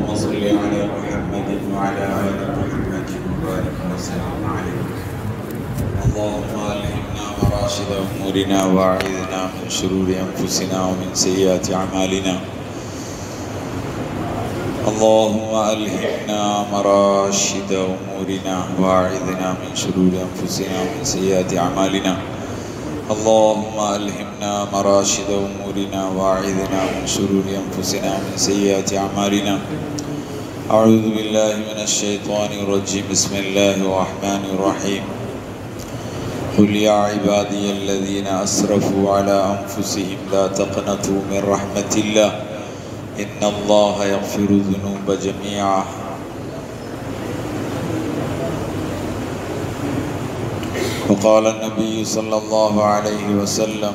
اللهم صل على محمد وعلى آل محمد وبارك وسلم عليه. اللهم ألهمنا مراشد أمورنا وأعذنا من شرور أنفسنا ومن سيئات أعمالنا. اللهم ألهمنا مراشد أمورنا وأعذنا من شرور أنفسنا ومن سيئات أعمالنا. اللهم ألهمنا مراشد أمورنا وأعذنا من شرور أنفسنا ومن سيئات أعمالنا. أعوذ بالله من الشيطان الرجيم. بسم الله الرحمن الرحيم. قل يا عبادي الذين أسرفوا على أنفسهم لا تقنطوا من رحمة الله إن الله يغفر الذنوب جميعا. وقال النبي صلى الله عليه وسلم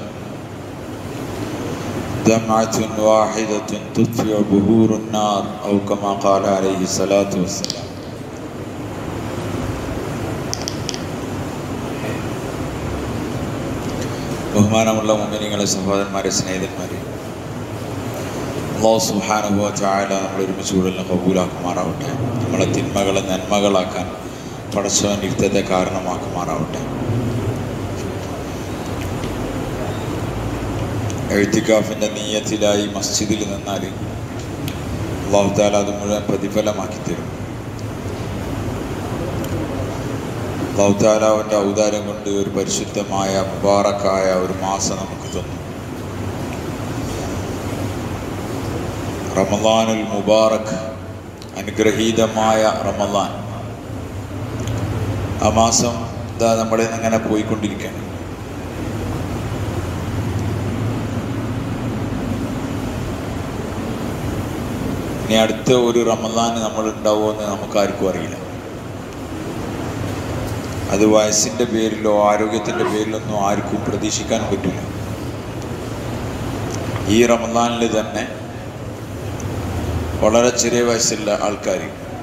دمعة واحدة تطفئ بهور النار أو كما قال عليه الصلاة والسلام. ബഹുമാനമുള്ള മുഅ്മിനീങ്ങളെ, സഹോദരന്മാരെ, സ്നേഹിതന്മാരെ, അല്ലാഹു സുബ്ഹാനഹു വ തആല നമ്മൾ ഒരുമിച്ച് കൂടുതൽ കബൂലാക്കുമാറാവട്ടെ. നമ്മളെ തിന്മകളെ നന്മകളാക്കാൻ പടച്ചവൻ യുദ്ധത്തെ കാരണമാക്കുമാറാവട്ടെ. എഴുത്തിക്കാഫിൻ്റെ നീയത്തിലായി മസ്ജിദിൽ നിന്നാൽ അല്ലാഹു തആല അത് മുഴുവൻ പ്രതിഫലമാക്കി തരും. അല്ലാഹു തആല അവൻ്റെ ഔദാര്യം കൊണ്ട് ഒരു പരിശുദ്ധമായ മുബാറക്കായ ഒരു മാസം നമുക്ക് തന്നു. റമളാനുൽ മുബാറക്, അനുഗ്രഹീതമായ റമളാൻ. ആ മാസം ഇതാ നമ്മുടെ ഇങ്ങനെ പോയിക്കൊണ്ടിരിക്കുകയാണ്. ഇനി അടുത്ത ഒരു റമളാൻ നമ്മൾ ഉണ്ടാവുമെന്ന് നമുക്കാർക്കും അറിയില്ല. അത് വയസ്സിൻ്റെ പേരിലോ ആരോഗ്യത്തിൻ്റെ പേരിലൊന്നും ആർക്കും പ്രതീക്ഷിക്കാൻ പറ്റില്ല. ഈ റമളാനിൽ തന്നെ വളരെ ചെറിയ വയസ്സുള്ള ആൾക്കാർ,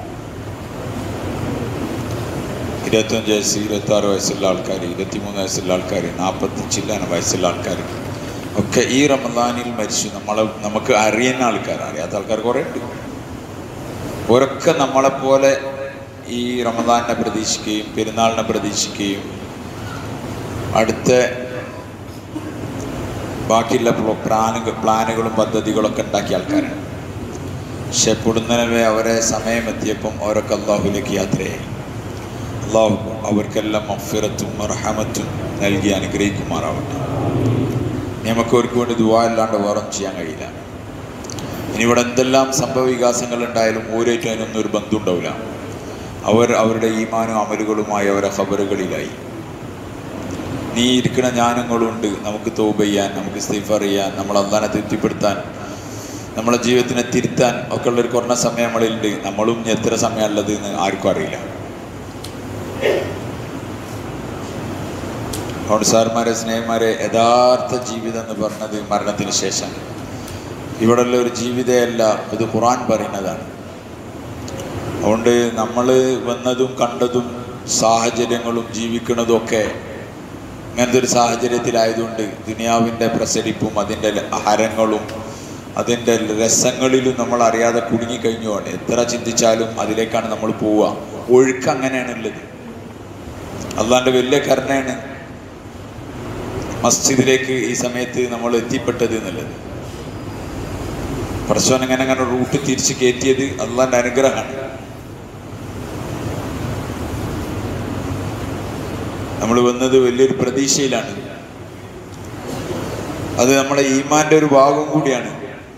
25 വയസ്സ്, 26 വയസ്സുള്ള ആൾക്കാർ, 23 വയസ്സുള്ള ആൾക്കാർ, 40 ചില്ലാന വയസ്സുള്ള ആൾക്കാർ ഒക്കെ ഈ റമളാനിൽ മരിച്ചു. നമുക്ക് അറിയുന്ന ആൾക്കാർ, അറിയാത്ത ആൾക്കാർ കുറേ ഉണ്ട്. അവരൊക്കെ നമ്മളെപ്പോലെ ഈ റമളാനിനെ പ്രതീക്ഷിക്കുകയും പെരുന്നാളിനെ പ്രതീക്ഷിക്കുകയും അടുത്ത ബാക്കിയുള്ള പ്ലാനുകളും പദ്ധതികളൊക്കെ ഉണ്ടാക്കിയ ആൾക്കാരാണ്. പക്ഷെ പൊടുന്നനവേ അവരെ സമയമെത്തിയപ്പം അവരൊക്കെ അള്ളാഹുലേക്ക് യാത്രയായി. അള്ളാഹു അവർക്കെല്ലാം മഗ്ഫിറത്തും മർഹമത്തും നൽകി അനുഗ്രഹിക്കുമാറാവട്ടെ. നമുക്ക് അവർക്ക് വേണ്ടി ദുആ അല്ലാണ്ട് വേറെ ചെയ്യാൻ കഴിയില്ല. ഇനി ഇവിടെ എന്തെല്ലാം സംഭവ വികാസങ്ങൾ ഉണ്ടായാലും ഓരോറ്റും അതിനൊന്നും ഒരു ബന്ധം ഉണ്ടാവില്ല. അവരുടെ ഈമാനും അമലുകളുമായി അവരെ ഖബറുകളിലായി. നീ ഇരിക്കണ ജ്ഞാനങ്ങളുണ്ട് നമുക്ക് തൗബ ചെയ്യാൻ, നമുക്ക് ഇസ്തിഗ്ഫാർ ചെയ്യാൻ, നമ്മൾ അല്ലാഹനെ തൃപ്തിപ്പെടുത്താൻ, നമ്മളെ ജീവിതത്തിനെ തിരുത്താൻ ഒക്കെ ഉള്ളൊരു കുറഞ്ഞ സമയങ്ങളിലുണ്ട്. നമ്മളും എത്ര സമയമുള്ളത് എന്ന് ആർക്കും അറിയില്ല. അതുകൊണ്ട് സാർമാരെ, സ്നേഹന്മാരെ, യഥാർത്ഥ ജീവിതം എന്ന് പറഞ്ഞത് മരണത്തിന് ശേഷം. ഇവിടെയുള്ള ഒരു ജീവിതമല്ല, ഇത് ഖുർആൻ പറയുന്നതാണ്. അതുകൊണ്ട് നമ്മൾ വന്നതും കണ്ടതും സാഹചര്യങ്ങളും ജീവിക്കുന്നതും ഒക്കെ ഇങ്ങനത്തെ ഒരു സാഹചര്യത്തിലായതുകൊണ്ട് ദുനിയാവിൻ്റെ പ്രസരിപ്പും അതിൻ്റെ ഹരങ്ങളും അതിൻ്റെ രസങ്ങളിലും നമ്മൾ അറിയാതെ കുടുങ്ങിക്കഴിഞ്ഞുകൊണ്ട് എത്ര ചിന്തിച്ചാലും അതിലേക്കാണ് നമ്മൾ പോവുക. ഒഴുക്ക് അങ്ങനെയാണുള്ളത്. അള്ളാൻ്റെ വലിയ കരുണയാണ് മസ്ജിദിലേക്ക് ഈ സമയത്ത് നമ്മൾ എത്തിപ്പെട്ടത് എന്നുള്ളത്. പടച്ചോൻ അങ്ങനെ റൂട്ട് തിരിച്ച് കയറ്റിയത് അള്ളാൻ്റെ അനുഗ്രഹമാണ്. നമ്മൾ വന്നത് വലിയൊരു പ്രതീക്ഷയിലാണ്. അത് നമ്മുടെ ഈമാൻ്റെ ഒരു ഭാഗം കൂടിയാണ്.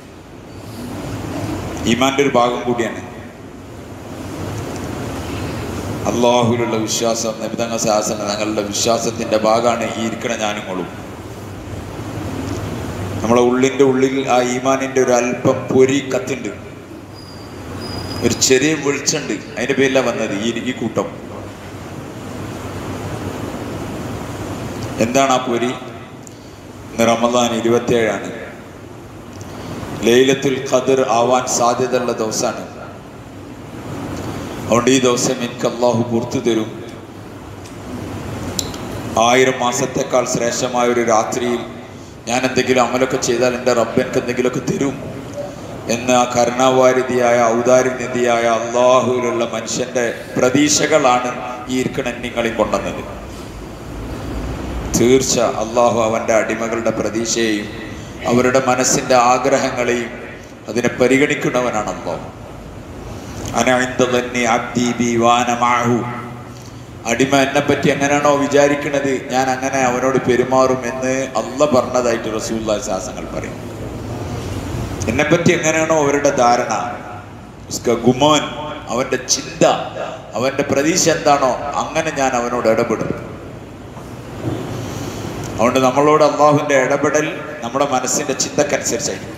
അള്ളാഹുവിലുള്ള വിശ്വാസം, നബിതങ്ങൾ ശാസന തങ്ങളുടെ വിശ്വാസത്തിൻ്റെ ഭാഗമാണ് ഈ ഇരിക്കണ ഞാനുങ്ങളും. നമ്മളെ ഉള്ളിൻ്റെ ഉള്ളിൽ ആ ഈമാനിൻ്റെ ഒരു അല്പം പൊരി കത്തുണ്ട്, ഒരു ചെറിയ വെളിച്ചുണ്ട്. അതിൻ്റെ പേരിലാണ് വന്നത് ഈ കൂട്ടം. എന്താണ് ആ പൊരി? റമളാൻ 27 ലൈലത്തുൽ ഖദർ ആവാൻ സാധ്യതയുള്ള ദിവസമാണ്. അതുകൊണ്ട് ഈ ദിവസം എനിക്ക് അള്ളാഹു പുറത്തു തരും. 1000 മാസത്തേക്കാൾ ശ്രേഷ്ഠമായ ഒരു രാത്രിയിൽ ഞാൻ എന്തെങ്കിലും അമലൊക്കെ ചെയ്താൽ എൻ്റെ റബ്ബ് എനിക്ക് എന്തെങ്കിലുമൊക്കെ തരും. എന്ന ആ കരുണാവാരിധിയായ ഔദാര്യനിധിയായ അള്ളാഹുവിലുള്ള മനുഷ്യന്റെ പ്രതീക്ഷകളാണ് ഈ ഇരിക്കണന്നിങ്ങളിൽ കൊണ്ടുവന്നത്. തീർച്ച അള്ളാഹു അവൻ്റെ അടിമകളുടെ പ്രതീക്ഷയെയും അവരുടെ മനസ്സിൻ്റെ ആഗ്രഹങ്ങളെയും അതിനെ പരിഗണിക്കുന്നവനാണ് അള്ളാഹു. അടിമ എന്നെപ്പറ്റി എങ്ങനെയാണോ വിചാരിക്കുന്നത് ഞാൻ അങ്ങനെ അവനോട് പെരുമാറും എന്ന് അള്ളാഹ് പറഞ്ഞതായിട്ട് റസൂലുള്ളാഹി ശാസനങ്ങൾ പറയും. എന്നെപ്പറ്റി എങ്ങനെയാണോ അവരുടെ ധാരണ, ഗുമാൻ, അവൻ്റെ ചിന്ത, അവൻ്റെ പ്രതീക്ഷ എന്താണോ അങ്ങനെ ഞാൻ അവനോട് ഇടപെടും. അതുകൊണ്ട് നമ്മളോട് അള്ളാഹുവിൻ്റെ ഇടപെടൽ നമ്മുടെ മനസ്സിൻ്റെ ചിന്തക്കനുസരിച്ചായിരിക്കും.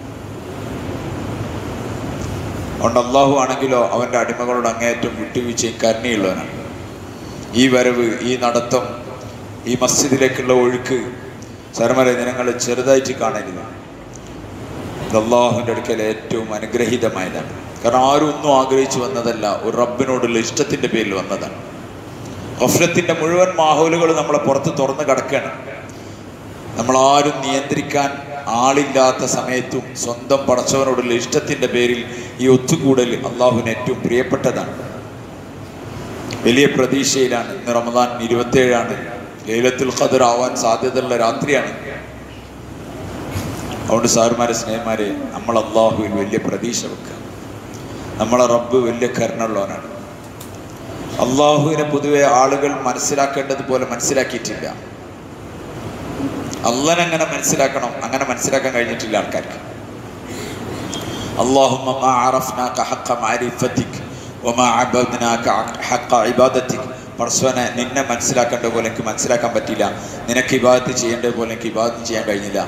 അതുകൊണ്ട് അള്ളാഹു ആണെങ്കിലോ അവൻ്റെ അടിമകളോട് അങ്ങേയറ്റം വിട്ടുവീഴ്ചയും കരുണയുള്ളവനാണ്. ഈ വരവ്, ഈ നടത്തം, ഈ മസ്ജിദിലേക്കുള്ള ഒഴുക്ക് സരമര ദിനങ്ങൾ ചെറുതായിട്ട് കാണരുത്. അള്ളാഹുവിൻ്റെ അടുക്കൽ ഏറ്റവും അനുഗ്രഹീതമായതാണ്. കാരണം ആരും ഒന്നും ആഗ്രഹിച്ചു വന്നതല്ല, ഒരു റബ്ബിനോടുള്ള ഇഷ്ടത്തിൻ്റെ പേരിൽ വന്നതാണ്. ഗഫ്ലത്തിൻ്റെ മുഴുവൻ മാഹോലുകൾ നമ്മളെ പുറത്ത് തുറന്ന് കിടക്കുകയാണ്. നമ്മളാരും നിയന്ത്രിക്കാൻ ആളില്ലാത്ത സമയത്തും സ്വന്തം പടച്ചവനോടുള്ള ഇഷ്ടത്തിൻ്റെ പേരിൽ ഈ ഒത്തുകൂടൽ അള്ളാഹുവിന് ഏറ്റവും പ്രിയപ്പെട്ടതാണ്. വലിയ പ്രതീക്ഷയിലാണ്. ഇന്ന് റമദാൻ 27 ലൈലത്തുൽ ഖദ്ർ ആവാൻ സാധ്യതയുള്ള രാത്രിയാണ്. അതുകൊണ്ട് സാറുമാരെ, സ്നേഹന്മാരെ, നമ്മൾ അള്ളാഹുവിൽ വലിയ പ്രതീക്ഷ വെക്കുക. നമ്മളെ റബ്ബ് വലിയ കരുണയുള്ളവനാണ്. അള്ളാഹുവിനെ പൊതുവെ ആളുകൾ മനസ്സിലാക്കേണ്ടതുപോലെ മനസ്സിലാക്കിയിട്ടില്ല. അള്ളാഹനെ എങ്ങനെ മനസ്സിലാക്കണം, അങ്ങനെ മനസ്സിലാക്കാൻ കഴിഞ്ഞിട്ടില്ല ആൾക്കാർക്ക്. അല്ലാഹുമ്മ മാ അറഫ്നാക ഹഖ മഅരിഫതിക വമാ അബദ്നാക ഹഖ ഇബാദതിക. പടച്ചവനെ, നിന്നെ മനസ്സിലാക്കേണ്ട പോലെ എനിക്ക് മനസ്സിലാക്കാൻ പറ്റില്ല, നിനക്ക് ഇബാദത്ത് ചെയ്യേണ്ടത് പോലെ എനിക്ക് ഇബാദത്ത് ചെയ്യാൻ കഴിഞ്ഞില്ല.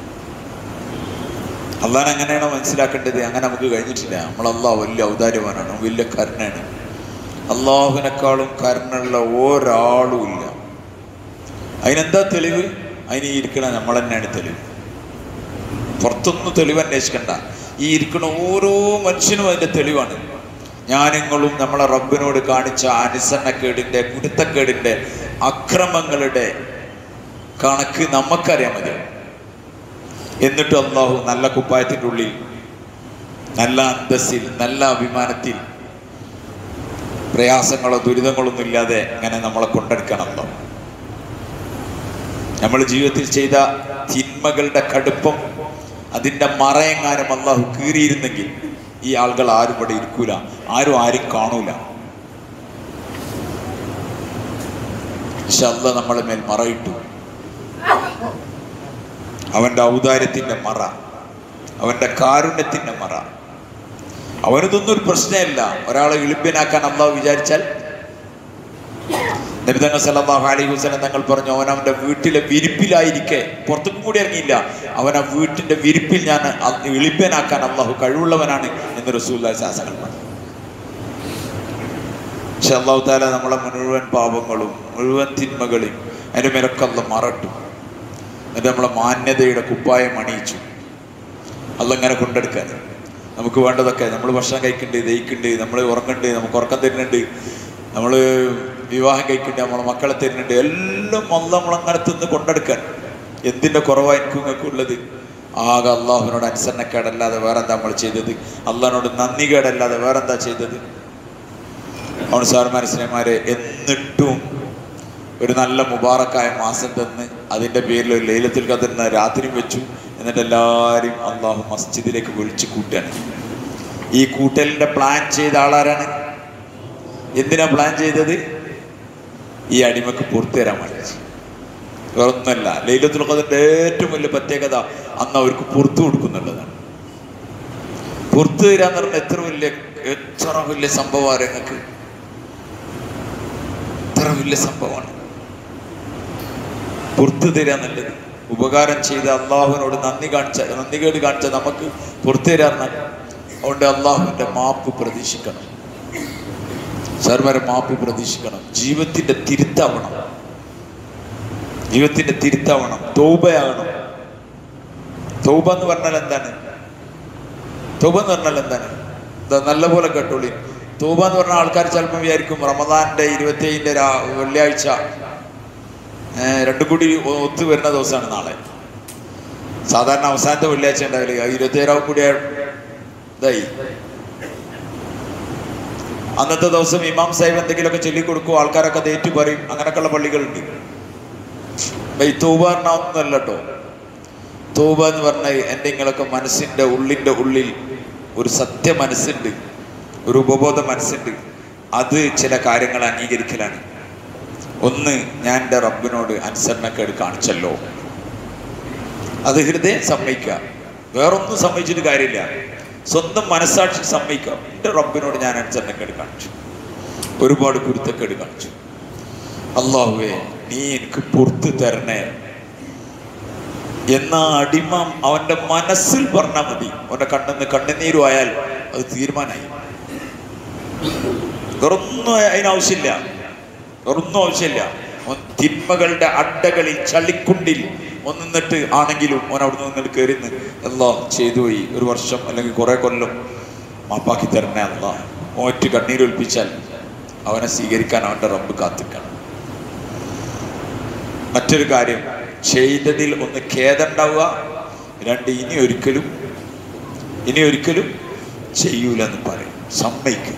അള്ളാഹനെ എങ്ങനെയാണോ മനസ്സിലാക്കേണ്ടത് അങ്ങനെ നമുക്ക് കഴിഞ്ഞിട്ടില്ല. നമ്മൾ അള്ളാഹ് വലിയ ഔദാര്യവാനാണ്, വലിയ കരുണയാണ്. അള്ളാഹുവിനേക്കാളും കരുണയുള്ള ഒരാളും ഇല്ല. അതിനെന്താ തെളിവ്? അതിന് ഈ ഇരിക്കണ നമ്മൾ തന്നെയാണ് തെളിവ്. പുറത്തൊന്നും തെളിവ് അന്വേഷിക്കണ്ട. ഈ ഇരിക്കണ ഓരോ മനുഷ്യനും അതിൻ്റെ തെളിവാണ്. ഞാനിങ്ങളും നമ്മളെ റബ്ബിനോട് കാണിച്ച അനുസരണക്കേടിൻ്റെ, കുരുത്തക്കേടിൻ്റെ, അക്രമങ്ങളുടെ കണക്ക് നമുക്കറിയാൻ മതി. എന്നിട്ട് അള്ളാഹു നല്ല കുപ്പായത്തിൻ്റെ ഉള്ളിൽ, നല്ല അന്തസ്സിൽ, നല്ല അഭിമാനത്തിൽ, പ്രയാസങ്ങളോ ദുരിതങ്ങളൊന്നും ഇല്ലാതെ ഇങ്ങനെ നമ്മളെ കൊണ്ടെടുക്കണമല്ലോ. നമ്മൾ ജീവിതത്തിൽ ചെയ്ത തിന്മകളുടെ കടുപ്പം, അതിൻ്റെ മറയെങ്ങാനും അള്ളാഹു കീറിയിരുന്നെങ്കിൽ ഈ ആളുകൾ ആരും ഇവിടെ ഇരിക്കൂല, ആരും കാണൂല. പക്ഷെ അള്ളാഹ് നമ്മളെ മേൽ മറയിട്ടു. അവൻ്റെ ഔദാര്യത്തിൻ്റെ മറ, അവൻ്റെ കാരുണ്യത്തിൻ്റെ മറ. അവനിതൊന്നും ഒരു പ്രശ്നമില്ല. ഒരാളെ എളുപ്പനാക്കാൻ അള്ളാഹു വിചാരിച്ചാൽ, നബി തങ്ങൾ സല്ലല്ലാഹു അലൈഹി വസല്ലം തങ്ങൾ പറഞ്ഞു, അവൻ അവൻ്റെ വീട്ടിലെ വിരിപ്പിലായിരിക്കെ പുറത്തേക്കും കൂടി ഇറങ്ങിയില്ല. അവൻ ആ വീട്ടിൻ്റെ വിരിപ്പിൽ ഞാൻ എളുപ്പനാക്കാൻ അള്ളാഹു കഴിവുള്ളവനാണ് എന്ന് റസൂലുള്ളാഹി സ്വല്ലല്ലാഹു അലൈഹി വസല്ലം പറഞ്ഞു. പക്ഷെ അള്ളാഹു തആല നമ്മളെ മുഴുവൻ പാപങ്ങളും മുഴുവൻ തിന്മകളെയും അതിൻ്റെ മേലൊക്കെ അള്ളാഹ് മറട്ടു. എന്നിട്ട് നമ്മളെ മാന്യതയുടെ കുപ്പായം അണിയിച്ചു. അള്ളാഹ് ഇങ്ങനെ കൊണ്ടെടുക്കാൻ നമുക്ക് വേണ്ടതൊക്കെ, നമ്മൾ ഭക്ഷണം കഴിക്കുന്നുണ്ട്, ദഹിക്കുന്നുണ്ട്, നമ്മൾ ഉറങ്ങുന്നുണ്ട്, നമുക്ക് ഉറക്കം തരുന്നുണ്ട്, നമ്മൾ വിവാഹം കഴിക്കുന്നുണ്ട്, നമ്മളെ മക്കളെ തരുന്നുണ്ട്, എല്ലാം അള്ളാഹ് നമ്മളങ്ങനെ തിന്ന് കൊണ്ടെടുക്കാൻ. എന്തിൻ്റെ കുറവാണ് എനിക്കും നിങ്ങൾക്കും ഉള്ളത്? ആകെ അള്ളാഹുവിനോട് അനുസരണക്കേടല്ലാതെ വേറെന്താ നമ്മൾ ചെയ്തത്? അള്ളാഹിനോട് നന്ദി കേടല്ലാതെ വേറെന്താ ചെയ്തത്? അതുകൊണ്ട് സാറുമാരെ, സ്നേഹന്മാരെ, എന്നിട്ടും ഒരു നല്ല മുബാറക്കായ മാസം തന്ന് അതിൻ്റെ പേരിൽ ഒരു ലൈലത്തുൽ ഖദ്റിന് രാത്രി വെച്ചു. എന്നിട്ട് എല്ലാവരും അള്ളാഹു മസ്ജിദിലേക്ക് വിളിച്ച് കൂട്ടാണ്. ഈ കൂട്ടലിൻ്റെ പ്ലാൻ ചെയ്ത ആളാരാണ്? എന്തിനാ പ്ലാൻ ചെയ്തത്? ഈ അടിമക്ക് പുറത്തു തരാൻ വേണ്ടി. വേറൊന്നുമല്ല. ലൈലത്തുൽ ഖദ്റിൻ്റെ ഏറ്റവും വലിയ പ്രത്യേകത അന്ന് അവർക്ക് പുറത്തു കൊടുക്കുന്നുള്ളതാണ്. പുറത്തു തരാന്ന് പറഞ്ഞാൽ എത്ര വലിയ സംഭവമാണ് നിങ്ങൾക്ക്, എത്ര വലിയ സംഭവമാണ് പുറത്തു തരാന്നുള്ളത്. ഉപകാരം ചെയ്ത അള്ളാഹുവിനോട് നന്ദികേട് കാണിച്ച നമുക്ക് പുറത്തു തരാറുണ്ട്. അതുകൊണ്ട് അള്ളാഹുവിൻ്റെ മാപ്പ് പ്രതീക്ഷിക്കണം. സർവരെ മാപ്പ് പ്രതീക്ഷിക്കണം. ജീവിതത്തിൻ്റെ തിരുത്താവണം, ജീവിതത്തിൻ്റെ തിരുത്താവണം, തൗബയാകണം. തൗബ എന്ന് പറഞ്ഞാൽ എന്താണ്? തൗബ എന്ന് പറഞ്ഞാൽ എന്താണ്? നല്ല പോലെ കേട്ടോളി. തൗബ എന്ന് പറഞ്ഞാൽ ആൾക്കാർ ചിലപ്പോൾ വിചാരിക്കും റമദാൻ്റെ 27 വെള്ളിയാഴ്ച രണ്ടും കൂടി ഒത്തു വരുന്ന ദിവസമാണ് നാളെ. സാധാരണ അവസാനത്തെ വെള്ളിയാഴ്ച ഉണ്ടാവില്ല, 27 കൂടി ഇതായി. അന്നത്തെ ദിവസം ഇമാം സാഹിബ് എന്തെങ്കിലുമൊക്കെ ചൊല്ലിക്കൊടുക്കും, ആൾക്കാരൊക്കെ തേറ്റു പറയും. അങ്ങനെയൊക്കെയുള്ള പള്ളികളുണ്ട്. ഈ തൗബ പറഞ്ഞൊന്നല്ല കേട്ടോ. തൗബ എന്ന് പറഞ്ഞാൽ എന്തെങ്കിലുമൊക്കെ മനസ്സിൻ്റെ ഉള്ളിൽ ഒരു സത്യ മനസ്സുണ്ട്, ഒരു ഉപബോധ മനസ്സുണ്ട്. അത് ചില കാര്യങ്ങൾ അംഗീകരിക്കലാണ്. ഒന്ന്, ഞാൻ എൻ്റെ റബ്ബിനോട് അനുസരണക്കേട് കാണിച്ചല്ലോ, അത് ഹൃദയം സമ്മതിക്കുക. വേറൊന്നും സമ്മതിച്ചിട്ട് കാര്യമില്ല. സ്വന്തം മനസ്സാക്ഷി സമ്മതിക്കുക. എൻ്റെ റബ്ബിനോട് ഞാൻ അനുസരണക്കേട് കാണിച്ചു, ഒരുപാട് കുരുത്തക്കേട് കാണിച്ചു. അല്ലാഹുവേ നീ എനിക്ക് പുറത്ത് തരണേ എന്ന അടിമ അവൻ്റെ മനസ്സിൽ പറഞ്ഞാൽ മതി. അവൻ്റെ കണ്ണുനീരും ആയാൽ അത് തീരുമാനമായി. വേറൊന്നും അതിനാവശ്യമില്ല, വേറൊന്നും ആവശ്യമില്ല. തിന്മകളുടെ അഡ്ഡകളിൽ ചളിക്കുണ്ടിൽ ഒന്നിട്ട് ആണെങ്കിലും അവൻ അവിടെ നിന്ന് കയറി എല്ലാം ചെയ്തു പോയി. ഒരു വർഷം അല്ലെങ്കിൽ കുറെ കൊല്ലം മാപ്പാക്കി തരണേ അല്ലാ. ഒറ്റ കണ്ണീരൊൽപ്പിച്ചാൽ അവനെ സ്വീകരിക്കാൻ അവൻ്റെ റബ്ബ് കാത്തിക്കണം. മറ്റൊരു കാര്യം, ചെയ്തതിൽ ഒന്ന് ഖേദമുണ്ടാവുക, രണ്ട് ഇനി ഒരിക്കലും ചെയ്യൂലെന്ന് പറയും, സമ്മതിക്കും.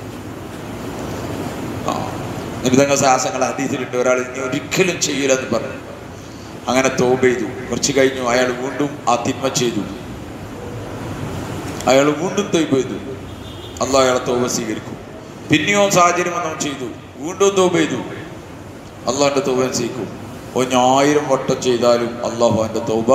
നിബിധങ്ങൾ സാഹസങ്ങൾ ഹദീസിലുണ്ട്. ഒരാൾ ഇനി ഒരിക്കലും ചെയ്യൂലെന്ന് പറഞ്ഞു. അങ്ങനെ തൗബ ചെയ്തു. കുറച്ച് കഴിഞ്ഞു അയാൾ വീണ്ടും ആ തിന്മ ചെയ്തു. അയാൾ വീണ്ടും തൗബ ചെയ്തു. അല്ലാഹ് അയാളെ തൗബ സ്വീകരിക്കും. പിന്നെയോ സാഹചര്യം ഒന്നും ചെയ്തു, വീണ്ടും തൗബ ചെയ്തു. അള്ളാഹുവിൻ്റെ തൗബ സ്വീകരിക്കും. 1000 വട്ടം ചെയ്താലും അള്ളാഹു അവൻ്റെ തൗബ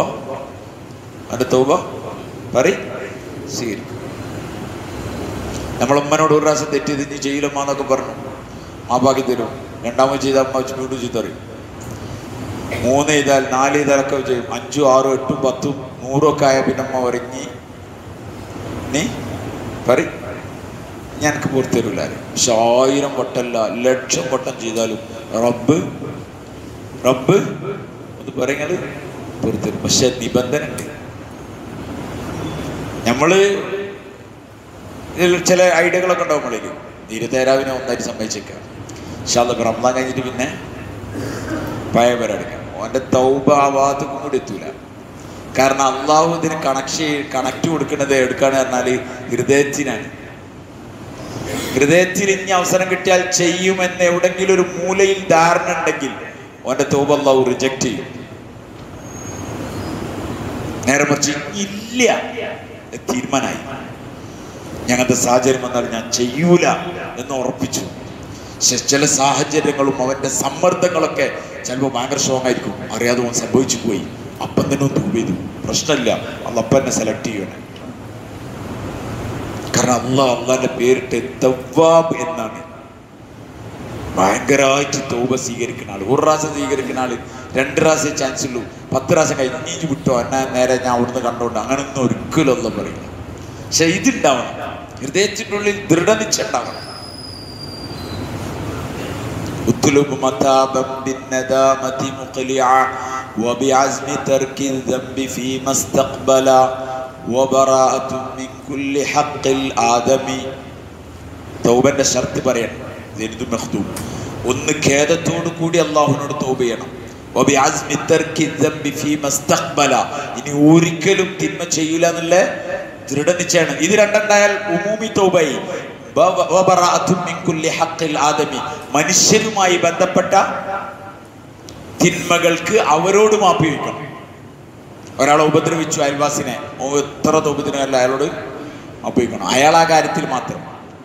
സ്വീകരിക്കും. നമ്മളുമ്മനോട് ഒരു പ്രാവശ്യം തെറ്റ് ചെയ്ത് ഇനി ചെയ്യില്ലമ്മ എന്നൊക്കെ പറഞ്ഞു, മാപ്പാക്കി തരും. രണ്ടാമത് ചെയ്താൽ അമ്മ വീണ്ടും ചെയ്തറിയും. 3 ചെയ്താൽ 4 ചെയ്താലൊക്കെ ചെയ്യും. 5, 6, 8, 10, 100 ഒക്കെ ആയ പിന്നെ അമ്മ പറഞ്ഞ് നീ ഞാൻ എനിക്ക് പുറത്തു തരൂല. പക്ഷെ 1000 വട്ടമല്ല 1,00,000 വട്ടം ചെയ്താലും റബ്ബ് ഒന്ന് പറയുന്നത് പുറത്തു തരും. പക്ഷെ നിബന്ധന ഉണ്ട്. നമ്മള് ചില ഐഡിയകളൊക്കെ ഉണ്ടാവും. നമ്മളേക്ക് തീരത്തേരാവിനെ ഒന്നായിട്ട് സമ്മതിച്ചേക്കാം. പക്ഷെ അത് റമദാൻ കഴിഞ്ഞിട്ട് പിന്നെ പഴയ പേരെടുക്കാം. അവൻ്റെ തൗബ ആ ഭാഗത്തേക്കും കൂടി എത്തൂല. കാരണം അള്ളാഹു ഇതിന് കണക്ട് കൊടുക്കുന്നത് എടുക്കാന്ന് പറഞ്ഞാൽ ഹൃദയത്തിനാണ്. ഹൃദയത്തിൽ ഇനി അവസരം കിട്ടിയാൽ ചെയ്യുമെന്ന് എവിടെങ്കിലും ഒരു മൂലയിൽ ധാരണ ഉണ്ടെങ്കിൽ അവൻ്റെ തൗബ അള്ളാഹു റിജക്റ്റ് ചെയ്യും. നേരെ മറിച്ച് ഇല്ല തീരുമാനമായി, ഞങ്ങളുടെ സാഹചര്യം വന്നാൽ ഞാൻ ചെയ്യൂല എന്ന് ഉറപ്പിച്ചു. ചില സാഹചര്യങ്ങളും അവൻ്റെ സമ്മർദ്ദങ്ങളൊക്കെ ചിലപ്പോൾ ഭയങ്കര സ്ട്രോങ് ആയിരിക്കും. അറിയാതെ അവൻ സംഭവിച്ചു പോയി. അപ്പം തന്നെ ഒന്ന് തൗബ ചെയ്തു, പ്രശ്നമില്ല, അള്ളപ്പം എന്നെ സെലക്ട് ചെയ്യണേ. കാരണം അള്ളാഹിന്റെ പേരിട്ട് തവ്വാബ് എന്നാണ്. ഭയങ്കരമായിട്ട് തൗബ സ്വീകരിക്കുന്ന ആള്. 1 പ്രാവശ്യം സ്വീകരിക്കുന്ന ആള് 2 പ്രാവശ്യം ചാൻസ് ഉള്ളൂ. 10 പ്രാവശ്യം കഴിഞ്ഞ് നീ വിട്ടോ എന്നെ നേരെ ഞാൻ അവിടുന്ന് കണ്ടോണ്ട് അങ്ങനൊന്നും ഒരിക്കലും ഒന്നും പറയില്ല. പക്ഷെ ഇതുണ്ടാവണം, ഹൃദയത്തിൻ്റെ ഉള്ളിൽ ദൃഢനിശ്ചയം ഉണ്ടാവണം. ഉത്ലുബ് മതാബൻ ബിന്നദാമതി മുഖ്ലിഅ വബിഅസ്മി തർക്കി ദംബി ഫീമാ ഇസ്തഖ്ബല വബറാഅതു മിൻ കുല്ലി ഹഖ്ഖിൽ ആദമി. തൗബന്റെ ഷർത്ത് പറയണം. ദരിദു മഖ്ദൂം. ഒന്ന് ഖേദത്തോടു കൂടി അല്ലാഹുവിനോട് തൗബ ചെയ്യണം. വബിഅസ്മി തർക്കി ദംബി ഫീമാ ഇസ്തഖ്ബല. ഇനി ഒരിക്കലും തിന്മ ചെയ്യൂല എന്നുള്ള ദൃഢനിശ്ചയാണ്. ഇത് രണ്ടുണ്ടായാൽ ഉമൂമി തൗബയി. മനുഷ്യരുമായി ബന്ധപ്പെട്ട തിന്മകൾക്ക് അവരോട് മാപ്പി വയ്ക്കണം. ഒരാളെ ഉപദ്രവിച്ചു അയൽവാസിനെ, എത്ര തൗബത്തിനല്ല അയാളോട് മാപ്പി വയ്ക്കണം. അയാൾ ആ കാര്യത്തിൽ മാത്രം.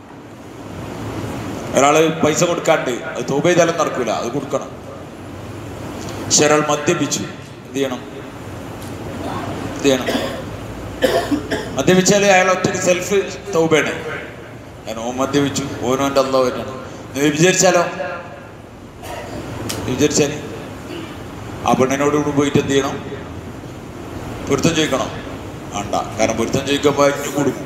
ഒരാള് പൈസ കൊടുക്കാണ്ട് അത് തൗബ ചെയ്താലും നടക്കൂല, അത് കൊടുക്കണം. പക്ഷെ ഒരാൾ മദ്യപിച്ചു, എന്ത് ചെയ്യണം? മദ്യപിച്ചാൽ അയാൾ ഒറ്റയ്ക്ക് സെൽഫ് തൗബയാണ്. ഞാൻ ഓൻ മദ്യപിച്ചു, ഓനോ എൻ്റെ അള്ളാഹു ആയിട്ടാണ്. നീ വിചാരിച്ചാലോ? വിചാരിച്ചാൽ ആ പെണ്ണിനോട് കൂടി പോയിട്ട് എന്ത് ചെയ്യണം? പൊരുത്തം ചോദിക്കണം? വേണ്ട. കാരണം പൊരുത്തം ചോദിക്കുമ്പോൾ ഇനി കൊടുക്കും.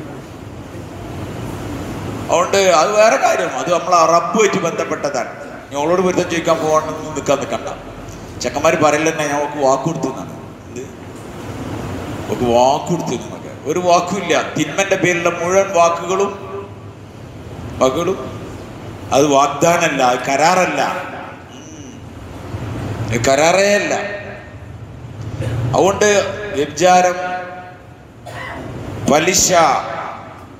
അതുകൊണ്ട് അത് വേറെ കാര്യം. അത് നമ്മൾ റബ്ബുമായിട്ട് ബന്ധപ്പെട്ടതാണ്. ഞങ്ങളോട് പൊരുത്തം ചോദിക്കാൻ പോകണമെന്ന് നിൽക്കണ്ട. ചെക്കന്മാർ പറയില്ല തന്നെ ഞാൻ ഓക്ക് വാക്ക് കൊടുത്തുന്നാണ്. എന്ത് ഓക്ക് വാക്ക് കൊടുത്തു? നമുക്ക് ഒരു വാക്കുമില്ല. തിന്മന്റെ പേരിലുള്ള മുഴുവൻ വാക്കുകളും അത് വാഗ്ദാനല്ല, അത് കരാറല്ല, കരാറേ അല്ല. അതുകൊണ്ട് വ്യഭിചാരം, പലിശ,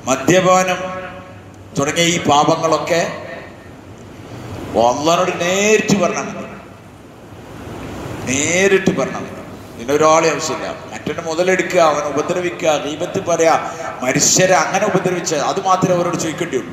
മദ്യപാനം തുടങ്ങിയ ഈ പാപങ്ങളൊക്കെ അള്ളാഹുവോട് നേരിട്ട് പറഞ്ഞാൽ മതി. നേരിട്ട് പറഞ്ഞാൽ മതി. ഇതിനൊരാളെ ആവശ്യമില്ല. മറ്റൊന്ന് മുതലെടുക്കുക, അവനെ ഉപദ്രവിക്കുക, ഗീബത്ത് പറയാ, മനുഷ്യരെ അങ്ങനെ ഉപദ്രവിച്ച അത് മാത്രമേ അവരോട് ചോദിക്കേണ്ടിയുള്ളൂ.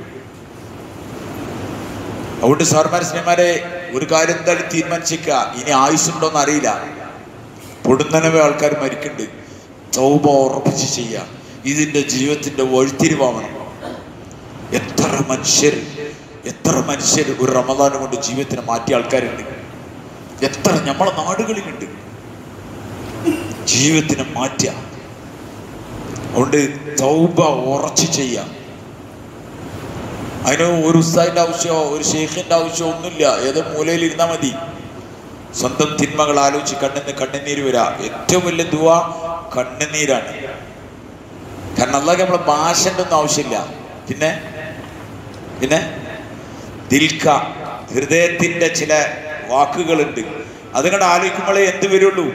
അതുകൊണ്ട് സാർമാരെ ഒരു കാര്യം എന്തായാലും തീരുമാനിച്ചേക്കുക, ഇനി ആയുസ്സുണ്ടോന്ന് അറിയില്ല. പൊടുന്നനവേ ആൾക്കാർ മരിക്കുന്നുണ്ട്. തൗബ ഉറപ്പിച്ച് ചെയ്യുക. ഇതിൻ്റെ ജീവിതത്തിൻ്റെ വഴിത്തിരിവാവണം. എത്ര മനുഷ്യർ ഒരു റമദാൻ കൊണ്ട് ജീവിതത്തിനെ മാറ്റിയ ആൾക്കാരുണ്ട്. എത്ര നമ്മളെ നാടുകളിലുണ്ട് ജീവിതത്തിനെ മാറ്റിയ. അതുകൊണ്ട് തൗബ ഉറച്ച് ചെയ്യാം. അതിന് ഒരു ഉസ്താദിന്റെ ആവശ്യമോ ഒരു ഷെയ്ഖിന്റെ ആവശ്യമോ ഒന്നുമില്ല. ഏതോ മൂലയിൽ ഇരുന്നാൽ മതി. സ്വന്തം തിന്മകൾ ആലോചിച്ച് കണ്ണുനീര് വരാ. ഏറ്റവും വലിയ ദുആ കണ്ണുനീരാണ്. കാരണം അല്ലാതെ നമ്മളെ ഭാഷന്റെ ഒന്നും ആവശ്യമില്ല. പിന്നെ ദിൽക്ക, ഹൃദയത്തിന്റെ ചില വാക്കുകളുണ്ട്. അതുകൊണ്ട് ആലോചിക്കുമ്പോഴേ എന്ത് വരുള്ളൂ?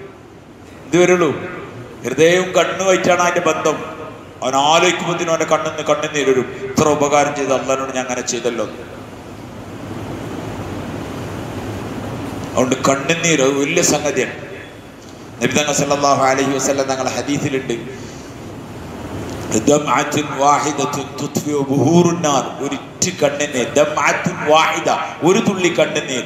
ഹൃദയവും കണ്ണുമായിട്ടാണ് അതിന്റെ ബന്ധം. അവൻ ആലോചിക്കുമ്പോഴത്തേനും അവന്റെ കണ്ണുനീര് വരും. ഇത്ര ഉപകാരം ചെയ്ത് അള്ളാഹിനോട് ഞാൻ അങ്ങനെ ചെയ്തല്ലോ. അതുകൊണ്ട് കണ്ണുനീര് വലിയ സംഗതിയാണ്. നബി തങ്ങൾ സല്ലല്ലാഹു അലൈഹി വസല്ലം തങ്ങളുടെ ഹദീസിലുണ്ട്, ഒരിറ്റ് കണ്ണുനീർ, ഒരു തുള്ളി കണ്ണുനീർ,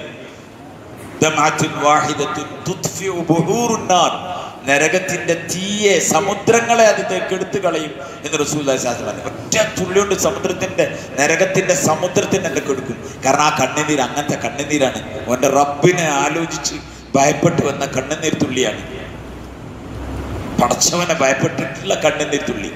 നരകത്തിന്റെ തീയെ, സമുദ്രങ്ങളെ അത് കെടുത്തു കളയും എന്ന് റസൂലുള്ളാഹി സ്വല്ലല്ലാഹു അലൈഹി വസല്ലം. ഒറ്റ തുള്ളി കൊണ്ട് നരകത്തിന്റെ സമുദ്രത്തിന് എന്നെ കെടുക്കും. കാരണം ആ കണ്ണുനീർ അങ്ങനത്തെ കണ്ണുനീരാണ്. അവന്റെ റബ്ബിനെ ആലോചിച്ച് ഭയപ്പെട്ടു വന്ന കണ്ണുനീർ തുള്ളിയാണ്. പടച്ചവനെ ഭയപ്പെട്ടിട്ടുള്ള കണ്ണുനീർ തുള്ളി.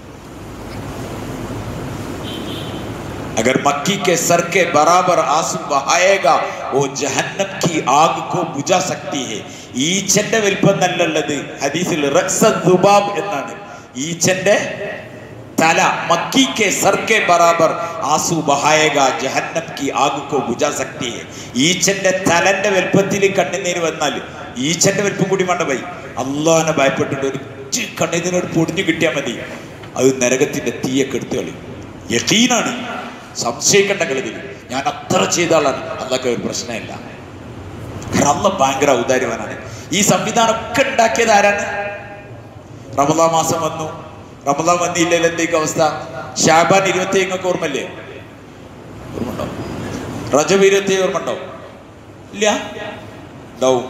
अगर मक्की के सर के बराबर आंसू बहाएगा वो जहन्नम की आग को बुझा सकती है. ഈച്ചന്റെ വലിപ്പം നല്ലുള്ളത് ഹദീസിൽ റക്സദുബാബ് എന്നാണ്. ഈച്ചന്റെ തല മക്കി കെ സർ കെ ബറാബർ ആസു ബഹായേഗാ ജഹന്നം കി ആഗ് കോ ബുജാ സക്തി ഹൈ. ഈച്ചന്റെ തലന്റെ വലിപ്പത്തിൽ കണ്ണുനീര് വന്നാൽ ഈച്ചന്റെ വലിപ്പം കൂടി വേണ്ട പോയി. അള്ളാഹിനെ ഭയപ്പെട്ടിട്ട് ഒരു കണ്ണുനീരോട് പൊടിഞ്ഞു കിട്ടിയാൽ മതി, അത് നരകത്തിന്റെ തീയൊക്കെ എടുത്തു കളി. യഖീനാണ്, സംശയിക്കേണ്ട കളി. ഞാൻ അത്ര ചെയ്ത ആളാണ്. അതൊക്കെ ഒരു പ്രശ്നമില്ല. കാരണം അള്ളാഹ് ഭയങ്കര ഔദാര്യവാനാണ്. ഈ സംവിധാനം ഒക്കെ ഉണ്ടാക്കിയത് ആരാണ്? റമദാൻ മാസം വന്നു, റമദാൻ വന്നില്ലെങ്കിൽ എന്തേക്കും അവസ്ഥ? ഷാബാൻ 27 ഓർമ്മല്ലേ? ഓർമ്മണ്ടോ? റജബ് 27 ഓർമ്മണ്ടോ? ഇല്ല, ഉണ്ടാവും.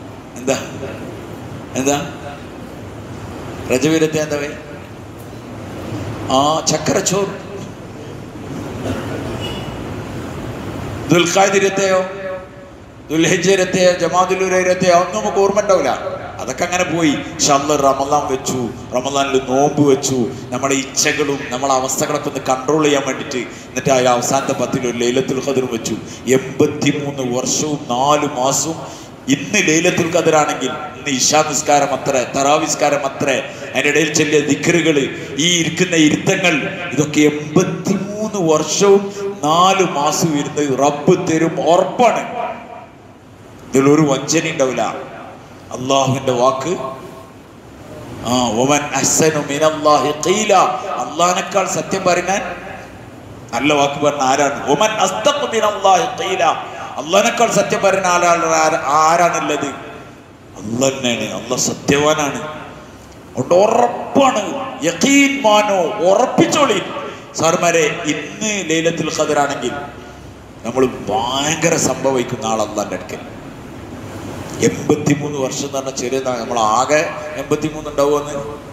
എന്താ റജബ് 27 എന്താ? ചക്കരച്ചോറ്. ദുൽഖഅദ് 27, ദുൽഹിജ്ജ 27, ജമാദുൽ 27 ഒന്നും നമുക്ക് ഓർമ്മ ഉണ്ടാവില്ല. അതൊക്കെ അങ്ങനെ പോയി. പക്ഷെ അല്ലാഹ് റമദാൻ വെച്ചു, റമദാനിൽ നോമ്പ് വെച്ചു, നമ്മുടെ ഇച്ഛകളും നമ്മളെ അവസ്ഥകളൊക്കെ ഒന്ന് കൺട്രോൾ ചെയ്യാൻ വേണ്ടിയിട്ട്. എന്നിട്ട് ആ അവസാനത്തെ 10 ഒരു ലൈലത്തുൽ ഖദർ വെച്ചു. 83 വർഷവും 4 മാസവും. ഇന്ന് ലൈലത്തുൽ ഖദർ ആണെങ്കിൽ ഇന്ന് ഇശാ നിസ്കാരം അത്ര, തറാവി നിസ്കാരം അത്ര, അതിനിടയിൽ ചെല്ലിയ ദിക്റുകൾ, ഈ ഇരിക്കുന്ന ഇരുത്തങ്ങൾ, ഇതൊക്കെ 83 വർഷവും 4 മാസവും ഇരുന്ന് റബ്ബ് തരും, ഉറപ്പാണ്. ഇതിലൊരു വഞ്ചന ഉണ്ടാവില്ല. അള്ളാഹുവിന്റെ വാക്ക്, അള്ളാഹിനേക്കാൾ സത്യം പറയാൻ നല്ല വാക്ക് പറഞ്ഞ ആരാണ്? അള്ളാഹിനേക്കാൾ സത്യം പറയുന്ന ആരാണുള്ളത്? അള്ളാഹ് തന്നെയാണ്. അള്ളാഹ് സത്യവാനാണ്. അതുകൊണ്ട് ഉറപ്പാണ്. യഖീൻ മാനോ, ഉറപ്പിച്ചോളി സാർമാരെ. ഇന്ന് ലൈലത്തുൽ ഖദർ ആണെങ്കിൽ നമ്മൾ ഭയങ്കര സംഭവിക്കുന്ന ആൾ അള്ളാന്റെ അടുക്കൽ. 83 വർഷം എന്ന് പറഞ്ഞാൽ ചെറിയതാണ്. നമ്മളാകെ 83 ഉണ്ടാവുമെന്ന്.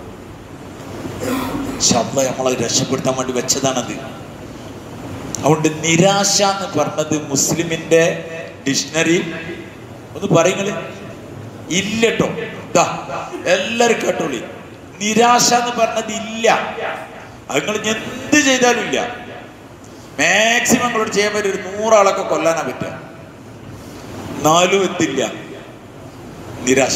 പക്ഷെ അള്ളാഹ് നമ്മളെ രക്ഷപ്പെടുത്താൻ വേണ്ടി വെച്ചതാണത്. അതുകൊണ്ട് നിരാശ എന്ന് പറഞ്ഞത് മുസ്ലിമിന്റെ ഡിക്ഷണറി ഒന്ന് പറയുങ്ങള് ഇല്ലട്ടോ. എല്ലാരും കേട്ടോളി, നിരാശ എന്ന് പറഞ്ഞത് ഇല്ല. അത് നിങ്ങൾ എന്ത് ചെയ്താലും ഇല്ല. മാക്സിമം നിങ്ങളോട് ചെയ്യാൻ പറ്റും ഒരു 100 ആളൊക്കെ കൊല്ലാനാ പറ്റുക. എന്നാലും എന്തില്ല, നിരാശ.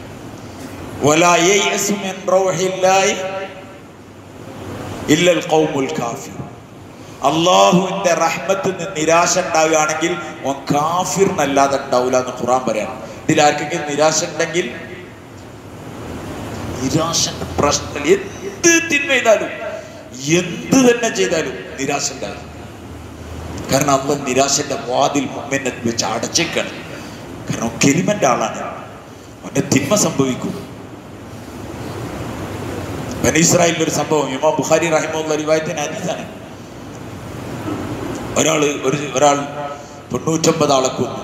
അള്ളാഹുവിന്റെ റഹ്മത്തിൽ നിന്ന് നിരാശ ഉണ്ടാവുകയാണെങ്കിൽ ഓൻ കാഫിറിനല്ലാതെ ഉണ്ടാവില്ല എന്ന് ഖുർആൻ പറയാണ്. ഇതിൽ ആർക്കെങ്കിലും നിരാശ ഉണ്ടെങ്കിൽ, നിരാശന്റെ പ്രശ്നം എന്ത് തിന്മ ചെയ്താലും എന്ത് തന്നെ ചെയ്താലും നിരാശ ഉണ്ടാകും. കാരണം അള്ളാഹ് നിരാശന്റെ വാതിൽ മുമ്പിനെ വെച്ച് അടച്ചേക്കാണ്. കാരണം കെലിമന്റെ ആളാണ്, അവന്റെ തിന്മ സംഭവിക്കും. ബനി ഇസ്രായേലിൽ ഒരു സംഭവം ഇമാം ബുഖാരി റഹിമഹുല്ലാഹി റിവായത്തിന്റെ ഹദീസാണ്. ഒരാൾ 99 ആളെ കൊന്നു.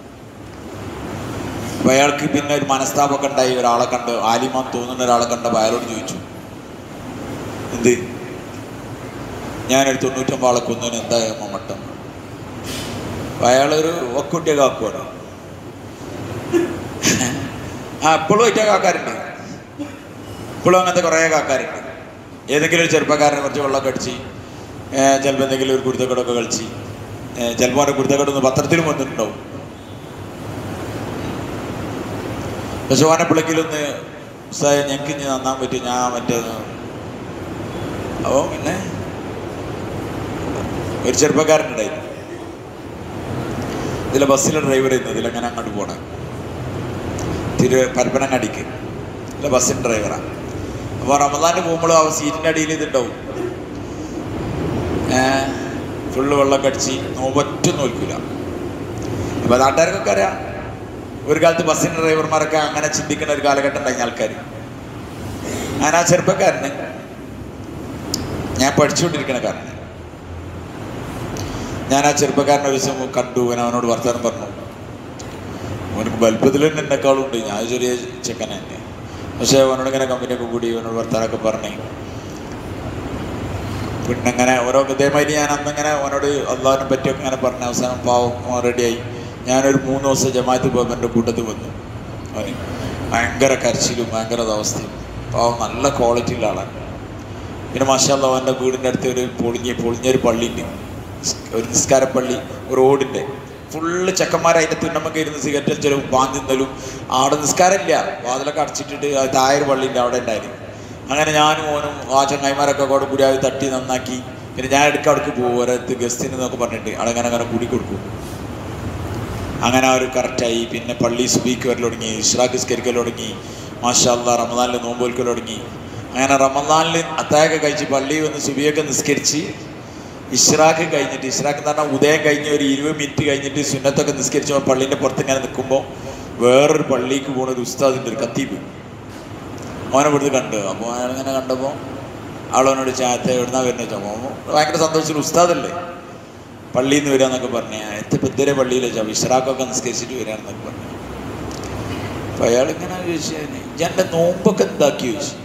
അപ്പൊ അയാൾക്ക് പിന്നെ ഒരു മനസ്താപമൊക്കെ ഉണ്ടായി. ഒരാളെ കണ്ട്, ആലിമാൻ തോന്നുന്ന ഒരാളെ കണ്ടപ്പോൾ അയാളോട് ചോദിച്ചു, എന്ത് ഞാനൊരു 99 ആളെ കൊന്നതിന് എന്താ മട്ടം? അപ്പൊ അയാളൊരു ഒക്കുട്ടിയെ കാക്കുവാണ്. എപ്പോഴും ഒറ്റ കാക്കാരുണ്ട്, ഇപ്പോഴും അങ്ങനത്തെ കുറേ കാക്കാരുണ്ട്. ഏതെങ്കിലും ഒരു ചെറുപ്പക്കാരനെ കുറച്ച് വെള്ളമൊക്കെ അടിച്ച്, ചിലപ്പോൾ എന്തെങ്കിലും ഒരു കുരുത്തക്കടൊക്കെ കളിച്ച്, ചിലപ്പോൾ അവരുടെ കുരുത്തക്കടൊന്ന് പത്രത്തിലും വന്നിട്ടുണ്ടാവും. പക്ഷെ ഓനെപ്പിളക്കിലൊന്ന് ഞങ്ങൾക്ക് ഇനി നന്നാൻ പറ്റും, ഞാൻ മറ്റേ. അപ്പോൾ പിന്നെ ഒരു ചെറുപ്പക്കാരനുണ്ടായിരുന്നു. ഇതിലെ ബസ്സിലെ ഡ്രൈവർ ചെയ്യുന്നത്, ഇതിലെങ്ങനെ അങ്ങോട്ട് പോകണം, പരപ്പനങ്ങാടിക്ക് ഇതിലെ ബസ്സിൻ്റെ ഡ്രൈവറാണ്. അപ്പോൾ റമദാന് പോകുമ്പോഴും ആ സീറ്റിൻ്റെ അടിയിൽ ഇതുണ്ടാവും, ഫുള്ള് വെള്ളമൊക്കെ അടിച്ച് നോമ്പൊറ്റും നോൽക്കില്ല. അപ്പോൾ നാട്ടുകാർക്കൊക്കെ അറിയാം. ഒരു കാലത്ത് ബസ്സിൻ്റെ ഡ്രൈവർമാരൊക്കെ അങ്ങനെ ചിന്തിക്കുന്ന ഒരു കാലഘട്ടം ഉണ്ടായി ആൾക്കാർ. ഞാൻ ആ ചെറുപ്പക്കാരന്, ഞാൻ പഠിച്ചുകൊണ്ടിരിക്കുന്ന കാരന്, ഞാൻ ആ ചെറുപ്പക്കാരനെ ഒരു ദിവസം കണ്ടു. അവനോട് വർത്തമാനം പറഞ്ഞു. അവനക്ക് വലുപ്പത്തിൽ തന്നെ എന്നെക്കാളുണ്ട്, ഞാൻ ചെറിയ ചെക്കൻ തന്നെ. പക്ഷേ അവനോട് ഇങ്ങനെ കമ്പനിയൊക്കെ കൂടി അവനോട് വർത്തമാനമൊക്കെ പറഞ്ഞു. പിന്നെ അങ്ങനെ ഓരോ ഇതേമാതിരി ഞാൻ അന്നിങ്ങനെ അവനോട് അള്ളാഹിനെ പറ്റിയൊക്കെ ഇങ്ങനെ പറഞ്ഞ അവസാനം പാവം റെഡിയായി. ഞാനൊരു 3 ദിവസം ജമാഅത്ത് പോയപ്പോൾ എൻ്റെ കൂട്ടത്തിൽ വന്നു. അവന് ഭയങ്കര കരച്ചിലും ഭയങ്കര അവസ്ഥയും. പാവം നല്ല ക്വാളിറ്റിയുള്ള ആളാണ്. പിന്നെ മാഷാ അല്ലാഹ് അവൻ്റെ വീടിൻ്റെ അടുത്ത് ഒരു പൊളിഞ്ഞൊരു പള്ളിയുണ്ട്, ഒരു നിസ്കാരപ്പള്ളി, റോഡിൻ്റെ ഫുള്ള് ചെക്കന്മാർ അതിൻ്റെ തുന്നമ്മൊക്കെ ഇരുന്ന് സിഗരറ്റ് വലിച്ചലും പാന്തിന്നലും. അവിടെ നിസ്കാരമില്ല, വാതിലൊക്കെ അടച്ചിട്ടിട്ട് തായൊരു പള്ളിൻ്റെ അവിടെ ഉണ്ടായിരുന്നു. അങ്ങനെ ഞാനും ഓനും ആ ചങ്ങായിമാരൊക്കെ കൂടെ കൂടി അത് തട്ടി നന്നാക്കി. പിന്നെ ഞാൻ അവിടേക്ക് പോകും, ഓരോരുത്തർ ഗസ്റ്റിന് എന്നൊക്കെ പറഞ്ഞിട്ട് അവിടെ അങ്ങനെ കൂടി കൊടുക്കും. അങ്ങനെ അവർ കറക്റ്റായി. പിന്നെ പള്ളി സുബീക്ക് വരൽ തുടങ്ങി, ഇഷ്റാഖ് നിസ്കരിക്കൽ തുടങ്ങി. മാഷാ അല്ലാഹ് റമദാനിൽ നോമ്പൊൽക്കൽ തുടങ്ങി. അങ്ങനെ റമദാനിൽ അത്താഴമൊക്കെ കഴിച്ച് പള്ളി വന്ന് സുബിയൊക്കെ നിസ്കരിച്ച് ഇഷ്റാഖ് കഴിഞ്ഞിട്ട്, ഇഷ്റാഖ് എന്ന് പറഞ്ഞാൽ ഉദയം കഴിഞ്ഞ് ഒരു 20 മിനിറ്റ് കഴിഞ്ഞിട്ട് സുന്നത്തൊക്കെ നിസ്കരിച്ച് പള്ളീൻ്റെ പുറത്ത് ഇങ്ങനെ നിൽക്കുമ്പോൾ വേറൊരു പള്ളിക്ക് പോകുന്ന ഒരു ഉസ്താദിൻ്റെ ഒരു ഖത്തീബ് അവനെ ഇവിടുന്ന് കണ്ടു. അപ്പോൾ അയാളിങ്ങനെ കണ്ടപ്പോൾ ആളവനോട് ചായത്തെ എവിടുന്നാ വരുന്നത് ചോദിച്ചപ്പോൾ ഭയങ്കര സന്തോഷിച്ചു. ഉസ്താദല്ലേ, പള്ളിയിൽ നിന്ന് വരികയെന്നൊക്കെ പറഞ്ഞു. എത്ര പെദ്ദരെ പള്ളിയിൽ വെച്ചാൽ ഇഷ്റാഖൊക്കെ നിസ്കരിച്ചിട്ട് വരികയാണെന്നൊക്കെ പറഞ്ഞു. അപ്പോൾ അയാളിങ്ങനെ ചോദിച്ചു, എൻ്റെ നോമ്പൊക്കെ എന്താക്കി ചോദിച്ചു.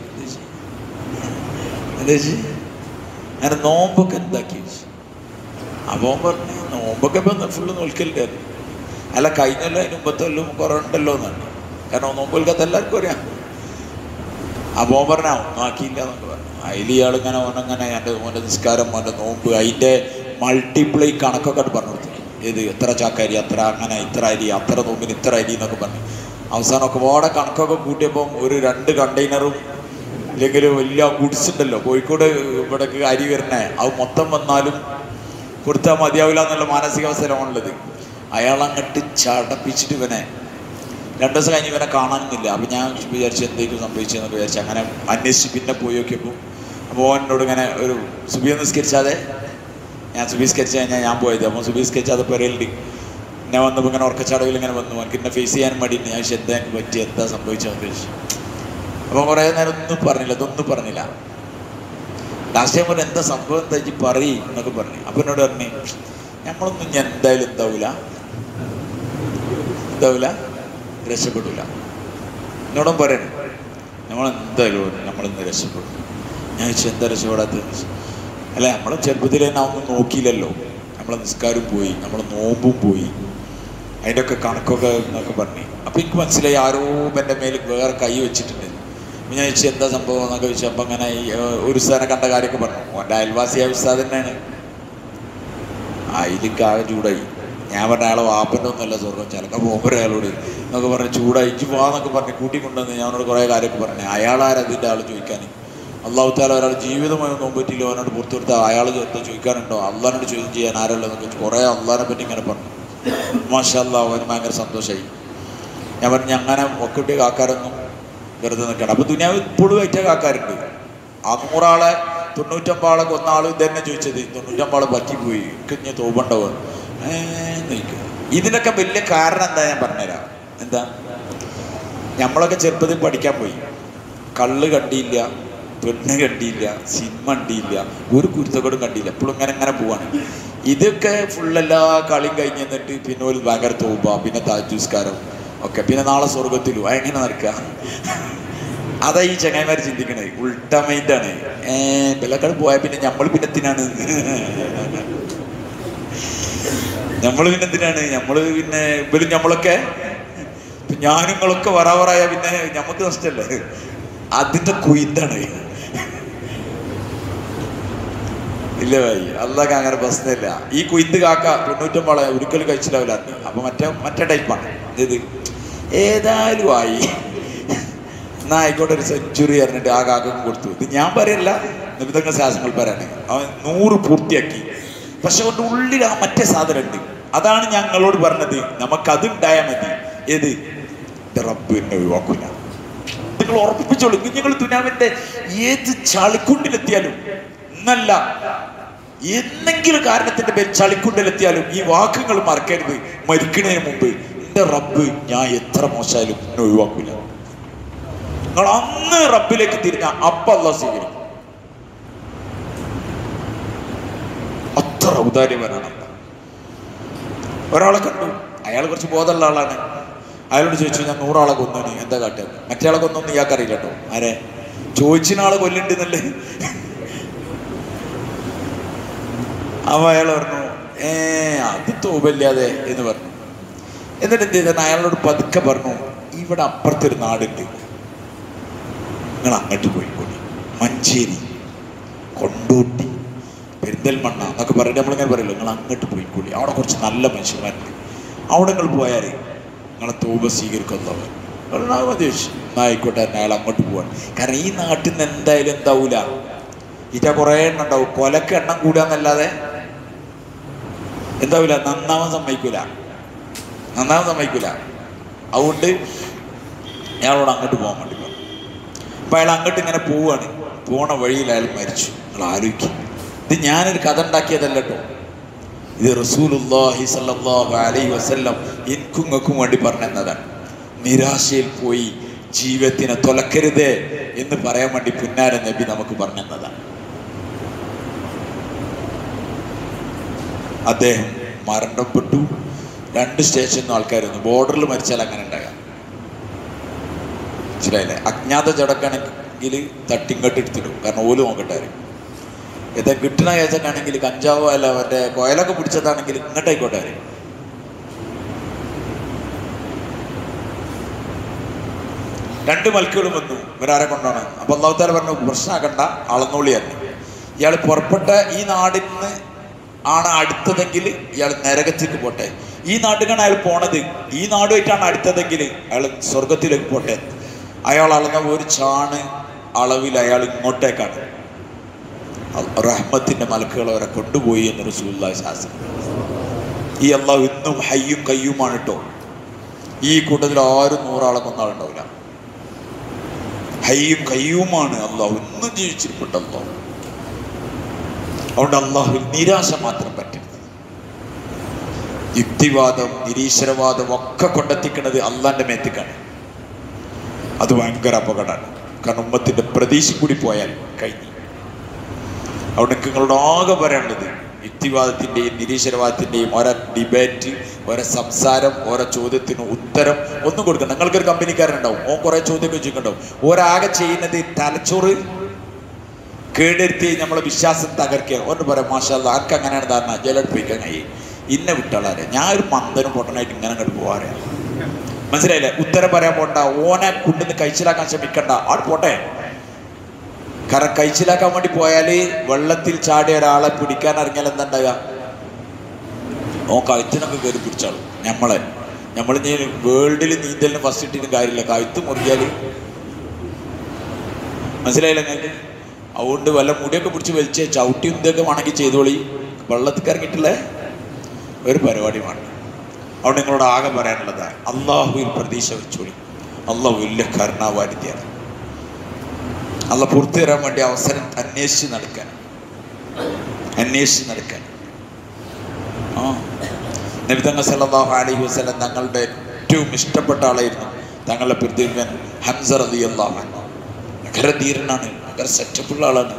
എന്താ ചോദിച്ചു, അങ്ങനെ നോമ്പൊക്കെ എന്താക്കി ചോദിച്ചു. അപ്പോൾ പറഞ്ഞു നോമ്പൊക്കെ ഇപ്പം ഫുള്ള് നോൽക്കലുണ്ടായിരുന്നു. അല്ല കഴിഞ്ഞല്ലോ അതിന് മുമ്പത്തെല്ലാം കുറേ ഉണ്ടല്ലോ എന്നാണ്. കാരണം നോമ്പൊൽക്കത്ത് എല്ലാവർക്കും അറിയാം. അപ്പോൾ പറഞ്ഞാൽ ഒന്നും ആക്കിയില്ല എന്നൊക്കെ പറഞ്ഞു. അതിൽ ഇയാളിങ്ങനെ ഓനങ്ങനെ ഓൻ്റെ നിസ്കാരം, ഓൻ്റെ നോമ്പ്, അതിൻ്റെ മൾട്ടിപ്ലൈ കണക്കൊക്കെ പറഞ്ഞു കൊടുത്തു. ഇത് എത്ര ചാക്കരി, അത്ര അങ്ങനെ ഇത്ര അരി, അത്ര നോമ്പിന് ഇത്ര അരി എന്നൊക്കെ പറഞ്ഞു. അവസാനമൊക്കെ ഓടെ കണക്കൊക്കെ കൂട്ടിയപ്പം ഒരു 2 കണ്ടെയ്നറും ഇല്ലെങ്കിൽ വലിയ ഗുഡ്സ് ഉണ്ടല്ലോ കോഴിക്കോട് ഇവിടേക്ക് അരി വരണേ, അത് മൊത്തം വന്നാലും കൊടുത്താൽ മതിയാവില്ല എന്നുള്ള മാനസികാവസ്ഥയിലാണുള്ളത്. അയാളങ്ങോട്ട് ചടപ്പിച്ചിട്ട് ഇവനെ 2 ദിവസം കഴിഞ്ഞ് ഇവനെ കാണാനൊന്നുമില്ല. അപ്പം ഞാൻ വിചാരിച്ചു എന്തെങ്കിലും സംഭവിച്ചതെന്നൊക്കെ വിചാരിച്ചു. അങ്ങനെ അന്വേഷിച്ച് പിന്നെ പോയി നോക്കിയപ്പോൾ അപ്പോൾ എന്നോട് ഇങ്ങനെ ഒരു സുബിയ നിസ്കരിച്ചാതെ, ഞാൻ സുബി സ്കെച്ച് കഴിഞ്ഞാൽ ഞാൻ പോയത്. അപ്പോൾ സുബി സ്കെച്ചാതെ പെരയിലുണ്ട്. ഞാൻ വന്നപ്പോൾ ഇങ്ങനെ ഉറക്കച്ചടവിൽ ഇങ്ങനെ വന്നു. എനിക്ക് എന്നെ ഫേസ് ചെയ്യാൻ വേണ്ടിയിട്ട് ഞാൻ എന്താ എനിക്ക് പറ്റി, എന്താ സംഭവിച്ചതെന്ന് ചോദിച്ചു. അപ്പോൾ കുറേ നേരം ഒന്നും പറഞ്ഞില്ല. ലാസ്റ്റ് ടൈം പറഞ്ഞു എന്താ സംഭവം, എന്താ വെച്ച് പറയും എന്നൊക്കെ പറഞ്ഞു. അപ്പോൾ എന്നോട് പറഞ്ഞു നമ്മളൊന്നും ഞാൻ എന്തായാലും എന്താവില്ല രക്ഷപ്പെടില്ല. എന്നോടും പറയണം നമ്മളിന്ന് രക്ഷപ്പെടും. ഞാൻ ചോദിച്ചു എന്താ രക്ഷപ്പെടാത്തത്. അല്ല നമ്മൾ ചെറുപ്പത്തിൽ തന്നെ ഒന്നും നോക്കിയില്ലല്ലോ, നമ്മളെ നിസ്കാരം പോയി, നമ്മളെ നോമ്പും പോയി, അതിൻ്റെയൊക്കെ കണക്കൊക്കെ എന്നൊക്കെ പറഞ്ഞു. അപ്പോൾ എനിക്ക് മനസ്സിലായി ആരോ എൻ്റെ മേൽ വേറെ കൈ വെച്ചിട്ടുണ്ട്. ഞാൻ ചോദിച്ചു എന്താ സംഭവം എന്നൊക്കെ ചോദിച്ചു. അപ്പം അങ്ങനെ ഒരു ഉസ്താദിനെ കണ്ട കാര്യമൊക്കെ പറഞ്ഞു. ഓൻ്റെ അയൽവാസിയായ ഉസ്താദ് തന്നെയാണ്. അതിലേക്ക് ആകെ ചൂടായി. ഞാൻ പറഞ്ഞ അയാളെ വാപ്പൻ്റെ ഒന്നുമല്ല സ്വർഗം, ചിലപ്പോൾ പോകുമ്പോൾ അയാളോട് എന്നൊക്കെ പറഞ്ഞ് ചൂടായി. ഇജ്ജ് പോകാന്നൊക്കെ പറഞ്ഞ് കൂട്ടിക്കൊണ്ടുവന്ന് ഞാനോട് കുറേ കാര്യമൊക്കെ പറഞ്ഞു. അയാളാരതിൻ്റെ ആൾ ചോദിക്കാൻ, അള്ളാഹു താല ഒരാൾ ജീവിതമായി നോമ്പറ്റില്ലോ അവനോട് പുറത്തു കൊടുത്താൽ അയാൾ ചോദിക്കാനുണ്ടോ, അള്ളാഹിനോട് ചോദ്യം ചെയ്യാൻ ആരല്ലെന്നൊക്കെ കുറേ അള്ളാഹിനെ പറ്റി ഇങ്ങനെ പറഞ്ഞു. മാഷാ അല്ലാഹ് അവന് ഭയങ്കര സന്തോഷമായി. ഞാൻ പറഞ്ഞു അങ്ങനെ ഒക്കെട്ടി കാക്കാരൊന്നും വെറുതെ നിൽക്കണം. അപ്പോൾ ദുനിയാവ് ഇപ്പോഴും ഏറ്റ കാക്കാരുണ്ട്. ആ 100 ആളെ 99 ആളെ കൊന്ന ആൾ ഇതന്നെ ചോദിച്ചത്, 99 ആളെ പറ്റിപ്പോയി, എനിക്ക് തോപണ്ടാവുക ചോദിക്കുക. ഇതിനൊക്കെ വലിയ കാരണം എന്താ ഞാൻ പറഞ്ഞുതരാം. എന്താ, നമ്മളൊക്കെ ചെറുപ്പത്തിൽ പഠിക്കാൻ പോയി, കള്ള് കണ്ടിയില്ല, പെണ്ണ് കണ്ടിയില്ല, സിനിമ കണ്ടിയില്ല, ഒരു കുരുത്തക്കേടും കണ്ടില്ല, എപ്പോഴും ഇങ്ങനെ പോവാണ്. ഇതൊക്കെ ഫുള്ളെല്ലാ കളിയും കഴിഞ്ഞ് എന്നിട്ട് പിന്നെ ഒരു ഭയങ്കര തോപ, പിന്നെ താജുസ്കാരം ഒക്കെ, പിന്നെ നാളെ സ്വർഗത്തിലും എങ്ങനെ നടക്കുക. അതാ ഈ ചങ്ങായിമാർ ചിന്തിക്കണത്, ഉൾട്ടാ മൈൻഡാണ്. വിലക്കാട് പോയാൽ പിന്നെ നമ്മൾ പിന്നെ എന്തിനാണ്, നമ്മൾ പിന്നെ എന്തിനാണ്, നമ്മൾ പിന്നെ ഇവരും നമ്മളൊക്കെ ഞാനും നിങ്ങളൊക്കെ വറാവറായ പിന്നെ ഞമ്മക്ക് നഷ്ടല്ലേ. അതിന്റെ കുയിന്താണ്. ഇല്ല ഭായി, അതൊക്കെ അങ്ങനെ പ്രശ്നമില്ല. ഈ കുയിന്ത് കാക്ക 99 ഒരിക്കലും കഴിച്ചിട്ടാവില്ല. അപ്പൊ മറ്റേ ടൈപ്പാണ് ഇത്. ഏതായാലും ആയി എന്നാ ആയിക്കോട്ടെ, ഒരു സെഞ്ചുറി പറഞ്ഞിട്ട് ആ കാക്കും കൊടുത്തു. ഇത് ഞാൻ പറയല്ല, നിബിധങ്ങൾ ശാസ്ത്രങ്ങൾ പറയാണ്. അവൻ 100 പൂർത്തിയാക്കി. പക്ഷെ അവൻ്റെ ഉള്ളിൽ ആ മറ്റേ സാധനം ഉണ്ട്. അതാണ് ഞങ്ങളോട് പറഞ്ഞത്, നമുക്കതുണ്ടായാൽ മതി. ഏത്, റബ്ബ് എന്നെ ഒഴിവാക്കില്ല. നിങ്ങൾ ഉറപ്പിച്ചോളൂ. നിങ്ങൾ ദുനിയാവിന്റെ ഏത് ചളിക്കുണ്ടിലെത്തിയാലും, എന്നല്ല എന്തെങ്കിലും കാരണത്തിന്റെ പേര് ചളിക്കുണ്ടിലെത്തിയാലും ഈ വാക്കുകൾ മറക്കരുത്. മരിക്കുന്നതിന് മുമ്പ് എന്റെ റബ്ബ് ഞാൻ എത്ര മോശമായാലും എന്നെ ഒഴിവാക്കില്ല. നിങ്ങൾ അന്ന് റബ്ബിലേക്ക് തിരിഞ്ഞ അപ്പൊ അല്ലാഹു സ്വീകരിക്കും. അത്ര ഔദാര്യവനാണ്. ഒരാളെ കണ്ടു, അയാൾ കുറച്ച് ബോധമുള്ള ആളാണ്. അയാളോട് ചോദിച്ചു, ഞാൻ 100 ആളെ കൊന്നു, എന്താ കാട്ടിയത്? മറ്റേ ആളെ കൊന്നൊന്നും ഇയാൾക്കറിയില്ല കേട്ടോ. ആരെ ചോദിച്ചിന് ആളെ കൊല്ലുണ്ടെന്നല്ലേ. അപ്പൊ അയാൾ പറഞ്ഞു, അത് തോപല്ലാതെ എന്ന് പറഞ്ഞു. എന്നിട്ട് എന്ത് ചെയ്ത, അയാളോട് പതുക്കെ പറഞ്ഞു, ഇവിടെ അപ്പുറത്തൊരു നാടുണ്ട്, നിങ്ങൾ അങ്ങോട്ട് പോയിക്കോളി. മഞ്ചേരി, കൊണ്ടോട്ടി, പെരിന്തൽമണ്ണ എന്നൊക്കെ പറഞ്ഞിട്ട് നമ്മളിങ്ങനെ പറയല്ലോ, നിങ്ങൾ അങ്ങോട്ട് പോയിക്കോളി. അവിടെ കുറച്ച് നല്ല മനുഷ്യന്മാരുണ്ട്, അവിടെ നിങ്ങൾ പോയാൽ നിങ്ങളെ തോപ സ്വീകരിക്കുന്നവർ ആയിക്കോട്ടെ. അയാൾ അങ്ങോട്ട് പോവാണ്. കാരണം ഈ നാട്ടിൽ നിന്ന് എന്തായാലും എന്താവൂല, ഇറ്റ കുറേ എണ്ണം ഉണ്ടാവും. കൊലക്ക് എണ്ണം കൂടാന്നല്ലാതെ എന്താവൂല, നന്നാവാൻ സമ്മതിക്കൂല. അതുകൊണ്ട് അയാളോട് അങ്ങോട്ട് പോകാൻ വേണ്ടി പറഞ്ഞു. അപ്പം അയാൾ അങ്ങോട്ട് ഇങ്ങനെ പോവുകയാണ്. പോണ വഴിയിൽ അയാൾ മരിച്ചു. നിങ്ങൾ ആലോചിക്കും, ഇത് ഞാനൊരു കഥ ഉണ്ടാക്കിയതല്ല കേട്ടോ. ഇത് റസൂലുള്ളാഹി സ്വല്ലല്ലാഹു അലൈഹി വസല്ലം എനിക്കും ഇങ്ങൾക്കും വേണ്ടി പറഞ്ഞതാണ്. നിരാശയിൽ പോയി ജീവിതത്തിനെ തുലക്കരുതേ എന്ന് പറയാൻ വേണ്ടി പുന്നാര നബി നമുക്ക് പറഞ്ഞതാണ്. അദ്ദേഹം മരണപ്പെട്ടു. 2 സ്റ്റേഷനിൽ നിന്ന് ആൾക്കാർ വന്നു. ബോർഡറിൽ മരിച്ചാൽ അങ്ങനെ ഉണ്ടാകാം, മനസ്സിലായില്ലേ? അജ്ഞാത ചടക്കാണെങ്കിൽ തട്ടിങ്ങട്ട് എടുത്തിടും, കാരണം ഓല് നോക്കട്ടാരും. ഇത് കിട്ടുന്ന കേസൊക്കെ ആണെങ്കിൽ കഞ്ചാവോ അല്ല മറ്റേ കോയലൊക്കെ പിടിച്ചതാണെങ്കിൽ ഇങ്ങോട്ടായിക്കോട്ടെ. 2 മൽക്കുകളും വന്നു, ഇവരാരെ കൊണ്ടാണ്. അപ്പൊ അല്ലാഹു തആല പറഞ്ഞു, പ്രശ്നമാക്കണ്ട, അളന്നോളിയായിരുന്നു. ഇയാൾ പുറപ്പെട്ട ഈ നാടിൽ നിന്ന് ആണ് അടുത്തതെങ്കിൽ ഇയാൾ നരകത്തേക്ക് പോട്ടെ. ഈ നാട്ടിലാണ് അയാൾ പോണത്, ഈ നാടുമായിട്ടാണ് അടുത്തതെങ്കിൽ അയാൾ സ്വർഗത്തിലേക്ക് പോട്ടെ. അയാൾ അളന്ന ഒരു ചാണ് അളവിൽ അയാൾ ഇങ്ങോട്ടേക്കാണ്. റഹ്മത്തിന്റെ മലക്കുകൾ അവരെ കൊണ്ടുപോയി എന്ന് റസൂലുള്ളാഹി സ്വല്ലല്ലാഹു അലൈഹി വസല്ലം. ഈ അല്ലാഹു ഇന്നും ഹയ്യും കയ്യുമാണ് കേട്ടോ. ഈ കൂട്ടത്തിൽ ആരും 100 ആളെ കൊന്നാളുണ്ടാവില്ല. ഹയ്യും കയ്യുമാണ് അല്ലാഹു, ഇന്നും ജീവിച്ചിരിപ്പുണ്ട് അല്ലാഹു. അതുകൊണ്ട് അല്ലാഹുവിൽ നിരാശ മാത്രം പറ്റരുത്. യുക്തിവാദം, നിരീശ്വരവാദം ഒക്കെ കൊണ്ടെത്തിക്കുന്നത് അള്ളാന്റെ മേത്തേക്കാണ്. അത് ഭയങ്കര അപകടമാണ്. കാരണം ഉമ്മത്തിന്റെ പ്രതീക്ഷ കൂടി പോയാൽ കഴിഞ്ഞു. അവിടെ നിങ്ങളോട് ആകെ പറയാനുള്ളത്, യുക്തിവാദത്തിൻ്റെയും നിരീശ്വരവാദത്തിൻ്റെയും ഓരോ ഡിബേറ്റ്, ഓരോ സംസാരം, ഓരോ ചോദ്യത്തിന് ഉത്തരം ഒന്നും കൊടുക്കണം. നിങ്ങൾക്കൊരു കമ്പനിക്കാരനുണ്ടാവും, ഓൻ കുറേ ചോദ്യമൊക്കെ ചോദിക്കുന്നുണ്ടാവും. ഒരാകെ ചെയ്യുന്നത് തലച്ചോറ് കേടെടുത്തി നമ്മളെ വിശ്വാസം തകർക്കുക. ഒന്ന് പറയാം, മാഷാ അല്ലാഹ് ആർക്ക് അങ്ങനെയാണ് ധാരണ, ജയിലെടുപ്പിക്കാൻ കഴിയും, ഇന്ന വിട്ടാളാരെ. ഞാൻ ഒരു മന്ദനും പൊട്ടനായിട്ട് ഇങ്ങനെ അങ്ങോട്ട് പോകാറ്, മനസ്സിലായില്ലേ? ഉത്തരം പറയാൻ പോണ്ട, ഓനെ കൊണ്ടുവന്ന് കഴിച്ചിലാക്കാൻ ശ്രമിക്കണ്ട, ആട് പോട്ടെ. കാരണം കഴിച്ചിലാക്കാൻ വേണ്ടി പോയാൽ വെള്ളത്തിൽ ചാടിയ ഒരാളെ പിടിക്കാൻ ഇറങ്ങിയാൽ എന്താ ഉണ്ടാകുക? ഓൻ കഴുത്തിനൊക്കെ കയറി പിടിച്ചാളും. നമ്മൾ വേൾഡിൽ നീന്തലിന് ഫസ്റ്റ് ഇട്ടിട്ട് കാര്യമില്ല, കഴുത്ത് മുറിയാൽ, മനസ്സിലായില്ല നിങ്ങൾക്ക്? അതുകൊണ്ട് വല്ല മുടിയൊക്കെ പിടിച്ച് വലിച്ച് ചവിട്ടി എന്തൊക്കെ വേണമെങ്കിൽ ചെയ്തോളി, വെള്ളത്തിൽ ഇറങ്ങിയിട്ടുള്ള ഒരു പരിപാടി വേണ്ട. അതുകൊണ്ട് നിങ്ങളോട് ആകെ പറയാനുള്ളത്, അള്ളാഹുവിൽ പ്രതീക്ഷ വെച്ചോളി. അള്ളാഹു വലിയ കരുണാവാരിധിയാണ്. അള്ള പുറത്തു തരാൻ വേണ്ടി അവസരം അന്വേഷിച്ച് നടക്കാൻ. നബി തങ്ങൾ സല്ലല്ലാഹു അലൈഹി വസല്ലം തങ്ങളുടെ ഏറ്റവും ഇഷ്ടപ്പെട്ട ആളായിരുന്നു തങ്ങളുടെ പിതൃവൻ ഹംസ റളിയല്ലാഹു അൻഹു. ഭയങ്കര ധീരനാണ്, ഭയങ്കര സെറ്റപ്പുള്ള ആളാണ്.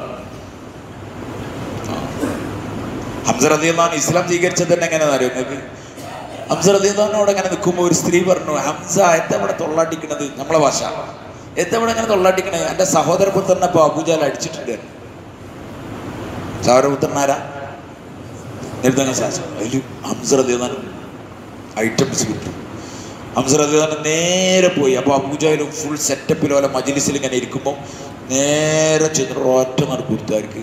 ഹംസ റളിയല്ലാഹു അൻഹു ഇസ്ലാം സ്വീകരിച്ചത് തന്നെ എങ്ങനെയാണെന്ന് അറിയോ നിങ്ങൾക്ക്? ഹംസ റളിയല്ലാഹു അൻഹുവിടെ അങ്ങനെ നിൽക്കുമ്പോൾ ഒരു സ്ത്രീ പറഞ്ഞു, ഹംസ എത്തവിടെ തൊള്ളാട്ടിക്കണത്? നമ്മളെ ഭാഷ, എത്തവിടെ അങ്ങനെ തൊള്ളാട്ടിക്കണത്? എൻ്റെ സഹോദരപുത്രനെ ഇപ്പോൾ അബൂജഹൽ അടിച്ചിട്ടുണ്ട്. സഹോദരപുത്രനാരാ? നബിതങ്ങൾ സാധിച്ചു. അതിൽ ഹംസ റളിയല്ലാഹു അൻഹു ഐറ്റംസ് കിട്ടും. ഹംസ റളിയല്ലാഹു അൻഹു നേരെ പോയി. അപ്പോൾ അബൂജഹൽ ഫുൾ സെറ്റപ്പിൽ പോലെ മജ്ലിസിൽ ഇങ്ങനെ ഇരിക്കുമ്പോൾ നേരെ ചെന്ന് ഒറ്റ നടക്കുത്താർക്ക്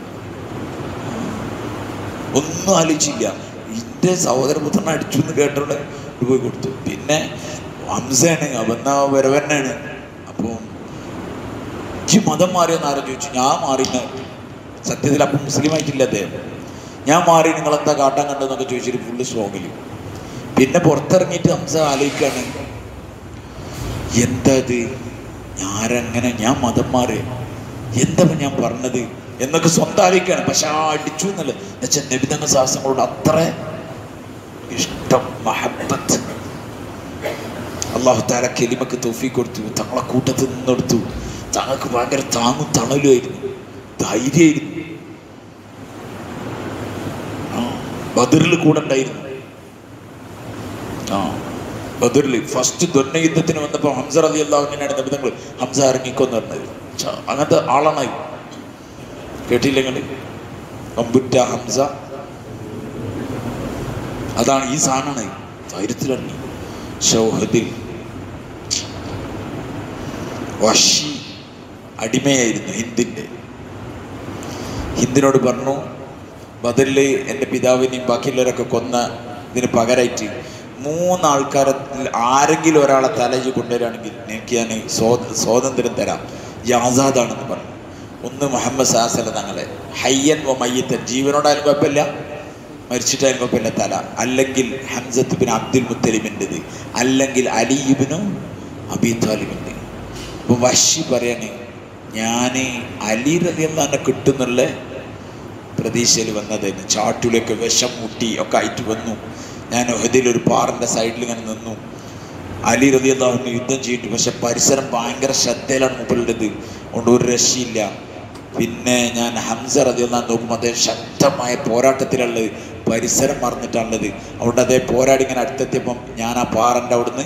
ഒന്നും ആലോചിച്ചില്ല. എൻ്റെ സഹോദരപുത്രനെ അടിച്ചു എന്ന് കേട്ടോടെ പോയി കൊടുത്തു. പിന്നെ ഹംസയാണ്, അവന്നാ വരവനാണ്. അപ്പോൾ ഈ മതം മാറിയെന്ന് ആരും ചോദിച്ചു. ഞാൻ മാറിയെന്ന്. സത്യത്തിൽ അപ്പം മുസ്ലിം ആയിട്ടില്ല അദ്ദേഹം. ഞാൻ മാറി, നിങ്ങളെന്താ കാട്ടാൻ കണ്ടതെന്നൊക്കെ ചോദിച്ചിട്ട് ഫുള്ള് സ്ട്രോങ്ങിൽ. പിന്നെ പുറത്തിറങ്ങിയിട്ട് ഹംസ ആലോചിക്കാണ്, എന്താ ഇത്, ഞാൻ മതം മാറി, എന്താ ഞാൻ പറഞ്ഞത് എന്നൊക്കെ സ്വന്തം ആലോചിക്കാണ്. പക്ഷെ ആ അടിച്ചു എന്നല്ല എന്നുവെച്ചാൽ നബി തങ്ങൾ സാഹസങ്ങളോട് അത്ര ഇഷ്ടം, മഹബത്ത്. അല്ലാഹു തആല കലിമക്ക് തൗഫീഖ് കൊടുത്തു. തങ്ങളെ കൂട്ടത്തിൽ നിന്നെടുത്തു. തങ്ങൾക്ക് ഭയങ്കര താങ്ങും തണലുമായിരുന്നു, ധൈര്യമായിരുന്നു. ബദറിൽ കൂടെ ഉണ്ടായിരുന്നു. ബദറിൽ ഫസ്റ്റ് ദ്വന്ന യുദ്ധത്തിന് വന്നപ്പോൾ ഹംസ റളിയല്ലാഹു അൻഹുവിനാണ് നബി തങ്ങൾ ഹംസ ഇറങ്ങിക്കോന്ന് പറഞ്ഞത്. അങ്ങനത്തെ ആളാണ്. കേട്ടില്ലെങ്കിൽ അമ്പുറ്റ ഹംസ, അതാണ് ഈ സാധനമാണ്. ധൈര്യത്തിലിറങ്ങി. ഷൗഹദിൽ വഷി അടിമയായിരുന്നു ഹിന്ദിനോട് പറഞ്ഞു, ബദറിൽ എൻ്റെ പിതാവിനെയും ബാക്കിയുള്ളവരൊക്കെ കൊന്ന ഇതിന് പകരമായിട്ട് 3 ആൾക്കാരെ ആരെങ്കിലും ഒരാളെ തലയിൽ കൊണ്ടുവരികയാണെങ്കിൽ എനിക്ക് ഞാൻ സ്വാതന്ത്ര്യം തരാം, ആസാദാണെന്ന് പറഞ്ഞു. ഒന്ന് മുഹമ്മദ് സല്ലല്ലാഹു അലൈഹി വസല്ലം തങ്ങളെ ഹയ്യൻ വ മയ്യിത്തൻ, ജീവനോടായാലും കുഴപ്പമില്ല, മരിച്ചിട്ടായാലും കുഴപ്പമില്ല തല. അല്ലെങ്കിൽ ഹംസത്ത് ബിൻ അബ്ദുൽ മുത്തലിബിൻ്റെത്, അല്ലെങ്കിൽ അലി ഇബ്നു അബീ താലിബിൻ്റെ. അപ്പോൾ വഷി പറയാണ്, ഞാൻ അലി റളിയല്ലാഹു അൻഹു കിട്ടുന്നുള്ള പ്രതീക്ഷയിൽ വന്നതായിരുന്നു. ചാട്ടിലൊക്കെ വിഷം മുട്ടി ഒക്കെ ആയിട്ട് വന്നു. ഞാൻ ഉഹദിലൊരു പാറിൻ്റെ സൈഡിൽ ഇങ്ങനെ നിന്നു. അലി റളിയല്ലാഹു അൻഹു യുദ്ധം ചെയ്തിട്ട്, പക്ഷെ പരിസരം ഭയങ്കര ശ്രദ്ധയിലാണ് മുകളിലുള്ളത്, അതുകൊണ്ട് ഒരു രക്ഷയില്ല. പിന്നെ ഞാൻ ഹംസ റളിയല്ലാഹു അൻഹു നോക്കുമ്പോൾ അദ്ദേഹം ശക്തമായ പോരാട്ടത്തിലുള്ളത്, പരിസരം മറന്നിട്ടാണുള്ളത്. അതുകൊണ്ട് അതേ പോരാടി ഇങ്ങനെ അടുത്തെത്തിയപ്പം ഞാൻ ആ പാറൻ്റെ അവിടുന്ന്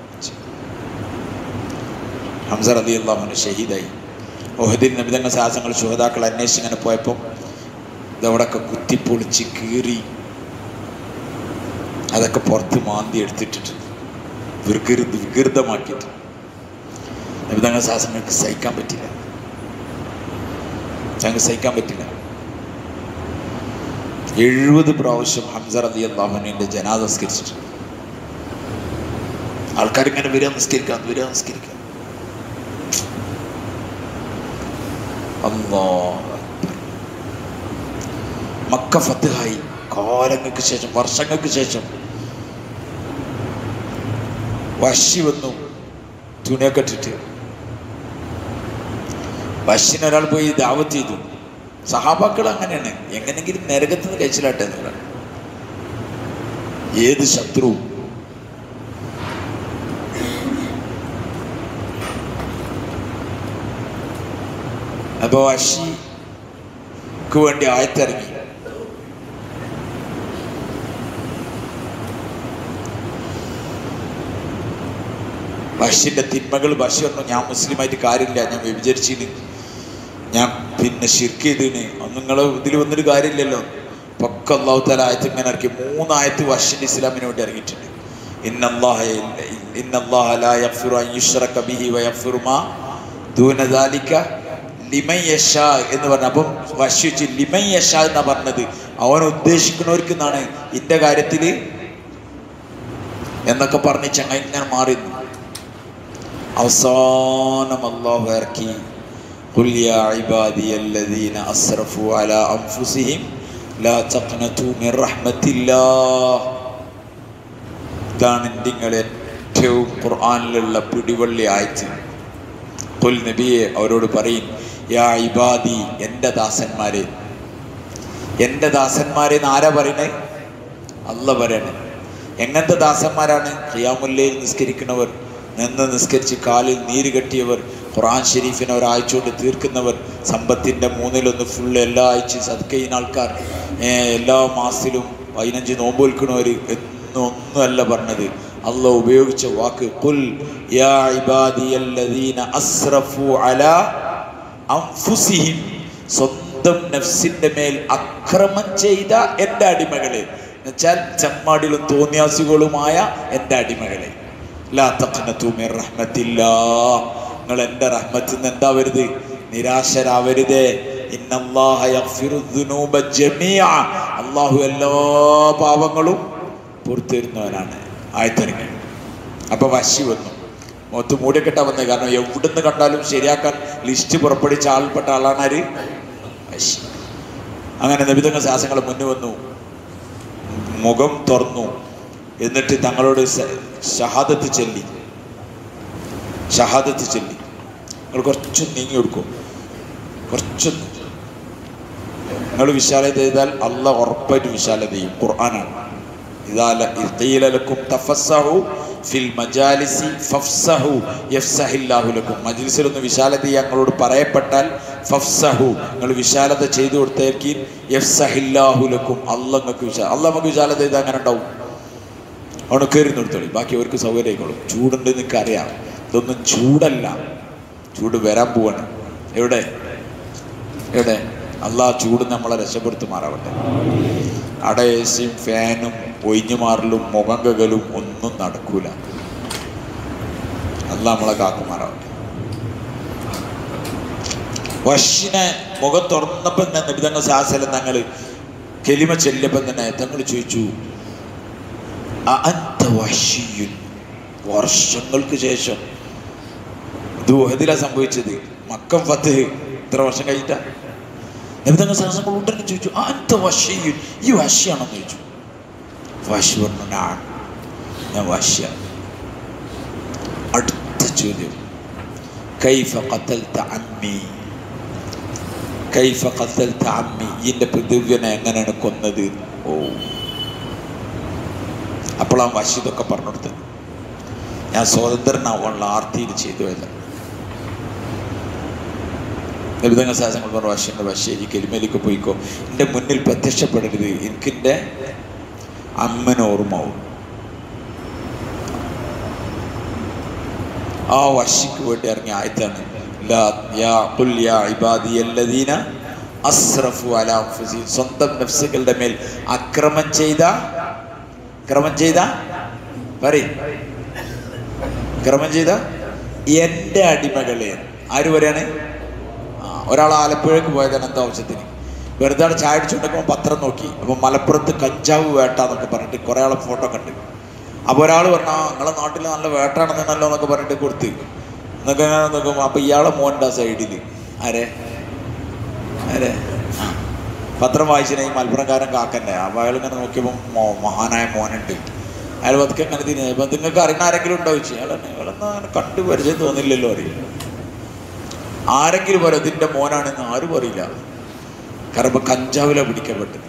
ഹംസ റളിയല്ലാഹു അൻഹു ഷഹീദായി. ഉഹദിൽ നബി തങ്ങൾ സാഹസങ്ങൾ ശുഹദാക്കൾ അന്വേഷിച്ച് ഇങ്ങനെ പോയപ്പോൾ ഇതവിടെയൊക്കെ കുത്തിപ്പൊളിച്ച് കീറി അതൊക്കെ പുറത്ത് മാന്തി എടുത്തിട്ടിട്ട് വികൃതമാക്കിയിട്ട് നബി തങ്ങൾ സാഹസങ്ങൾക്ക് സഹിക്കാൻ പറ്റില്ല. ഞങ്ങൾക്ക് സഹിക്കാൻ പറ്റില്ല. 70 പ്രാവശ്യം ഹംസ റളിയല്ലാഹു അൻഹുവിന്റെ ജനാസ നിസ്കരിച്ചിട്ടുണ്ട്. ആൾക്കാരിങ്ങനെ വരിക നിസ്കരിക്കാം. അല്ലാഹു അക്ബർ. മക്ക ഫത്ഹായി കാലങ്ങൾക്ക് ശേഷം, വർഷങ്ങൾക്ക് ശേഷം വഷി വന്നു തുണിയൊക്കെ ഇട്ടിട്ട്. വഷിന് ഒരാൾ പോയി ദാവത്ത് ചെയ്തു. സഹാബാക്കൾ അങ്ങനെയാണ്, എങ്ങനെങ്കിലും നരകത്തിൽ നിന്ന് കഴിച്ചിലാട്ടെ എന്നുള്ളതാണ്. ഏത് ശത്രു അപ്പോൾ വഷിക്ക് വേണ്ടി ആയത്തിറങ്ങി. ബഷീറിൻ്റെ തിന്മകൾ ബഷീർ പറഞ്ഞു, ഞാൻ മുസ്ലിമായിട്ട് കാര്യമില്ല, ഞാൻ വ്യഭിചരിച്ചിന്, ഞാൻ പിന്നെ ശിർക്ക് ചെയ്തിന്, നിങ്ങൾ ഇതിൽ വന്നൊരു കാര്യമില്ലല്ലോ. പൊക്കെ അല്ലാഹു തആല ആയത്ത് ഇങ്ങനെ ഇറക്കി. 3 ആയത്ത് ബഷീർ ഇസ്ലാമിന് വേണ്ടി ഇറങ്ങിയിട്ടുണ്ട്. ഇന്നല്ലാഹ ലാ യഗ്ഫിറു അൻ യുശ്റക ബിഹി വ യഗ്ഫിറു മാ ദൂന ദാലിക ലിമൻ യശാ എന്ന് പറഞ്ഞു. അപ്പം ബഷീർ ലിമൻ യശാ എന്നാ പറഞ്ഞത്, അവൻ ഉദ്ദേശിക്കുന്നവർക്ക് എന്നാണ് ഇന്റെ കാര്യത്തിൽ എന്നൊക്കെ പറഞ്ഞ് ചങ്ങ ഇങ്ങനെ മാറിയിരുന്നു. അവസാനം അല്ലാഹു ഇറക്കി, ഖുൽ യാ ഇബാദിയല്ലദീന അസ്റഫു അലാ അൻഫുസിഹിം ലാ തഖ്നതു മിർ റഹ്മത്തില്ലാഹ്. ഇതാണ് നിങ്ങളെ ഏറ്റവും ഖുർആനിലുള്ള പിടിവള്ളി ആയത്ത്. ഖുൽ നബിയെ അവരോട് പറയും, യാ ഇബാദി, എൻ്റെ ദാസന്മാരെ. എൻ്റെ ദാസന്മാരെ എന്ന് ആരാ പറയണേ? അല്ലാഹ് പറയണേ. എങ്ങനത്തെ ദാസന്മാരാണ്? ഖിയാമുൽ ലൈൽ നിസ്കരിക്കുന്നവർ, നിന്ന് നിസ്കരിച്ച് കാലിൽ നീര് കെട്ടിയവർ, ഖുർആൻ ഷരീഫിനെ ഒരാഴ്ച കൊണ്ട് തീർക്കുന്നവർ, സമ്പത്തിൻ്റെ 1/3 ഫുള്ള് എല്ലാ ആഴ്ചയും സദ്ക ചെയ്യുന്ന ആൾക്കാർ, എല്ലാ മാസത്തിലും 15 നോമ്പ് വിൽക്കുന്നവർ എന്നൊന്നുമല്ല പറഞ്ഞത്. അള്ളാഹ് ഉപയോഗിച്ച വാക്ക് ഖുൽ യാ ഇബാദിയല്ലദീന അസ്റഫു അലാ അൻഫുസിഹിം, സ്വന്തം നഫ്സിൻ്റെ മേൽ അക്രമം ചെയ്ത എൻ്റെ അടിമകളെ, എന്നുവെച്ചാൽ ചെമ്മാടികളും തോന്നിയാസികളുമായ എൻ്റെ അടിമകളെ. ലാ തഖ്നതു മിർ റഹ്മത്തില്ലാഹ്, നിങ്ങൾ എൻ്റെ റഹ്മത്തിൽ നിന്ന് എന്താവരുത്, നിരാശരാവരുതേ. ഇന്നല്ലാഹ യഗ്ഫിറു ദുനൂബ ജമീഅ, അല്ലാഹു എല്ലാ പാവങ്ങളും പുറത്തിരുന്നവനാണ്. ആയത്തിറങ്ങി. അപ്പോൾ വശി വന്നു, മുഖത്ത് മൂടിക്കെട്ടാൻ വന്നത്. കാരണം എവിടുന്ന് കണ്ടാലും ശരിയാക്കാൻ ലിസ്റ്റ് പുറപ്പെടുവിച്ച ആൾപ്പെട്ട ആളാണ് ആര്? വശി. അങ്ങനെ നബി തങ്ങൾ ശാസങ്ങൾ മുന്നിൽ വന്നു, മുഖം തുറന്നു, എന്നിട്ട് തങ്ങളോട് ഷഹാദത്ത് ചൊല്ലി. നിങ്ങൾ കുറച്ച് നീങ്ങി കൊടുക്കും, കുറച്ചൊന്ന്. നിങ്ങൾ വിശാലത ചെയ്താൽ അള്ളാഹ് ഉറപ്പായിട്ട് വിശാലത ചെയ്യും. ഖുർആനാണ്. മജ്ലിസിലൊന്ന് വിശാലത ഞങ്ങളോട് പറയപ്പെട്ടാൽ ഫഫ്സഹു, നിങ്ങൾ വിശാലത ചെയ്തു കൊടുത്തേക്ക് യഫ്സഹില്ലാഹു ലക്കും, അള്ളാഹ് നമുക്ക് വിശാലത ചെയ്ത് അങ്ങനെ ഉണ്ടാവും. അവിടെ കയറി നിർത്തോളി, ബാക്കി അവർക്ക് സൗകര്യമായിക്കോളും. ചൂടുണ്ട് എന്നൊക്കെ അറിയാം, ഇതൊന്നും ചൂടല്ല, ചൂട് വരാൻ പോവാണ്. എവിടെ അള്ളാഹ് ചൂട് നമ്മളെ രക്ഷപ്പെടുത്തുമാറാവട്ടെ. അവിടെ എ സിയും ഫാനും ഒഴിഞ്ഞു മാറലും മുഖം കകലും ഒന്നും നടക്കൂല. അള്ളാഹ് നമ്മളെ കാക്കുമാറാവട്ടെ. വശിനെ മുഖം തുറന്നപ്പം തന്നെ നബി തങ്ങൾ സാഹസലം തങ്ങൾ കെലിമ ചെല്ലിയപ്പം തന്നെ തങ്ങൾ ചോദിച്ചു, അഅൻത വശിയുൻ. വർഷങ്ങൾക്ക് ശേഷം ഇത് ഉഹദിലാണ് സംഭവിച്ചത്, മക്കം ഫത്ഹ് ഇത്ര വർഷം കഴിഞ്ഞിട്ടാ. നബി തങ്ങൾ സാഹസങ്ങൾ ഉടനെ ചോദിച്ചു, അഅൻത വശിയുൻ, ഈ വശിയാണെന്ന് ചോദിച്ചു. വശി പറഞ്ഞു, ഞാൻ വശിയാണ്. അടുത്ത ചോദ്യം, കൈഫ ഖതൽത അമ്മി, കൈഫ ഖതൽത അമ്മി, എൻ്റെ പിതൃവ്യനെ എങ്ങനെയാണ് കൊന്നത്? ഓ, അപ്പോഴാണ് വശി ഇതൊക്കെ പറഞ്ഞു കൊടുത്തത്. ഞാൻ സ്വതന്ത്രനാവാനുള്ള ആർത്തിയിൽ ചെയ്തു അല്ല. ലളിതങ്ങൾ സാഹസങ്ങൾ പറഞ്ഞു, വശി ഈ കെലിമയിലേക്ക് പോയിക്കോ, എൻ്റെ മുന്നിൽ പ്രത്യക്ഷപ്പെടരുത്, എനിക്കെൻ്റെ അമ്മനെ ഓർമ്മാവും. ആ വശിക്ക് വേണ്ടി ഇറങ്ങിയ ആയത്താണ് സ്വന്തം നഫ്സുകളുടെ മേൽ അക്രമം ചെയ്ത എൻ്റെ അടിമകളെ. ആര് പറയാണ്? ഒരാൾ ആലപ്പുഴയ്ക്ക് പോയതാണ് എന്താ ആവശ്യത്തിന്, വെറുതെ ചായ അടിച്ചുകൊണ്ടിരിക്കുമ്പോൾ പത്രം നോക്കി, അപ്പോൾ മലപ്പുറത്ത് കഞ്ചാവ് വേട്ടാന്നൊക്കെ പറഞ്ഞിട്ട് കുറേ ആളെ ഫോട്ടോ കണ്ട്. അപ്പോൾ ഒരാൾ പറഞ്ഞു, നിങ്ങളെ നാട്ടിൽ നല്ല വേട്ടാണെന്നല്ലോ എന്നൊക്കെ പറഞ്ഞിട്ട് കൊടുത്ത് എന്നൊക്കെ നോക്കുമ്പോൾ അപ്പോൾ ഇയാളെ മോൻ്റെ ആ സൈഡിൽ ആരെ പത്രം വായിച്ചിട്ട് ഈ മലപ്പുറംകാരൻ കാക്കൻ്റെ. അപ്പോൾ അയാൾ ഇങ്ങനെ നോക്കിയപ്പോൾ മഹാനായ മോനുണ്ട്. അയാൾ പതുക്കെ അങ്ങനെ തിരിഞ്ഞു. ഇപ്പം നിങ്ങൾക്ക് അറിയുന്ന ആരെങ്കിലും ഉണ്ടാവും? അയാളെന്നാ അങ്ങനെ കണ്ടു പരിചയം തോന്നില്ലല്ലോ. അറിയില്ല, ആരെങ്കിലും പറയും ഇതിൻ്റെ മോനാണെന്ന് ആരും അറിയില്ല. കാരണം ഇപ്പം കഞ്ചാവിലാണ് പിടിക്കപ്പെട്ടത്.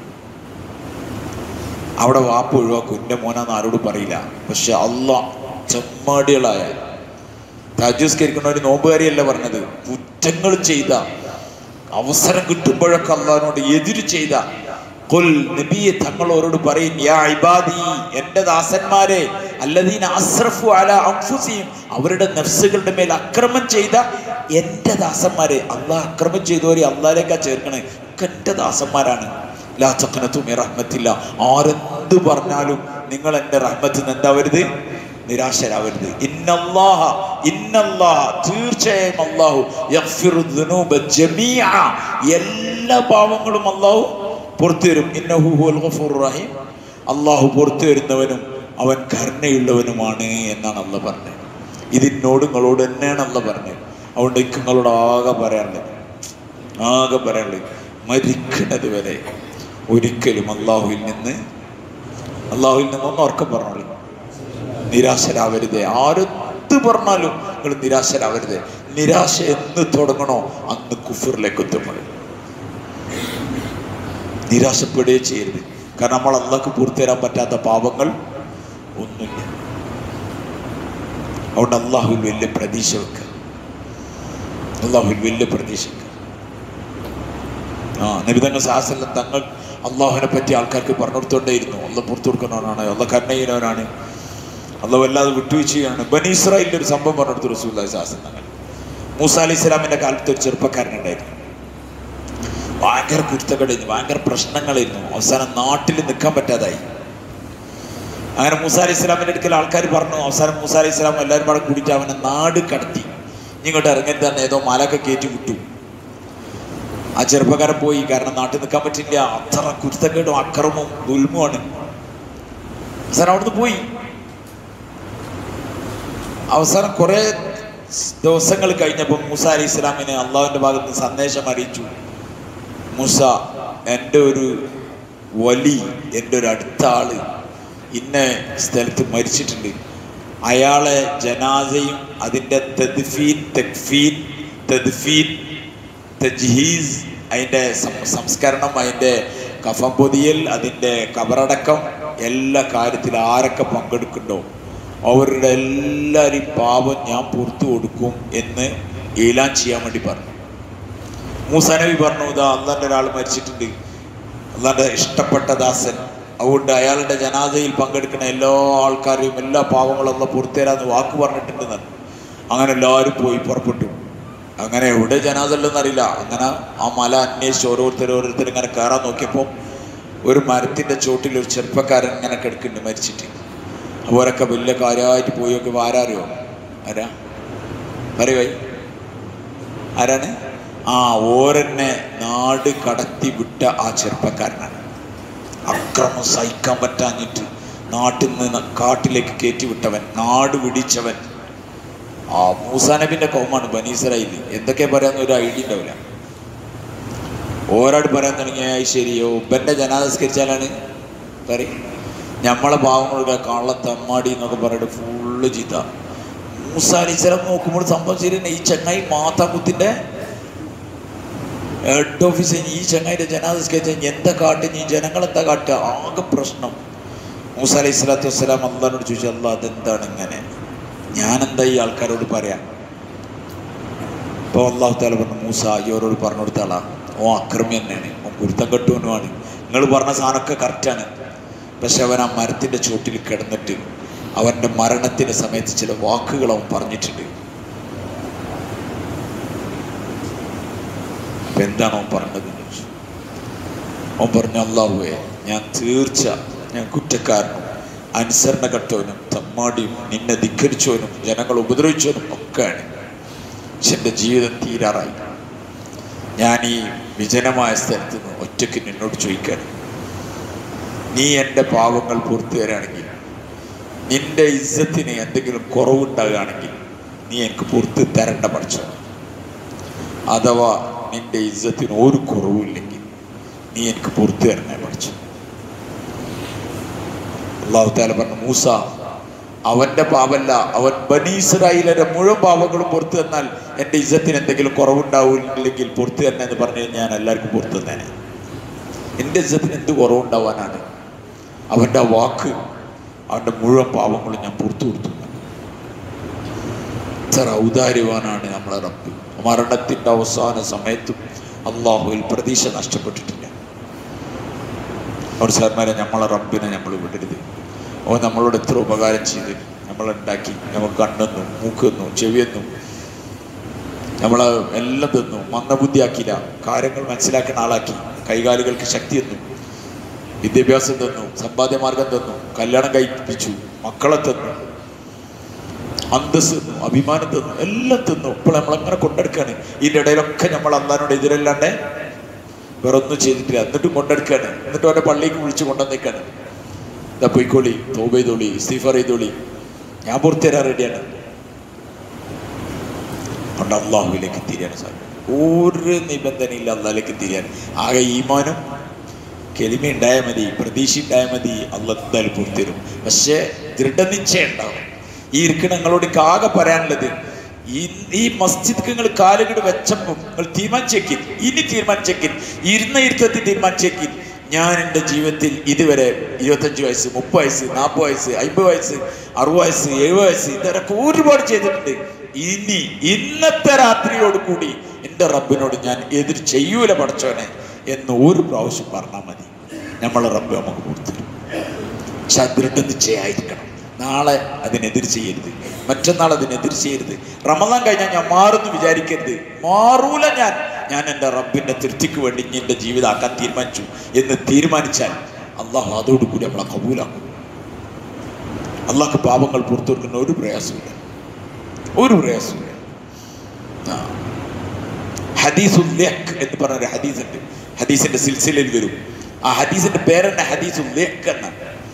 അവിടെ വാപ്പ് ഒഴിവാക്കും, എൻ്റെ മോനാന്ന് ആരോടും പറയില്ല. പക്ഷെ അള്ളാഹ് ചെമ്മാടികളായ തഹജ്ജുദ് ഒരു നോമ്പുകാരിയല്ല പറഞ്ഞത്, കുറ്റങ്ങൾ ചെയ്ത, അവസരം കിട്ടുമ്പോഴൊക്കെ അള്ളാഹിനോട് എതിര് ചെയ്ത ഖുൽ, നബിയെ തങ്ങളോരോട് പറയും, യാ ഇബാദി, എൻ്റെ ദാസന്മാരെ, അല്ലദീന അസ്റഫു അലാ അൻഫുസിഹിം, അവരുടെ നഫ്സുകളുടെ മേൽ അക്രമം ചെയ്ത എൻ്റെ ദാസന്മാരെ. അള്ളാഹ് അക്രമം ചെയ്തവരെ അള്ളാഹിലേക്കാ ചേർക്കണേ, ഒക്കെ എൻ്റെ ദാസന്മാരാണ്. ലാ തഖ്നതു മിർ റഹ്മത്തില്ലാ, ആരെന്ത് പറഞ്ഞാലും നിങ്ങൾ എൻ്റെ റഹ്മത്തിൽ നിന്ന് എന്താവരുത്, നിരാശരാവരുത്. ഇന്നല്ലാഹ തീർച്ചയായും അല്ലാഹു യഗ്ഫിറു ദുനൂബ ജമീഅ, എല്ലാ പാവങ്ങളും അല്ലാഹു പുറത്തു തരും. ഇന്നഹു ഹുവൽ ഗഫൂറുർ റഹീം, അല്ലാഹു പുറത്തു വരുന്നവനും അവൻ കരുണയുള്ളവനുമാണ് എന്നാണ് അല്ലാഹ് പറഞ്ഞത്. ഇതിനോട് നിങ്ങളോട് തന്നെയാണ് അല്ലാഹ് പറഞ്ഞത്. അതുകൊണ്ട് എനിക്ക് നിങ്ങളോട് ആകെ പറയാനുള്ളത് മരിക്കുന്നത് വരെ ഒരിക്കലും അള്ളാഹുവിൽ നിന്ന് ഒന്ന് ഉറക്കം പറഞ്ഞോളൂ, നിരാശരാവരുതേ. ആരെന്ത് പറഞ്ഞാലും നിങ്ങൾ നിരാശരാവരുതേ. നിരാശ എന്ന് തുടങ്ങണോ അന്ന് കുഫറിലേക്ക് എത്തുമ്പോൾ നിരാശപ്പെടുകയും ചെയ്യരുത്. കാരണം നമ്മൾ അള്ളാഹ്ക്ക് പൂർത്തി തരാൻ പറ്റാത്ത പാപങ്ങൾ ഒന്നുമില്ല. അതുകൊണ്ട് അള്ളാഹുവിൽ വലിയ പ്രതീക്ഷ വെക്കുക, അള്ളാഹുവിൽ വലിയ പ്രതീക്ഷ വെക്കുക. നബി തങ്ങൾ സാഹസല്ലം തങ്ങൾ അള്ളാഹുവിനെ പറ്റി ആൾക്കാർക്ക് പറഞ്ഞു കൊടുത്തോണ്ടേയിരുന്നു. അള്ളാഹ് പുറത്തു കൊടുക്കുന്നവനാണ്, അള്ളാഹ് കരുണയുന്നവനാണ്, അള്ളാഹ് വല്ലാതെ വിട്ടുവീഴ്ചയാണ്. ബനി ഇസ്രായേലിൻ്റെ ഒരു സംഭവം പറഞ്ഞു കൊടുത്തു റസൂലുള്ളാഹി സ്വല്ലല്ലാഹു അലൈഹി വസല്ലം. മൂസ അലൈഹി സ്വലാമിൻ്റെ കാലത്ത് ഒരു ചെറുപ്പക്കാരനുണ്ടായിരുന്നു. ഭയങ്കര കുരുത്തക്കേടായിരുന്നു, ഭയങ്കര പ്രശ്നങ്ങളായിരുന്നു. അവസാനം നാട്ടിൽ നിൽക്കാൻ പറ്റാതായി. അങ്ങനെ മൂസ അലൈഹി സ്വലാമിൻ്റെ അടുക്കൽ ആൾക്കാർ പറഞ്ഞു. അവസാനം മൂസ അലൈഹി സ്വലാം എല്ലാവരും കൂടെ കൂടിയിട്ട് അവനെ നാട് കടത്തി. ഇങ്ങോട്ട് ഇറങ്ങരുത് തന്നെ ഏതോ മലയൊക്കെ കയറ്റി വിട്ടു. ആ ചെറുപ്പക്കാരൻ പോയി. കാരണം നാട്ടിൽ നിൽക്കാൻ പറ്റില്ല, അത്ര കുരുത്തക്കേടും അക്രമവും ദുൽമുമാണ്. അവസാനം അവിടുന്ന് പോയി. അവസാനം കുറേ ദിവസങ്ങൾ കഴിഞ്ഞപ്പോൾ മൂസ അലൈഹി സ്വലാമിന് അള്ളാഹുവിൻ്റെ ഭാഗത്ത് സന്ദേശം അറിയിച്ചു. മൂസ, എൻ്റെ ഒരു വലി, എൻ്റെ ഒരു അടുത്ത ആള് ഇന്ന സ്ഥലത്ത് മരിച്ചിട്ടുണ്ട്. അയാളെ ജനാസയും അതിൻ്റെ തജ്ഹീസ്, അതിൻ്റെ സംസ്കരണം, അതിൻ്റെ കഫം പൊതിയൽ, അതിൻ്റെ കബറടക്കം, എല്ലാ കാര്യത്തിലും ആരൊക്കെ പങ്കെടുക്കുന്നുണ്ടോ അവരുടെ എല്ലാവരും പാപം ഞാൻ പുറത്തു കൊടുക്കും എന്ന് ഏലാൻ ചെയ്യാൻ വേണ്ടി പറഞ്ഞു. മൂസാ നബി പറഞ്ഞു, ഇതാ അള്ളാൻ്റെ ഒരാൾ മരിച്ചിട്ടുണ്ട്, അള്ളാൻ്റെ ഇഷ്ടപ്പെട്ട ദാസൻ, അതുകൊണ്ട് അയാളുടെ ജനാസയിൽ പങ്കെടുക്കുന്ന എല്ലാ ആൾക്കാരെയും എല്ലാ പാവങ്ങളും അള്ളാഹ് പുറത്തു തരാമെന്ന് വാക്ക് പറഞ്ഞിട്ടുണ്ടെന്ന്. അങ്ങനെ എല്ലാവരും പോയി പുറപ്പെട്ടു. അങ്ങനെ എവിടെ ജനാസ ഉള്ളതെന്നറിയില്ല. അങ്ങനെ ആ മല അന്വേഷിച്ച് ഓരോരുത്തർ ഇങ്ങനെ കയറാൻ നോക്കിയപ്പോൾ ഒരു മരത്തിൻ്റെ ചോട്ടിൽ ഒരു ചെറുപ്പക്കാരൻ ഇങ്ങനെ കിടക്കുന്നുണ്ട് മരിച്ചിട്ട്. അവരൊക്കെ വലിയ കാര്യമായിട്ട് പോയി നോക്കി. ആരാറിയോ? ആരാ പറയുവായി? ആരാണ്? ഓരെന്നെ നാട് കടത്തി വിട്ട ആ ചെറുപ്പക്കാരനാണ്. അക്രമം സഹിക്കാൻ പറ്റാഞ്ഞിട്ട് നാട്ടിൽ നിന്ന് കാട്ടിലേക്ക് കയറ്റി വിട്ടവൻ, നാട് വിടിച്ചവൻ. മൂസാ നബിൻ്റെ കൗമാണ് ബനി ഇസ്രായേൽ. എന്തൊക്കെ പറയാമെന്ന് ഒരു ഐഡിയ ഉണ്ടാവില്ല. ഓരോട് പറയാൻ തുടങ്ങിയാൽ ശരിയോ ഉപ്പൻ്റെ ജനാദസ്കരിച്ചാലാണ് പറയും. നമ്മളെ പാവങ്ങളുടെ കള്ളത്തമ്മാടി എന്നൊക്കെ പറഞ്ഞിട്ട് ഫുള്ള് ചീത്ത. മൂസാ അലൈഹി സ്വലാം നോക്കുമ്പോൾ സംഭവം ശരിയാണ്. ഈ ചങ്ങായി മാതാകുത്തിൻ്റെ ഹെഡ് ഓഫീസിൽ ഈ ചങ്ങായിൻ്റെ ജനാദസ്കരിച്ചാൽ എന്താ കാട്ടുക, ഈ ജനങ്ങളെന്താ കാട്ടുക, ആകെ പ്രശ്നം. മൂസാ അലൈഹി സ്വലാത്തു വസ്സലാം അള്ളാഹിനോട് ചോദിച്ചു, അല്ലാ അതെന്താണ് ഇങ്ങനെ, ഞാനെന്താ ഈ ആൾക്കാരോട് പറയാം? അപ്പോൾ അള്ളാഹു തആല പറഞ്ഞു, മൂസ ഇവരോട് പറഞ്ഞു കൊടുത്താളാ, അക്രമി തന്നെയാണ്, കുരുത്തം കെട്ടുവനുമാണ്, നിങ്ങൾ പറഞ്ഞ സാധനമൊക്കെ കറക്റ്റാണ്. പക്ഷെ അവൻ ആ മരത്തിൻ്റെ ചോട്ടിൽ കിടന്നിട്ട് അവൻ്റെ മരണത്തിൻ്റെ സമയത്ത് ചില വാക്കുകൾ അവൻ പറഞ്ഞിട്ടുണ്ട്. അപ്പം എന്താണ് അവൻ പറഞ്ഞതെന്ന് ചോദിച്ചു. അവൻ പറഞ്ഞു, അല്ലാഹുവേ, ഞാൻ കുറ്റക്കാരനും അനുസരണ കെട്ടവനും തമ്മാടിയും നിന്നെ ധിക്കരിച്ചവനും ജനങ്ങൾ ഉപദ്രവിച്ചവനും ഒക്കെയാണ്. പക്ഷെ എൻ്റെ ജീവിതം തീരാറായി. ഞാൻ ഈ വിജനമായ സ്ഥലത്ത് നിന്ന് ഒറ്റയ്ക്ക് നിന്നോട് ചോദിക്കാൻ, നീ എൻ്റെ പാവങ്ങൾ പൂർത്തി തരാണെങ്കിൽ, നിൻ്റെ ഇസ്സത്തിന് എന്തെങ്കിലും കുറവുണ്ടാകുകയാണെങ്കിൽ നീ എനിക്ക് പൂർത്തി തരേണ്ട പഠിച്ചോ. അഥവാ നിൻ്റെ ഇസ്സത്തിന് ഒരു കുറവില്ലെങ്കിൽ നീ എനിക്ക് പൂർത്തി തരണേ പഠിച്ചു. അല്ലാഹു തആല പറഞ്ഞു, മൂസ അവൻ്റെ പാപമല്ല, അവൻ ബനി ഇസ്രായേലിന്റെ മുഴുവൻ പാപങ്ങളും പുറത്തു തന്നാൽ എൻ്റെ ഇസ്സത്തിന് എന്തെങ്കിലും കുറവുണ്ടാവില്ലെങ്കിൽ പുറത്തു തന്നെ എന്ന് പറഞ്ഞു ഞാൻ എല്ലാവർക്കും പുറത്തു തന്നേനെ. എൻ്റെ ഇസ്സത്തിന് എന്ത് കുറവുണ്ടാവാനാണ്? അവൻ്റെ വാക്ക്, അവൻ്റെ മുഴുവൻ പാപങ്ങളും ഞാൻ പുറത്തു കൊടുത്തു. ഇത്ര ഔദാര്യവാനാണ് നമ്മളെ റബ്ബ്. മരണത്തിൻ്റെ അവസാന സമയത്തും അള്ളാഹുവിൽ പ്രതീക്ഷ നഷ്ടപ്പെട്ടിട്ടില്ല. അവർ സാർമാരെ, നമ്മളെ റബ്ബിനെ നമ്മൾ വിടരുത്. അവൻ നമ്മളോട് എത്ര ഉപകാരം ചെയ്ത് നമ്മളുണ്ടാക്കി, നമുക്ക് കണ്ണെന്നും മൂക്കെന്നും ചെവിയെന്നും നമ്മളെ എല്ലാം തന്നു, മന്ദബുദ്ധിയാക്കിയില്ല, കാര്യങ്ങൾ മനസ്സിലാക്കുന്ന ആളാക്കി, കൈകാലുകൾക്ക് ശക്തി തന്നു, വിദ്യാഭ്യാസം തന്നു, സമ്പാദ്യമാർഗം തന്നു, കല്യാണം കഴിപ്പിച്ചു, മക്കളെ തന്നു, അന്തസ് തന്നു, അഭിമാനം തന്നു, എല്ലാം തന്നു. ഇപ്പോൾ നമ്മളങ്ങനെ കൊണ്ടെടുക്കുകയാണ്. ഇതിൻ്റെ ഇടയിലൊക്കെ നമ്മൾ അള്ളാഹിനോട് എതിരല്ലാണ്ട് വേറൊന്നും ചെയ്തിട്ടില്ല. എന്നിട്ടും കൊണ്ടെടുക്കുകയാണ്. എന്നിട്ട് അവരെ പള്ളിക്ക് വിളിച്ച് കൊണ്ടുവന്നേക്കാണ്. ഇതാ പൊയ്ക്കോളി, തൗബ ചെയ്തോളി, ഇസ്തിഗ്ഫാർ ചെയ്തോളി, ഞാൻ പുറത്തു തരാൻ റെഡിയാണ്. അതുകൊണ്ട് അള്ളാഹുവിലേക്ക് തിരിയാൻ സാധിക്കും. ഒരു നിബന്ധനയില്ല അള്ളാഹിലേക്ക് തിരിയാൻ. ആകെ ഈമാനും കെലിമ ഉണ്ടായാൽ മതി, പ്രതീക്ഷ ഉണ്ടായാൽ മതി, അള്ളാഹ് എന്തായാലും പുറത്തു തരും. പക്ഷേ ദൃഢനിശ്ചയം ഉണ്ടാവും. ഈ ഇരിക്കണ നിങ്ങളോട് ആകെ പറയാനുള്ളത്, ഈ മസ്ജിദ് നിങ്ങൾ കാലുകട് വെച്ചപ്പോൾ നിങ്ങൾ തീരുമാനിച്ചേക്കിൻ, ഇനി തീരുമാനിച്ചേക്കിൻ, ഇരുത്തത്തിൽ തീരുമാനിച്ചേക്കിൻ, ഞാൻ എൻ്റെ ജീവിതത്തിൽ ഇതുവരെ 25 വയസ്സ്, 30 വയസ്സ്, 40 വയസ്സ്, 50 വയസ്സ്, 60 വയസ്സ്, 70 വയസ്സ്, ഇതൊക്കെ ഒരുപാട് ചെയ്തിട്ടുണ്ട്. ഇനി ഇന്നത്തെ രാത്രിയോട് കൂടി എൻ്റെ റബ്ബിനോട് ഞാൻ എതിർ ചെയ്യൂല പടച്ചോനെ എന്ന് ഒരു പ്രാവശ്യം പറഞ്ഞാൽ മതി. നമ്മളെ റബ്ബ് നമുക്ക് കൊടുത്തിരും. പക്ഷെ ദൃഢനിശ്ചയായിരിക്കണം. നാളെ അതിനെതിർ ചെയ്യരുത്, മറ്റന്നാൾ അതിനെതിർ ചെയ്യരുത്. റമദാൻ കഴിഞ്ഞാൽ ഞാൻ മാറുമെന്ന് വിചാരിക്കരുത്. മാറൂല ഞാൻ എൻ്റെ റബ്ബിൻ്റെ തൃപ്തിക്ക് വേണ്ടി എൻ്റെ ജീവിതമാക്കാൻ തീരുമാനിച്ചു എന്ന് തീരുമാനിച്ചാൽ അള്ളാഹു അതോടുകൂടി നമ്മളെ കബൂലാക്കും. അള്ളാഹ്ക്ക് പാപങ്ങൾ പുറത്തു കൊടുക്കുന്ന ഒരു പ്രയാസമില്ല. ഹദീസുൽ ലഹ്ക് എന്ന് പറഞ്ഞൊരു ഹദീസുണ്ട്, ഹദീസിന്റെ സിൽസിലയിൽ വരും. ആ ഹദീസിന്റെ പേരെന്നെ ഹദീസുൽ ലഹ്ക് എന്നാണ്.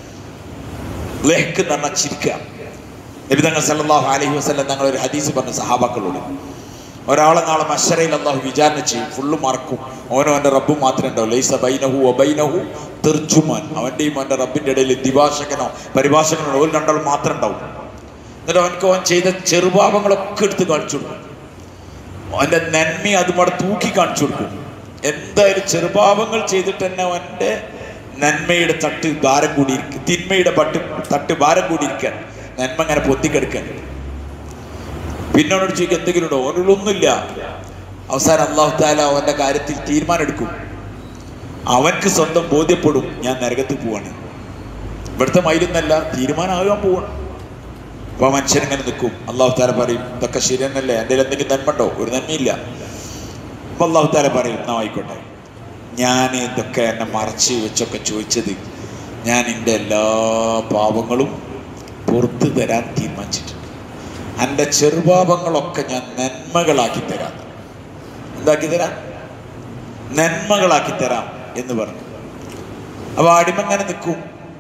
ലഹ്ക് എന്ന് പറഞ്ഞാൽ ചിരിക്കുക. നബി തങ്ങൾ സല്ലല്ലാഹു അലൈഹി വസല്ലം തങ്ങൾ ഒരു ഹദീസ് പറഞ്ഞ സഹാബാക്കളോട്, ഒരാളെ നാളെ മഹ്ശറയിൽ അള്ളാഹു വിചാരണ ചെയ്യും, ഫുള്ള് മറക്കും. ഓനോ എൻ്റെ റബ്ബും മാത്രമേ ഉണ്ടാവും. ലൈസ ബൈനഹു വബൈനഹു തർജുമാൻ, അവൻ്റെയും അവൻ്റെ റബ്ബിൻ്റെ ഇടയിൽ ദിവാശകനോ പരിഭാഷകനോ ഒരു രണ്ടാൾ മാത്രം ഉണ്ടാവും. എന്നിട്ട് അവൻ ചെയ്ത ചെറുപാപങ്ങളൊക്കെ എടുത്ത് കാണിച്ചു കൊടുക്കും. അവൻ്റെ നന്മ അതുമാടെ തൂക്കി കാണിച്ചു കൊടുക്കും. എന്തായാലും ചെറുപാപങ്ങൾ ചെയ്തിട്ട് തന്നെ അവൻ്റെ നന്മയുടെ തട്ട് ഭാരം കൂടിയിരിക്കുക, തിന്മയുടെ തട്ട് ഭാരം കൂടിയിരിക്കാൻ, നന്മ അങ്ങനെ പൊത്തിക്കെടുക്കാൻ. പിന്നെ അവനോട് ചോദിക്കും എന്തെങ്കിലും ഉണ്ടോ? അവനൊന്നുമില്ല. അവസാനം അല്ലാഹു തആല അവൻ്റെ കാര്യത്തിൽ തീരുമാനം എടുക്കും. അവൻക്ക് സ്വന്തം ബോധ്യപ്പെടും, ഞാൻ നരകത്തിൽ പോവാണ്, ഇവിടുത്തെ മയിലൊന്നല്ല, തീരുമാനമാകാൻ പോവാണ്. അപ്പോൾ മനുഷ്യനിങ്ങനെ നിൽക്കും. അല്ലാഹു തആല പറയും, ഇതൊക്കെ ശരിയെന്നല്ലേ, എൻ്റെ എന്തെങ്കിലും നന്മ ഉണ്ടോ? ഒരു നന്മയില്ല. അപ്പോൾ അല്ലാഹു തആല പറയും, എന്നാ ആയിക്കോട്ടെ, ഞാൻ ഇതൊക്കെ എന്നെ മറച്ച് വെച്ചൊക്കെ ചോദിച്ചത്, ഞാൻ എൻ്റെ എല്ലാ പാപങ്ങളും പുറത്തു തരാൻ തീരുമാനിച്ചിട്ടുണ്ട്. എൻ്റെ ചെറുപാപങ്ങളൊക്കെ ഞാൻ നന്മകളാക്കി തരാം. എന്താക്കി തരാം? നന്മകളാക്കി തരാം എന്ന് പറഞ്ഞു. അപ്പോൾ അടിമ അങ്ങനെ നിൽക്കും.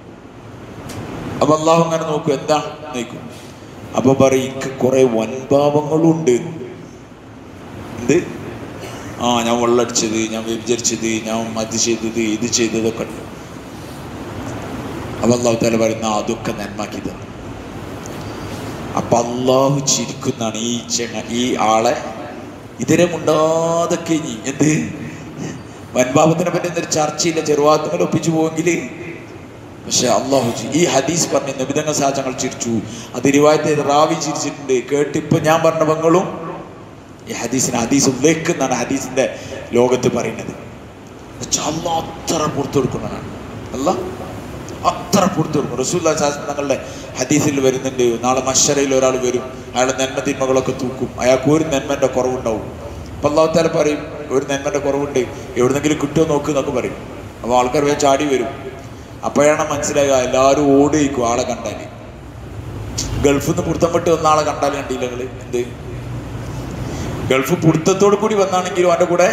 അപ്പോൾ അള്ളാഹു അങ്ങനെ നോക്കും, എന്താ നോക്കും. അപ്പോൾ പറയും, എനിക്ക് കുറേ വൻപാപങ്ങളുണ്ട്. എന്ത്? ഞാൻ വെള്ളടിച്ചത്, ഞാൻ വ്യഭിചരിച്ചത്, ഞാൻ അത് ചെയ്തത്, ഇത് ചെയ്തതൊക്കെ ഉണ്ട്. അപ്പോൾ അല്ലാഹു തആല പറയുന്ന അതൊക്കെ നന്മാക്കി തന്നു. അപ്പം അള്ളാഹു ചിരിക്കുന്നതാണ് ഈ ആളെ ഇതരെ മുണ്ടാതെ കഴിഞ്ഞ്. എന്ത് വൻപാപത്തിനെ പറ്റി എന്തൊരു ചർച്ചയില്ല, ചെറുവാത്തങ്ങൾ ഒപ്പിച്ചു പോവെങ്കിൽ. പക്ഷെ അള്ളാഹു ഈ ഹദീസ് പറഞ്ഞ നബിതങ്ങൾ സാഹചര്യങ്ങൾ ചിരിച്ചു. അത് റിവായത്ത് റാവി ചിരിച്ചിട്ടുണ്ട്. കേട്ടിപ്പോൾ ഞാൻ പറഞ്ഞ പങ്ങളും ഈ ഹദീസിന് ഹദീസ് ഉല്ലേഖ് എന്നാണ് ഹദീസിന്റെ ലോകത്ത് പറയുന്നത്. അള്ളാഹ് അത്ര പുറത്തു കൊടുക്കുന്നതാണ്. അള്ളാഹ് അത്ര പുറത്തു കൊടുക്കും. റസൂലുള്ളാഹി സ്വല്ലല്ലാഹു അലൈഹി വസല്ലം തങ്ങളുടെ ഹദീസിൽ വരുന്നുണ്ട്, നാളെ മഹ്ശറയിൽ ഒരാൾ വരും, അയാൾ നന്മ തിന്മകളൊക്കെ തൂക്കും, അയാൾക്ക് ഒരു നന്മൻ്റെ കുറവുണ്ടാവും. അപ്പം അല്ലാഹു തആല പറയും, ഒരു നന്മൻ്റെ കുറവുണ്ട്, എവിടുന്നെങ്കിലും കിട്ടുമോ നോക്ക് എന്നൊക്കെ പറയും. അപ്പോൾ ആൾക്കാർ വേഗം ചാടി വരും. അപ്പോഴാണ് മനസ്സിലാകുക, എല്ലാവരും ഓടിയിരിക്കും ആളെ കണ്ടാൽ. ഗൾഫിൽ നിന്ന് പുറത്തം വിട്ട് വന്ന ആളെ കണ്ടാൽ കണ്ടില്ല നിങ്ങൾ? എന്ത് ഗൾഫ് പുടുത്തത്തോടു കൂടി വന്നാണെങ്കിലും അവൻ്റെ കൂടെ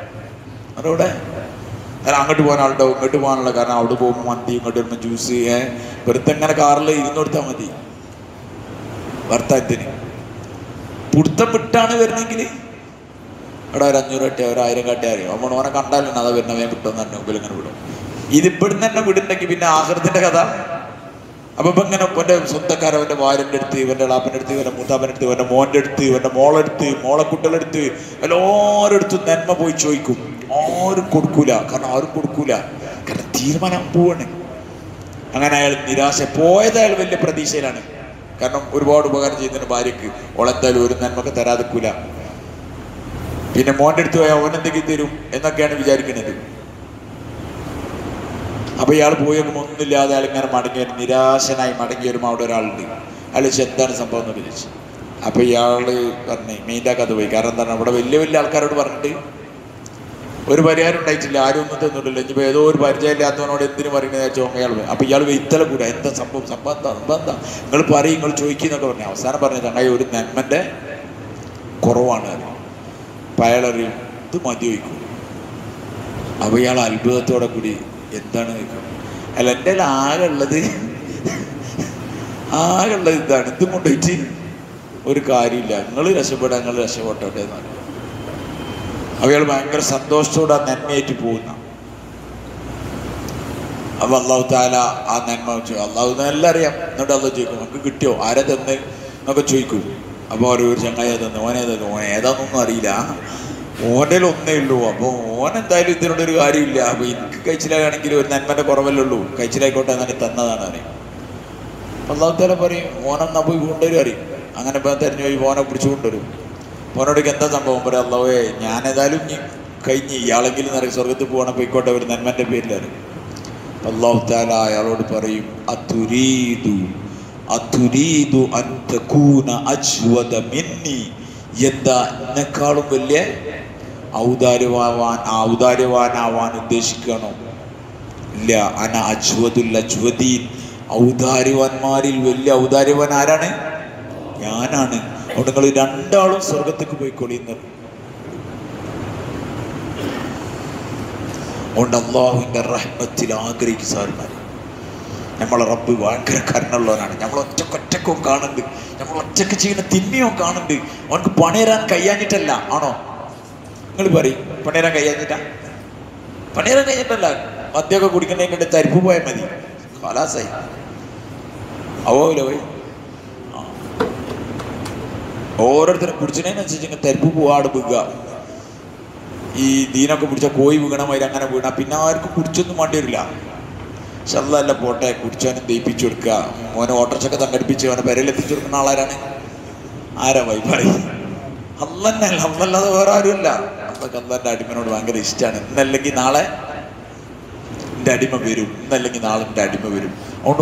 അങ്ങോട്ട് പോകാൻ ആളുണ്ടാവും, ഇങ്ങോട്ട് പോകാനുള്ള. കാരണം അവിടെ പോകുമ്പോൾ മന്തി, ഇങ്ങോട്ട് വരുമ്പോൾ ജ്യൂസ്, വെറുതെ അങ്ങനെ കാറിൽ ഇരുന്ന് കൊടുത്താൽ മതി. ഭർത്താവത്തിന് പുടുത്തം വിട്ടാണ് വരുന്നെങ്കിൽ അവിടെ ഒരു 500 കട്ടിയ, ഒരു 1000 കട്ടിയ അറിയാം. അപ്പോൾ ഓനെ കണ്ടാലും അതാ വരുന്ന വേഗം വിട്ടോന്ന് തന്നെ മുമ്പിൽ ഇങ്ങനെ വിടും. ഇതിപ്പിടുന്ന് തന്നെ വിടുന്നെങ്കിൽ പിന്നെ ആഖിറത്തിന്റെ കഥ. അപ്പം ഇപ്പം ഇങ്ങനെ ഇവൻ്റെ സ്വന്തക്കാരൻ അവൻ്റെ ഭാര്യൻ്റെ അടുത്ത്, ഇവൻ്റെ ഇളാപ്പൻ്റെ അടുത്ത്, ഇവൻ്റെ മൂത്താപ്പൻ്റെ അടുത്ത്, ഇവൻ്റെ മോൻ്റെ അടുത്ത്, ഇവൻ്റെ മോളെടുത്ത്, മോളെക്കുട്ടികളെടുത്ത്, എല്ലാവരും അടുത്ത് നന്മ പോയി ചോദിക്കും. ആരും കൊടുക്കൂല. കാരണം ആരും കൊടുക്കൂല, കാരണം തീരുമാനം പോവാണ്. അങ്ങനെ അയാൾ നിരാശ പോയത്. അയാൾ വലിയ പ്രതീക്ഷയിലാണ്. കാരണം ഒരുപാട് ഉപകാരം ചെയ്യുന്നതിന് ഭാര്യക്ക് ഓളെന്തായാലും ഒരു നന്മക്ക് തരാതിക്കൂല. പിന്നെ മോൻ്റെ അടുത്ത് പോയാൽ അവനെന്തെങ്കിലും തരും എന്നൊക്കെയാണ് വിചാരിക്കുന്നത്. അപ്പോൾ ഇയാൾ പോയി നോക്കുമ്പോൾ ഒന്നുമില്ലാതെ അയാൾ ഇങ്ങനെ മടങ്ങി വരും, നിരാശനായി മടങ്ങി വരുമ്പോൾ അവിടെ ഒരാളുണ്ട്. അയാൾ ചോദിച്ചു, എന്താണ് സംഭവം എന്ന് ചോദിച്ചു. അപ്പോൾ ഇയാൾ പറഞ്ഞേ മെയിൻ്റാക്കാതെ പോയി. കാരണം എന്താണ്, അവിടെ വലിയ വലിയ ആൾക്കാരോട് പറഞ്ഞിട്ട് ഒരു പരിഹാരം ഉണ്ടായിട്ടില്ല, ആരും ഒന്നും തന്നിട്ടില്ല. ഇനിയിപ്പോൾ ഏതോ ഒരു പരിചയമില്ലാത്തവനോട് എന്തിനു പറയുന്നത് വെച്ചാൽ അയാൾ പോയി. അപ്പോൾ ഇയാൾ വെയ്ത്തല കൂടെ, എന്താ സംഭവം എന്താ നിങ്ങൾ പറയും, നിങ്ങൾ ചോദിക്കുന്നൊക്കെ പറഞ്ഞു. അവസാനം പറഞ്ഞു, ചങ്ങായി ഒരു നന്മൻ്റെ കുറവാണ്. അപ്പം അയാളറിയും, ഇത് മതി വയ്ക്കും. അപ്പോൾ ഇയാൾ അത്ഭുതത്തോടെ കൂടി എന്താണ് വയ്ക്കും. അല്ല, എൻ്റെ ആകെ ഉള്ളത് ഇതാണ്, ഇതും കൊണ്ടുപോയിട്ട് ഒരു കാര്യമില്ല, നിങ്ങൾ രക്ഷപ്പെടാൻ നിങ്ങൾ രക്ഷപ്പെട്ടോട്ടെ എന്നാണ്. അവയാൾ ഭയങ്കര സന്തോഷത്തോടെ ആ നന്മയായിട്ട് പോകുന്ന. അപ്പോൾ അല്ലാഹു തആല ആ നന്മ അല്ലാഹു എല്ലാം അറിയാം. എന്നിട്ട് അല്ലാഹു ചോദിക്കും, നമുക്ക് കിട്ടിയോ, ആരെ തന്നെ എന്നൊക്കെ ചോദിക്കും. അപ്പോൾ ഒരു ചങ്ങായി തന്നു, ഓനേതന്നു, ഓൻ ഏതാണെന്നൊന്നും അറിയില്ല, ഓൻ്റെ ഒന്നേ ഉള്ളൂ. അപ്പോൾ ഓൻ എന്തായാലും ഇതിനോടൊരു കാര്യമില്ല. അപ്പോൾ എനിക്ക് കഴിച്ചിലാണെങ്കിൽ ഒരു നന്മൻ്റെ കുറവല്ലേ ഉള്ളൂ, കഴിച്ചിലായിക്കോട്ടെ എന്നാണ് തന്നതാണ് അറിയും. അള്ളാഹു തആല പറയും ഓനെന്നാ പോയി കൊണ്ടുവരും അറിയും. അങ്ങനെ ഇപ്പോൾ തെരഞ്ഞു പോയി ഓനെ പിടിച്ചു കൊണ്ടുവരും. ഓനോടേക്ക് എന്താ സംഭവം പറയും, അള്ളാഹുവേ ഞാനേതായാലും കഴിഞ്ഞ് ഇയാളെങ്കിലും നിറയെ സ്വർഗത്തിൽ പോകണം, പോയിക്കോട്ടെ ഒരു നന്മൻ്റെ പേരിലാണ്. അള്ളാഹു തആല അയാളോട് പറയും അതുരീദു അൻ തകൂന അജ്വദ മിന്നി, എന്താ എന്നെക്കാളും വലിയ ഔദാര്യവാനാവാൻ ഉദ്ദേശിക്കണോ? ഇല്ല, അന അജ്വദുൽ അജ്വദീൻ, ഔദാര്യവാന്മാരിൽ വലിയ ഔദാര്യവാൻ ആരാണ്? ഞാനാണ്. അവിടെ നിങ്ങൾ രണ്ടാളും സ്വർഗത്തേക്ക് പോയിക്കൊള്ളിയുന്നത്. അതുകൊണ്ട് അള്ളാഹുവിൻ്റെ റഹ്മത്തിൽ ആഗ്രഹിക്കും സാറിമാർ. നമ്മളെ റബ്ബ് ഭയങ്കര കരുണുള്ളവനാണ്. നമ്മൾ ഒറ്റക്കും കാണുന്നുണ്ട്, നമ്മൾ ഒറ്റക്ക് ചെയ്യുന്ന തിന്മയോ കാണുന്നുണ്ട്. അവനക്ക് പണിയരാൻ കഴിയാഞ്ഞിട്ടല്ല ആണോ? നിങ്ങൾ പറയും പണിയരാൻ കഴിയാഞ്ഞിട്ടാ? പണിയരാൻ കഴിഞ്ഞിട്ടല്ല. മദ്യമൊക്കെ കുടിക്കുന്നതിൻ്റെ തരിപ്പ് പോയാൽ മതി, ഖലാസായി. അവോല പോയി ഓരോരുത്തരെ കുടിച്ചതിനനുസരിച്ച് തരിപ്പ് പോവാട് വീഴുക. ഈ ദീനൊക്കെ പിടിച്ച കോഴി വീണമാതിരി അങ്ങനെ വീണാൽ പിന്നെ ആർക്കും കുടിച്ചൊന്നും വേണ്ടി വരില്ല. പക്ഷെ അല്ല പോട്ടെ, കുടിച്ചവനും ദയിപ്പിച്ചു കൊടുക്കുക, ഓനെ ഓട്ടർച്ചൊക്കെ സംഘടിപ്പിച്ച് അവനെ പെരയിലെത്തിച്ചു കൊടുക്കുന്ന ആളാരാണ്? ആരാ വൈ പറയും? അല്ലന്നല്ല, അല്ലല്ലാതെ വേറെ ആരുമല്ല. അതൊക്കെ അള്ളാൻ്റെ അടിമനോട് ഭയങ്കര ഇഷ്ടമാണ്. ഇന്നല്ലെങ്കിൽ നാളെ എൻ്റെ അടിമ വരും, ഇന്നല്ലെങ്കിൽ നാളെ എൻ്റെ അടിമ വരും. അതുകൊണ്ട്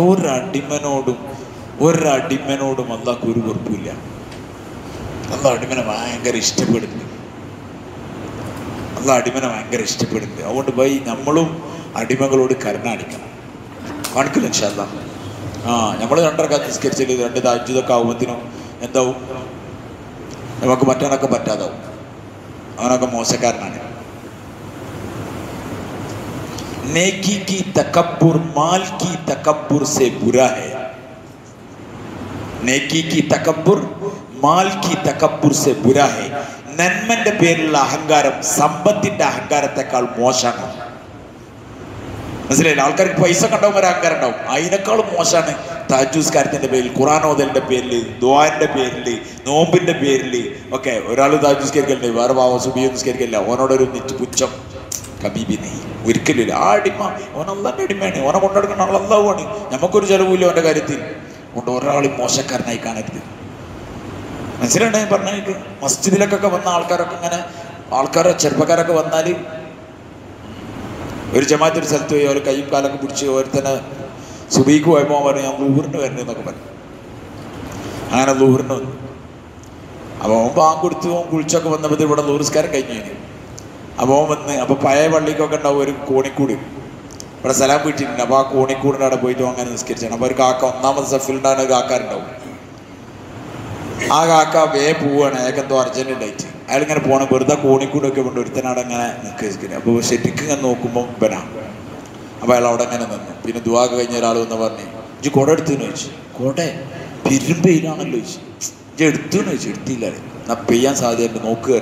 ഒരടിമനോടും അള്ളാഹ്ക്ക് ഒരു വെറുപ്പില്ല. അള്ളാഹ് അടിമനെ ഭയങ്കര ഇഷ്ടപ്പെടുന്നു. അടിമനെ ഭയങ്കര ഇഷ്ടപ്പെടുന്നുണ്ട്. അതുകൊണ്ട് പോയി നമ്മളും അടിമകളോട് കരുണ കാണിക്കണം. കാണിക്കില്ല ഇൻഷാ അല്ലാഹ്. നമ്മൾ 2 റക്അത്ത് നിസ്കരിച്ചില്ല, 2 തഹജ്ജുദൊക്കെ ആവുമ്പത്തിനും എന്താവും? നമുക്ക് മറ്റവനൊക്കെ പറ്റാതാവും. അവനൊക്കെ മോശക്കാരനാണ്. നേക്കി की तकब्बुर माल की तकब्बुर से बुरा है. നേക്കി की तकब्बुर माल की तकब्बुर से बुरा है. നന്മന്റെ പേരിലുള്ള അഹങ്കാരം സമ്പത്തിന്റെ അഹങ്കാരത്തെക്കാൾ മോശമാണ്. മനസ്സിലായില്ല? ആൾക്കാർക്ക് പൈസ കണ്ടാവും ഒരു അഹങ്കാരം ഉണ്ടാവും, അതിനേക്കാളും മോശമാണ് തഹജ്ജുദ്കാരത്തിന്റെ പേരിൽ, ഖുർആൻ ഓതലിന്റെ പേരിൽ, ദുആന്റെ പേരിൽ, നോമ്പിന്റെ പേരിൽ ഒക്കെ. ഒരാൾ തഹജ്ജുദ്കരിക്കലുണ്ട്, വേറെ പാവം സുബഹി നിസ്കരിക്കില്ല, ഓനോടൊരു പുച്ഛം കബീബിനെ ഒരിക്കലില്ല. ആ അടിമ ഓൻ അള്ളാന്റെ അടിമയാണ്, ഓനെ കൊണ്ടെടുക്കുന്ന ആൾ അള്ളാഹുവാണ്. നമുക്കൊരു ചെലവില്ല അവൻ്റെ കാര്യത്തിൽ. അതുകൊണ്ട് ഒരാളും മോശക്കാരനായി കാണരുത്. മനസ്സിലുണ്ടായി പറഞ്ഞിട്ട് മസ്ജിദിലൊക്കെ വന്ന ആൾക്കാരൊക്കെ ഇങ്ങനെ ചെറുപ്പക്കാരൊക്കെ വന്നാൽ ഒരു ജമാഅത്ത് ഒരു സ്ഥലത്ത് പോയി അവർ കൈയും കാലൊക്കെ പിടിച്ച് ഓരോരുത്തന്നെ സുബഹിക്ക് പോയപ്പോൾ പറഞ്ഞു ഞാൻ ളുഹറിന് വരണമെന്നൊക്കെ പറഞ്ഞു. അങ്ങനെ ളുഹറിന് വന്നു. അപ്പോൾ അവൻ പാമ്പ് കൊടുത്ത് കുളിച്ചൊക്കെ വന്നപ്പോൾ ഇവിടെ ളുഹർസ്കാരം കഴിഞ്ഞു. അപ്പോൾ അവൻ വന്ന്, അപ്പോൾ പഴയ പള്ളിക്കൊക്കെ ഉണ്ടാവും ഒരു കോണിക്കൂട്, ഇവിടെ സലാം വീട്ടിട്ടുണ്ട്. അപ്പോൾ ആ കോണിക്കൂടിൻ്റെ അവിടെ പോയിട്ട് അങ്ങനെ നിസ്കരിച്ചാണ്. അപ്പോൾ ഒരു കാക്ക 1ാമത് സഫിലുണ്ടാകുന്ന ഒരു കാക്കാരുണ്ടാവും. ആ കാക്ക പോവുകയാണ്, അയാൾക്കെന്തോ അർജൻറ്റ് ഉണ്ടായിട്ട്. അയാളിങ്ങനെ പോകണം, വെറുതെ കോണിക്കൂടൊക്കെ കൊണ്ട് ഒരുത്തനാട് അങ്ങനെ നിൽക്കുന്നത്. അപ്പോൾ ശരിക്കും ഇങ്ങനെ നോക്കുമ്പോൾ ഇവനാണ്. അപ്പോൾ അയാൾ അവിടെ അങ്ങനെ നിന്നു. പിന്നെ ദുആ കഴിഞ്ഞ ഒരാൾ വന്ന് പറഞ്ഞു, ഇജ്ജ് കുട എടുത്തുന്ന് ചോദിച്ചു. കുട പെരുമ്പെയിലാണല്ലോ ചോദിച്ചു. ഇജ്ജ് എടുത്തുന്ന് ചോദിച്ചു. എടുത്തില്ല. എന്നാൽ പെയ്യാൻ സാധ്യതയുണ്ട്, നോക്കുക.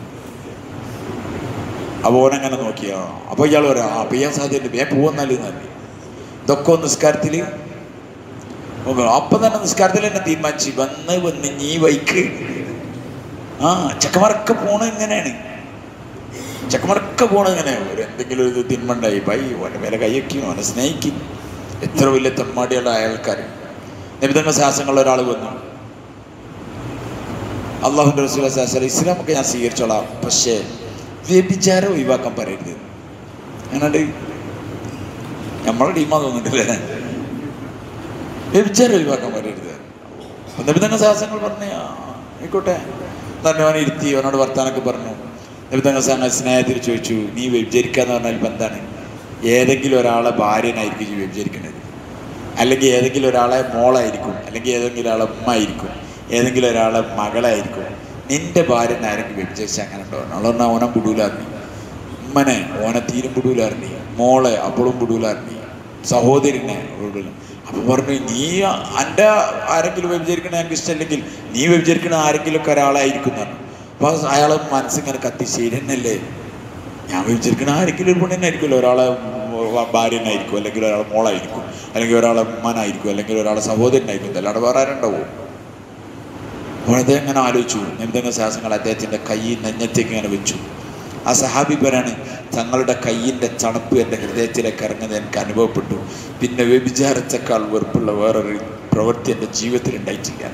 അപ്പോൾ ഓനങ്ങനെ നോക്കിയാ. അപ്പോൾ ഇയാൾ പറയാം പെയ്യാൻ സാധ്യതയുണ്ട്, പോവെന്നാലും നല്ല. ഇതൊക്കെ നിസ്കാരത്തിൽ അപ്പം തന്നെ നിസ്കാരത്തിൽ തന്നെ തീരുമാനിച്ചു വന്ന് നീ വൈക്ക്. ചെക്കന്മാരൊക്കെ പോണത് ഇങ്ങനെയാണ്. ചെക്കന്മാരൊക്കെ പോണത് ഇങ്ങനെ. ഒരു എന്തെങ്കിലും ഒരു തിന്മണ്ടായി ബൈ ഓൻ്റെ മേലെ കൈയ്യക്കും, അവനെ സ്നേഹിക്കും. എത്ര വലിയ തെമ്മാടിയുള്ള അയാൾക്കാർ. നിബിധന ശാസനങ്ങളുള്ള ഒരാൾ വന്നു, അള്ളാഹുവിൻ്റെ റസൂൽ സല്ലല്ലാഹു അലൈഹി വസല്ലം, ഇസ്ലാമൊക്കെ ഞാൻ സ്വീകരിച്ചോളാം, പക്ഷേ വ്യഭിചാരം ഒഴിവാക്കാൻ പറയരുത്. അങ്ങനെ നമ്മളെ ടീമാ തോന്നിട്ടില്ലേ? വ്യഭിചാരം ഒഴിവാക്കാൻ പറയരുത്. നിബിധന ശാസനങ്ങൾ പറഞ്ഞ ആയിക്കോട്ടെ തന്നെ അവനെ ഇരുത്തി അവനോട് വർത്താനൊക്കെ പറഞ്ഞു. നിബിധന സ്നേഹത്തിൽ ചോദിച്ചു, നീ വ്യഭിചരിക്കാന്ന് പറഞ്ഞാൽ ഇപ്പം എന്താണ്? ഏതെങ്കിലും ഒരാളെ ഭാര്യനായിരിക്കും ഈ വ്യഭിചരിക്കുന്നത്, അല്ലെങ്കിൽ ഏതെങ്കിലും ഒരാളെ മോളായിരിക്കും, അല്ലെങ്കിൽ ഏതെങ്കിലും ഒരാളെ ഉമ്മ ആയിരിക്കും, ഏതെങ്കിലും ഒരാളെ മകളായിരിക്കും. നിന്റെ ഭാര്യനെ ആരെങ്കിലും വ്യഭിചരിച്ച് അങ്ങനെ ഉണ്ടാവണം. അവളൊന്നും ഓനെ വിടൂലാറിഞ്ഞി, ഉമ്മനെ ഓനെ തീരും വിടൂലാറിഞ്ഞി, മോളെ അപ്പോഴും വിടൂലാറിഞ്ഞി, സഹോദരനെ വിടൂല. അപ്പോൾ പറഞ്ഞു, നീ എൻ്റെ ആരെങ്കിലും വ്യഭിചരിക്കണ എനിക്ക് ഇഷ്ടമല്ലെങ്കിൽ നീ വ്യഭിചരിക്കണ ആരെങ്കിലും ഒക്കെ ഒരാളായിരിക്കും എന്നാണ്. അപ്പോൾ അയാളെ മനസ്സിങ്ങനെ കത്തി, ശരിയെന്നല്ലേ, ഞാൻ വ്യഭിചരിക്കണ ആരെങ്കിലും ഒരു പെണ്ണിനായിരിക്കുമല്ലോ, ഒരാളെ ഭാര്യനായിരിക്കും, അല്ലെങ്കിൽ ഒരാളെ മോളായിരിക്കും, അല്ലെങ്കിൽ ഒരാളെ ഉമ്മനായിരിക്കും, അല്ലെങ്കിൽ ഒരാളെ സഹോദരനായിരിക്കും, അല്ലാണ്ട് വേറെ ആരുണ്ടാവും? അപ്പോൾ അദ്ദേഹം ഇങ്ങനെ ആലോചിച്ചു. നബിതങ്ങൾ ശാസനങ്ങൾ അദ്ദേഹത്തിൻ്റെ കൈ നെഞ്ഞത്തേക്ക് ഇങ്ങനെ വെച്ചു. ആ സഹാബി പറയാണ്, തങ്ങളുടെ കയ്യിൻ്റെ തണുപ്പ് എൻ്റെ ഹൃദയത്തിലേക്ക് ഇറങ്ങുന്നത് എനിക്ക് അനുഭവപ്പെട്ടു. പിന്നെ വ്യഭിചാരത്തെക്കാൾ വെറുപ്പുള്ള വേറൊരു പ്രവൃത്തി എൻ്റെ ജീവിതത്തിൽ ഉണ്ടായിട്ടില്ല.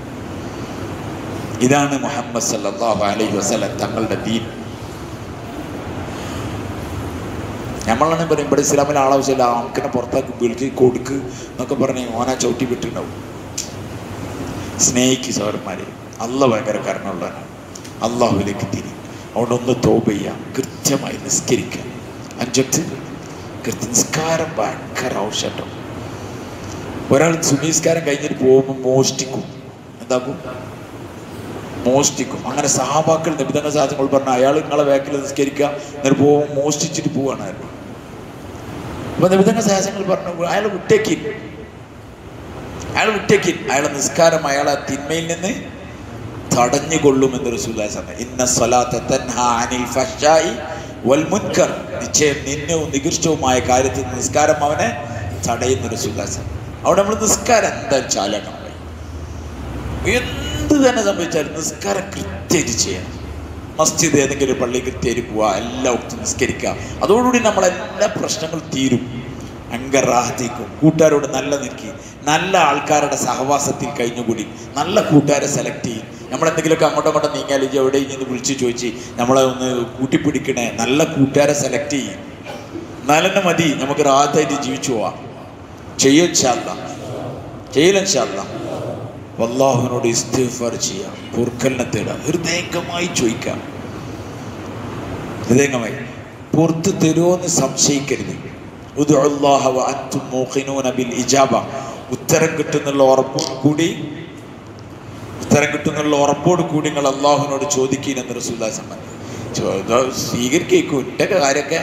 ഇതാണ് മുഹമ്മദ് സല്ലല്ലാഹു അലൈഹി വസല്ലം തങ്ങളുടെ ദീൻ. നമ്മളാണ് പറയും ഇവിടെ ഇസ്ലാമിൽ ആളാവശ്യമില്ല, നമുക്കിനെ പുറത്താക്കി വിളിച്ച് കൊടുക്ക് എന്നൊക്കെ പറഞ്ഞ് ഓനാ ചവിട്ടി വിട്ടിട്ടുണ്ടാവും. സ്നേഹിക്ക് സഹോദരന്മാരെ, അള്ളാഹ് ഭയങ്കര കരുണയുള്ളവനാണ്. അള്ളാഹുവിലേക്ക് തിരി. അതുകൊണ്ട് ഒന്ന് തൗബ ചെയ്യാം, കൃത്യമായി നിസ്കരിക്കാം. 5 വക്ത് നിസ്കാരം ഭയങ്കര ആവശ്യട്ടോ. ഒരാൾ സുനിസ്കാരം കഴിഞ്ഞിട്ട് പോകുമ്പോൾ മോഷ്ടിക്കും. എന്താക്കും? മോഷ്ടിക്കും. അങ്ങനെ സഹാബാക്കൾ നബിതങ്ങൾ സാധനങ്ങൾ പറഞ്ഞ അയാൾ നിങ്ങളെ ബാക്കിൽ നിസ്കരിക്കുക, എന്നിട്ട് പോകുമ്പോൾ മോഷ്ടിച്ചിട്ട് പോവാണ് അയാൾ. അപ്പൊ നബിതങ്ങൾ സാഹസങ്ങൾ പറഞ്ഞു അയാൾ വിട്ടേക്കി, അയാളെ നിസ്കാരം അയാളെ തിന്മയിൽ നിന്ന് തടഞ്ഞുകൊള്ളുമെന്ന് റസൂലുള്ളാഹി സ്വല്ലല്ലാഹു അലൈഹി വസല്ലം. ഇന്ന സ്വലാത്ത തൻഹാ അനിൽ ഫഹ്ശാഇ വൽ മുൻകർ. നിശ്ചയം നിന്നവും നികൃഷ്ടവുമായ കാര്യത്തിൽ നിസ്കാരം അവനെ തടയുന്ന റസൂലുള്ളാഹി സ്വല്ലല്ലാഹു അലൈഹി വസല്ലം. അവിടെ നമ്മൾ നിസ്കാരം എന്തായാലും ചാലണം. എന്ത് തന്നെ സംഭവിച്ചാലും നിസ്കാരം കൃത്യമായിട്ട് ചെയ്യണം. മസ്ജിദ് ഏതെങ്കിലും പള്ളി കൃത്യമായിട്ട് പോവുക, എല്ലാം ഒത്ത് നിസ്കരിക്കുക. അതോടുകൂടി നമ്മളെല്ലാ പ്രശ്നങ്ങളും തീരും. അങ്കറാഹത്തിക്കും. കൂട്ടുകാരോട് നല്ല നിൽക്കി, നല്ല ആൾക്കാരുടെ സഹവാസത്തിൽ കഴിഞ്ഞുകൂടി നല്ല കൂട്ടുകാരെ സെലക്ട് ചെയ്യും. നമ്മളെന്തെങ്കിലുമൊക്കെ അങ്ങോട്ടും നീങ്ങിയാൽ എവിടെ ഇങ്ങനെ വിളിച്ച് ചോദിച്ച് നമ്മളെ ഒന്ന് കൂട്ടിപ്പിടിക്കണേ, നല്ല കൂട്ടുകാരെ സെലക്ട് ചെയ്യും. എന്നാലെന്നെ മതി നമുക്ക് റാഹത്തായിട്ട് ജീവിച്ചു പോവാം. ചെയ്യലിൻഷാല്ലാ. അല്ലാഹുവിനോട് ഇസ്തിഗ്ഫാർ ചെയ്യാം, പൊറുക്കലിനെ തേടാം, ഹൃദയംഗമായി ചോദിക്കാം. ഹൃദയംഗമായി പുറത്ത് തരുമോന്ന് സംശയിക്കരുത്. ഉദ്ഉല്ലാഹ വഅൻതും മൂഖിനൂന ബിൽ ഇജാബ. ഉത്തരം കിട്ടുന്നുള്ള ഉറപ്പോട് കൂടി നിങ്ങൾ അള്ളാഹുവിനോട് ചോദിക്കണമെന്ന് റസൂലുള്ളാഹി സ്വല്ലല്ലാഹു സ്വീകരിക്കേക്കും. എൻ്റെ കാര്യമൊക്കെ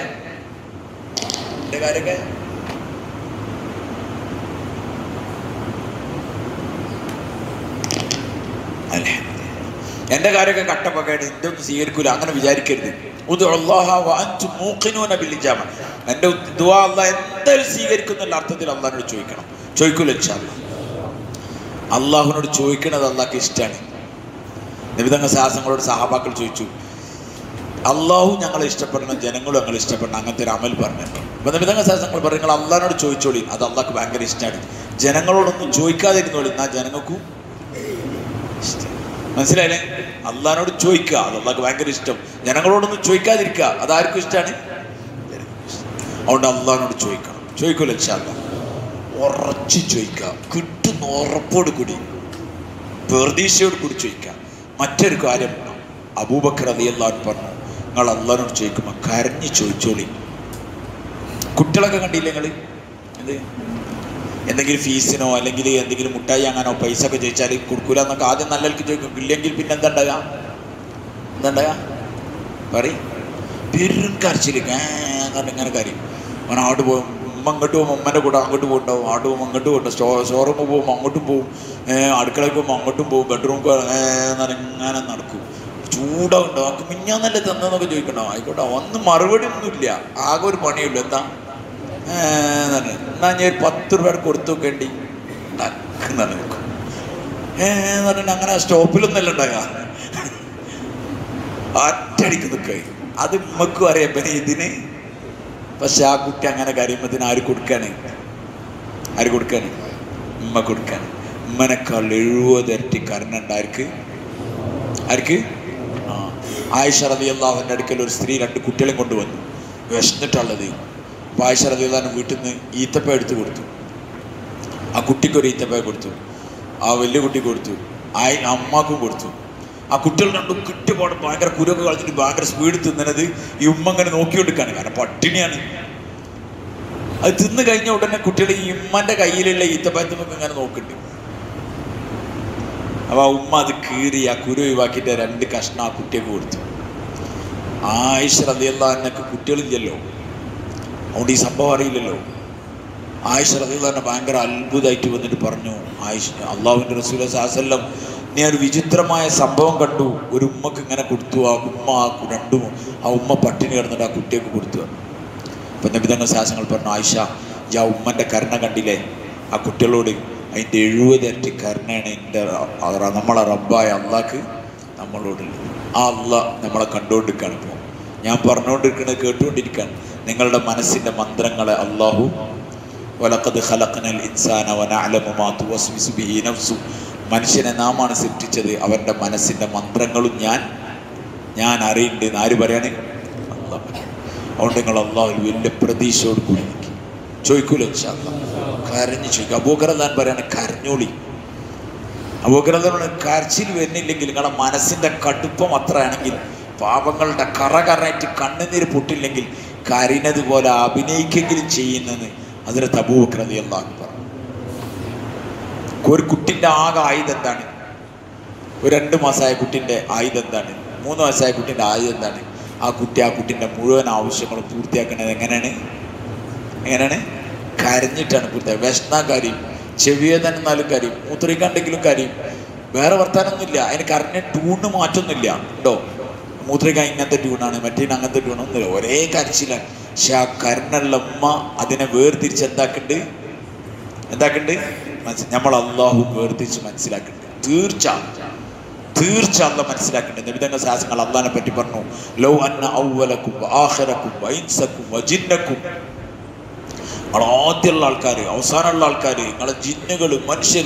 എൻ്റെ കാര്യമൊക്കെ കട്ടപ്പൊക്കെയാണ്, എൻ്റെ ഒന്നും സ്വീകരിക്കൂല അങ്ങനെ വിചാരിക്കരുത്. ഉദ്ഉല്ലാഹ വഅൻതും മൂഖിനൂന ബിൽ ഇജാബ. എൻ്റെ ദുആ അല്ലാഹ് എന്തായാലും സ്വീകരിക്കുന്നുള്ള അർത്ഥത്തിൽ അള്ളാഹിനോട് ചോദിക്കണം. ചോദിക്കൂല ഇൻഷാ അല്ലാഹ്. അള്ളാഹുവിനോട് ചോദിക്കണത് അള്ളാഹ്ക്ക് ഇഷ്ടമാണ്. നബിതങ്ങൾ സാഹസങ്ങളോട് സഹാബാക്കൾ ചോദിച്ചു, അള്ളാഹു ഞങ്ങളെ ഇഷ്ടപ്പെടണം, ജനങ്ങളും ഞങ്ങളെ ഇഷ്ടപ്പെടണം, അങ്ങനത്തെ ഒരു അമൽ പറഞ്ഞിട്ടുണ്ട്. അപ്പം നബിതങ്ങൾ സാഹസങ്ങൾ പറഞ്ഞു, നിങ്ങൾ അള്ളാഹിനോട് ചോദിച്ചോളി, അത് അള്ളാഹ്ക്ക് ഭയങ്കര ഇഷ്ടമാണ്. ജനങ്ങളോടൊന്നും ചോദിക്കാതിരുന്നോളി, എന്നാൽ ജനങ്ങൾക്കും ഇഷ്ടം. മനസ്സിലായില്ലേ? അള്ളാഹിനോട് ചോദിക്കുക, അത് അള്ളാഹ്ക്ക് ഭയങ്കര ഇഷ്ടം. ജനങ്ങളോടൊന്നും ചോദിക്കാതിരിക്കുക, അതാർക്കും ഇഷ്ടമാണ്. അതുകൊണ്ട് അള്ളാഹിനോട് ചോദിക്കണം. ചോദിക്കൂല ഇൻഷാ അല്ലാഹ്. ഉറച്ച് ചോദിക്കുക, കിട്ടുന്ന ഉറപ്പോട് കൂടി പ്രതീക്ഷയോട് കൂടി ചോദിക്കുക. മറ്റൊരു കാര്യം അബൂബക്കർ റളിയല്ലാഹു അൻഹു പറഞ്ഞു, നിങ്ങൾ അള്ളാഹിനോട് ചോദിക്കുമ്പോൾ കരഞ്ഞ് ചോദിച്ചോളി. കുട്ടികളൊക്കെ കണ്ടില്ലേ നിങ്ങൾ? എന്തെങ്കിലും ഫീസിനോ അല്ലെങ്കിൽ എന്തെങ്കിലും മുട്ടായി അങ്ങനോ പൈസ ഒക്കെ ചോദിച്ചാൽ കൊടുക്കൂല എന്നൊക്കെ ആദ്യം നല്ലവർക്ക് ചോദിക്കും. ഇല്ലെങ്കിൽ പിന്നെ എന്താ പറയും? പെരും കരച്ചിലേക്ക് ഇങ്ങനെ കാര്യം. അവൻ അങ്ങോട്ട് പോകും, അങ്ങോട്ട് പോകുമ്പോൾ ഉമ്മൻ്റെ കൂടെ അങ്ങോട്ട് പോകുന്നുണ്ടാവും, അങ്ങോട്ട് പോകുമ്പോൾ അങ്ങോട്ട് പോകുന്നുണ്ടാവും, സ്റ്റോറൂമിൽ പോകുമ്പോൾ അങ്ങോട്ടും പോകും, അടുക്കളയിൽ പോകുമ്പോൾ അങ്ങോട്ടും പോകും, ബെഡ്റൂം ഇങ്ങനെ നടക്കും. ചൂടാവുണ്ടാവും. അവർക്ക് മിഞ്ഞാന്നല്ലേ തന്നെന്നൊക്കെ ചോദിക്കണ്ടാവും. ആയിക്കോട്ടെ, ഒന്നും മറുപടി ഒന്നുമില്ല, ആകെ ഒരു പണിയുള്ളൂ. എന്താ എന്നാ ഞാൻ 10 രൂപ കൊടുത്തു നോക്കേണ്ടി എന്നാണ് നോക്കും. പറഞ്ഞാൽ അങ്ങനെ സ്റ്റോപ്പിലൊന്നല്ല ഉണ്ടാകുക, ഒറ്റയടിക്ക് നിൽക്കുക. അത് ഉമ്മക്കും അറിയാം പിന്നെ ഇതിന്. പക്ഷെ ആ കുട്ടി അങ്ങനെ കരയുമ്പത്തിന് ആര് കൊടുക്കാണ്? ഉമ്മ കൊടുക്കാണ്. ഉമ്മനേക്കാൾ 70 ഇരട്ടി കരുണുണ്ട് ആർക്ക്? ആയിഷ റളിയല്ലാഹു അൻഹയുടെ അടുക്കൽ ഒരു സ്ത്രീ 2 കുട്ടികളെ കൊണ്ടുവന്നു, വിശന്നിട്ടുള്ളത്. അപ്പോൾ ആയിഷ റളിയല്ലാഹു അൻഹ വീട്ടിൽ നിന്ന് ഈത്തപ്പഴം എടുത്ത് കൊടുത്തു. ആ കുട്ടിക്കൊരു ഈത്തപ്പഴം കൊടുത്തു, ആ വലിയ കുട്ടി കൊടുത്തു, അമ്മക്കും കൊടുത്തു. ആ കുട്ടികൾ രണ്ടും കിട്ടുപാട് ഭയങ്കര കുരൊക്കെ കളിച്ചിട്ട് ഭയങ്കര സ്പീഡ് തിന്നണത് ഈ ഉമ്മ ഇങ്ങനെ നോക്കിക്കൊണ്ടിരിക്കുകയാണ്, കാരണം പട്ടിണിയാണ്. അത് തിന്ന് കഴിഞ്ഞ ഉടനെ കുട്ടികൾ ഈ ഉമ്മൻ്റെ കയ്യിലുള്ള ഈത്തപ്പഴത്തുമൊക്കെ ഇങ്ങനെ നോക്കുന്നുണ്ട്. അപ്പോൾ ആ ഉമ്മ അത് കീറി ആ കുരു ഒഴിവാക്കിയിട്ട് 2 കഷ്ണം ആ കുട്ടിയൊക്കെ കൊടുത്തു. ആയിഷ റളിയല്ലാഹു അൻഹയ്ക്ക് കുട്ടികളില്ലല്ലോ, അതുകൊണ്ട് ഈ സംഭവം അറിയില്ലല്ലോ. ആയിഷ റളിയല്ലാഹു അൻഹ ഭയങ്കര അത്ഭുതമായിട്ട് വന്നിട്ട് പറഞ്ഞു, അള്ളാഹുവിൻ്റെ റസൂൽ സല്ലല്ലാഹു അലൈഹി വസല്ലം ഞാൻ ഒരു വിചിത്രമായ സംഭവം കണ്ടു. ഒരു ഉമ്മക്ക് ഇങ്ങനെ കൊടുത്തു, ആ ഉമ്മ പട്ടിണി കിടന്നിട്ട് ആ കുട്ടിയൊക്കെ കൊടുത്തു. അപ്പം നബി തങ്ങൾ ശാസനങ്ങൾ പറഞ്ഞു, ആയിഷ ആ ഉമ്മൻ്റെ കരുണ കണ്ടില്ലേ? ആ കുട്ടികളോട് അതിൻ്റെ 70 ഇരട്ടി കരുണയാണ് നമ്മളെ റബ്ബായ അള്ളാഹ്ക്ക് നമ്മളോടുള്ളത്. ആ അള്ളാഹ് നമ്മളെ കണ്ടുകൊണ്ടിരിക്കുകയാണ്. ഇപ്പോൾ ഞാൻ പറഞ്ഞുകൊണ്ടിരിക്കുന്നത് കേട്ടുകൊണ്ടിരിക്കുകയാണ്. നിങ്ങളുടെ മനസ്സിൻ്റെ മന്ത്രങ്ങളെ അള്ളാഹു വലഖദ് ഖലഖനൽ ഇൻസാന വനഅലമു മാ തുവസ്വിസു ബിഹി നഫ്സു, മനുഷ്യനെ നാമാണ് സൃഷ്ടിച്ചത്, അവൻ്റെ മനസ്സിൻ്റെ മന്ത്രങ്ങളും ഞാൻ അറിയുന്നുണ്ട്. ആര് പറയാണ്? അള്ളാഹ് പറയാണ്. അതുകൊണ്ട് നിങ്ങൾ അള്ളാഹുവിൽ വലിയ പ്രതീക്ഷയോട് കൂടി നിൽക്കും. ചോദിക്കൂല ഇൻഷാ അല്ലാഹ്, കരഞ്ഞ് ചോദിക്കും. അബൂബക്കർ പറയാണ് കരഞ്ഞോളി. അബൂബക്കർ കരച്ചിൽ വരുന്നില്ലെങ്കിൽ നിങ്ങളുടെ മനസ്സിൻ്റെ കടുപ്പം അത്രയാണെങ്കിൽ, പാപങ്ങളുടെ കറകറായിട്ട് കണ്ണുനീര് പൊട്ടില്ലെങ്കിൽ കരയുന്നത് പോലെ അഭിനയിക്കെങ്കിലും ചെയ്യുന്നെന്ന് ഹദ്റത്ത് അബൂബക്കർ റളിയല്ലാഹു അൻഹു പറഞ്ഞു. ഒരു കുട്ടിൻ്റെ ആകെ ആയുധം എന്താണ്? ഒരു 2 മാസമായ കുട്ടിൻ്റെ ആയുധം എന്താണ്? 3 വയസ്സായ കുട്ടിൻ്റെ ആയുധം എന്താണ്? ആ കുട്ടിൻ്റെ മുഴുവൻ ആവശ്യങ്ങളും പൂർത്തിയാക്കുന്നത് എങ്ങനെയാണ്? കരഞ്ഞിട്ടാണ് പൂർത്തിയാക്കുക. വിഷണ കാര്യം, ചെവിവേദന എന്നാലും കാര്യം, മൂത്രിക്കാണ്ടെങ്കിലും കാര്യം, വേറെ വർത്താനൊന്നുമില്ല. അതിന് കരഞ്ഞ ട്യൂണ് മാറ്റൊന്നുമില്ല. ഉണ്ടോ? മൂത്രിക്കാൻ ഇങ്ങനത്തെ ട്യൂണാണ്, മറ്റേന് അങ്ങനത്തെ ട്യൂണൊന്നുമില്ല, ഒരേ കരച്ചിലാണ്. പക്ഷെ ആ കരുണുള്ള ഉമ്മ അതിനെ വേർതിരിച്ച് എന്താക്കുന്നുണ്ട്? നമ്മൾ അള്ളാഹു വേർതിരിച്ച് മനസ്സിലാക്കുന്നുണ്ട്. തീർച്ച അള്ളാഹ് മനസ്സിലാക്കുന്നുണ്ട്. നബിതങ്ങളുടെ ശാസനങ്ങൾ അള്ളാഹിനെ പറ്റി പറഞ്ഞു, ലൗ അന്ന അവ്വലക്കും ആഖിറക്കും വഇൻസക്കും വജിന്നക്കും, നിങ്ങൾ ആദ്യമുള്ള ആൾക്കാർ, അവസാനമുള്ള ആൾക്കാർ, നിങ്ങളെ ജിന്നുകൾ, മനുഷ്യർ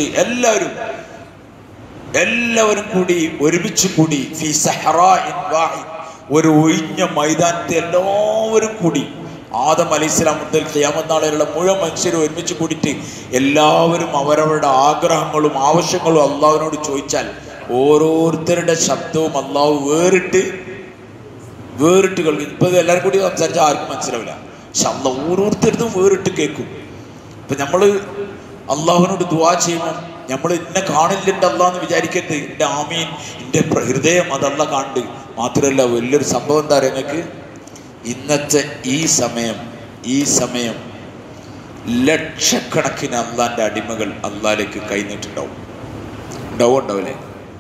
എല്ലാവരും കൂടി ഒരുമിച്ച് കൂടി ഫീ സഹറാഇൻ വാഹിദ്, ഒരു ഒഴിഞ്ഞ മൈതാനത്തെ എല്ലാവരും കൂടി, ആദം അലൈഹിസ്സലാം മുതൽ ഖിയാമത്ത് നാൾ വരെയുള്ള മുഴുവൻ മനുഷ്യരും ഒരുമിച്ച് കൂടിയിട്ട് എല്ലാവരും അവരവരുടെ ആഗ്രഹങ്ങളും ആവശ്യങ്ങളും അള്ളാഹുവിനോട് ചോദിച്ചാൽ ഓരോരുത്തരുടെ ശബ്ദവും അള്ളാഹു വേറിട്ട് കേൾക്കും. ഇപ്പം എല്ലാവരും കൂടി സംസാരിച്ചാൽ ആർക്കും മനസ്സിലാവില്ല. പക്ഷെ അള്ളാഹ് ഓരോരുത്തരുത്തും വേറിട്ട് കേൾക്കും. ഇപ്പം നമ്മൾ അള്ളാഹുവിനോട് ദുആ ചെയ്യുമ്പോൾ നമ്മൾ ഇന്നെ കാണില്ലണ്ട് അള്ളാഹ് എന്ന് വിചാരിക്കരുത്. എൻ്റെ ആമീൻ, എൻ്റെ ഹൃദയം അതല്ല കാണുന്നുണ്ട്. മാത്രമല്ല വലിയൊരു സംഭവം എന്താ പറയുക നിങ്ങൾക്ക്, ഇന്നത്തെ ഈ സമയം ലക്ഷക്കണക്കിന് അള്ളാഹിൻ്റെ അടിമകൾ അള്ളാഹിലേക്ക് കൈനീട്ടുണ്ടാവും. ഉണ്ടാവില്ലേ?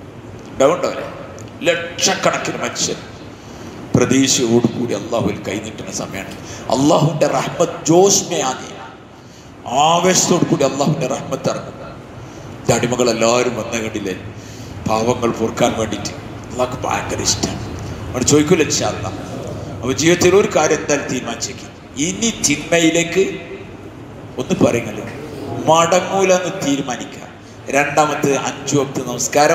ലക്ഷക്കണക്കിന് മനുഷ്യർ പ്രതീക്ഷയോടുകൂടി അള്ളാഹുവിൽ കൈനീട്ടുന്ന സമയമാണ്. അള്ളാഹുവിൻ്റെ റഹ്മത്ത് ജോഷ്മയാണ്, ആവേശത്തോടു കൂടി അള്ളാഹുവിൻ്റെ റഹ്മത്ത് ഇറങ്ങും. അടിമകളെല്ലാവരും വന്ന കണ്ടില്ലേ, പാവങ്ങൾ പൊറുക്കാൻ വേണ്ടിയിട്ട്. അള്ളാഹ്ക്ക് ഭയങ്കര ഇഷ്ടമാണ്. അവിടെ ചോദിക്കൂല ഇൻഷാ അല്ലാഹ്. അപ്പോൾ ജീവിതത്തിൽ ഒരു കാര്യം എന്തായാലും തീരുമാനിച്ചേക്ക്, ഇനി തിന്മയിലേക്ക് ഒന്ന് പറയുന്നത് മടങ്ങൂലെന്ന് തീരുമാനിക്കുക. രണ്ടാമത്തെ 5 വക്ത് നമസ്കാരം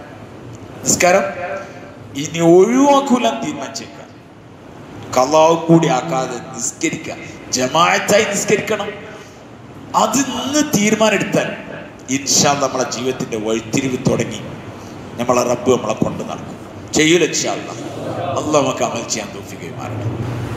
ഇനി ഒഴിവാക്കൂലെന്ന് തീരുമാനിച്ചേക്കുക. ഖളാവും കൂടി ആക്കാതെ നിസ്കരിക്കുക, ജമാഅത്തായി നിസ്കരിക്കണം. അത് ഇന്ന് തീരുമാനം എടുത്താൽ ഇൻഷാ അല്ലാഹ് നമ്മളെ ജീവിതത്തിൻ്റെ വഴിത്തിരിവ് തുടങ്ങി. നമ്മളെ റബ്ബ് നമ്മളെ കൊണ്ട് നടക്കും. ചെയ്യൂല ഇൻഷാ അല്ലാഹ്. അല്ലാഹ് നമുക്ക് അമൽ ചെയ്യാൻ തൗഫീഖ് ചെയ്യുമാറാകട്ടെ.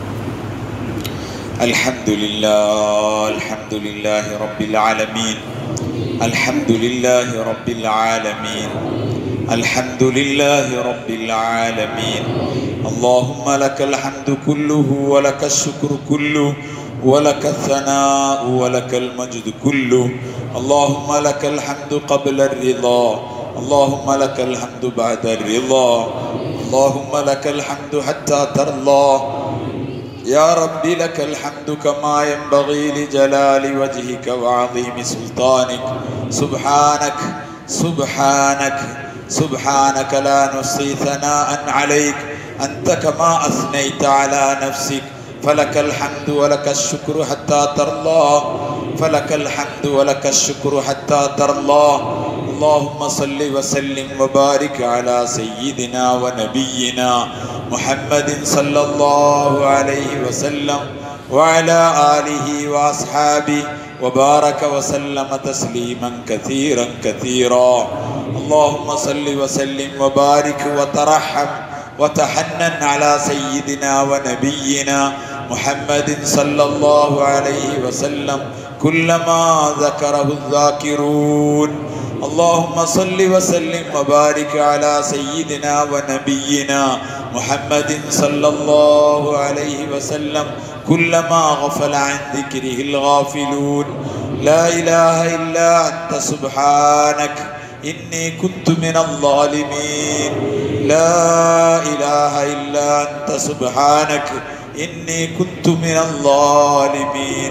അൽഹംദുലില്ലാഹി റബ്ബിൽ ആലമീൻ. അൽഹംദുലില്ലാഹി റബ്ബിൽ ആലമീൻ. അൽഹംദുലില്ലാഹി റബ്ബിൽ ആലമീൻ. اللهم لك الحمد كله ولك الشكر كله ولك الثناء ولك المجد كله. اللهم لك الحمد قبل الرضا، اللهم لك الحمد بعد الرضا، اللهم لك الحمد حتى ترضى. يا ربي لك الحمد كما ينبغي لجلال وجهك وعظيم سلطانك. سبحانك سبحانك سبحانك لا نحصي ثناء عليك أنت كما أثنيت على نفسك. فلك الحمد ولك الشكر حتى ترضى، فلك الحمد ولك الشكر حتى ترضى. اللهم صل وسلم وبارك على سيدنا ونبينا محمد صلى الله عليه وسلم وعلى آله وأصحابه وبارك وسلم تسليما كثيرا كثيرا. اللهم صل وسلم وبارك وترحم وتحنن على سيدنا ونبينا محمد صلى الله عليه وسلم كلما ذكره الذاكرون. اللهم صل وسلم وبارك على سيدنا ونبينا محمد صلى الله عليه وسلم كلما غفل عن ذكره الغافلون. لا إله إلا أنت سبحانك إني كنت من الظالمين. لا إله إلا أنت سبحانك إني كنت من الظالمين.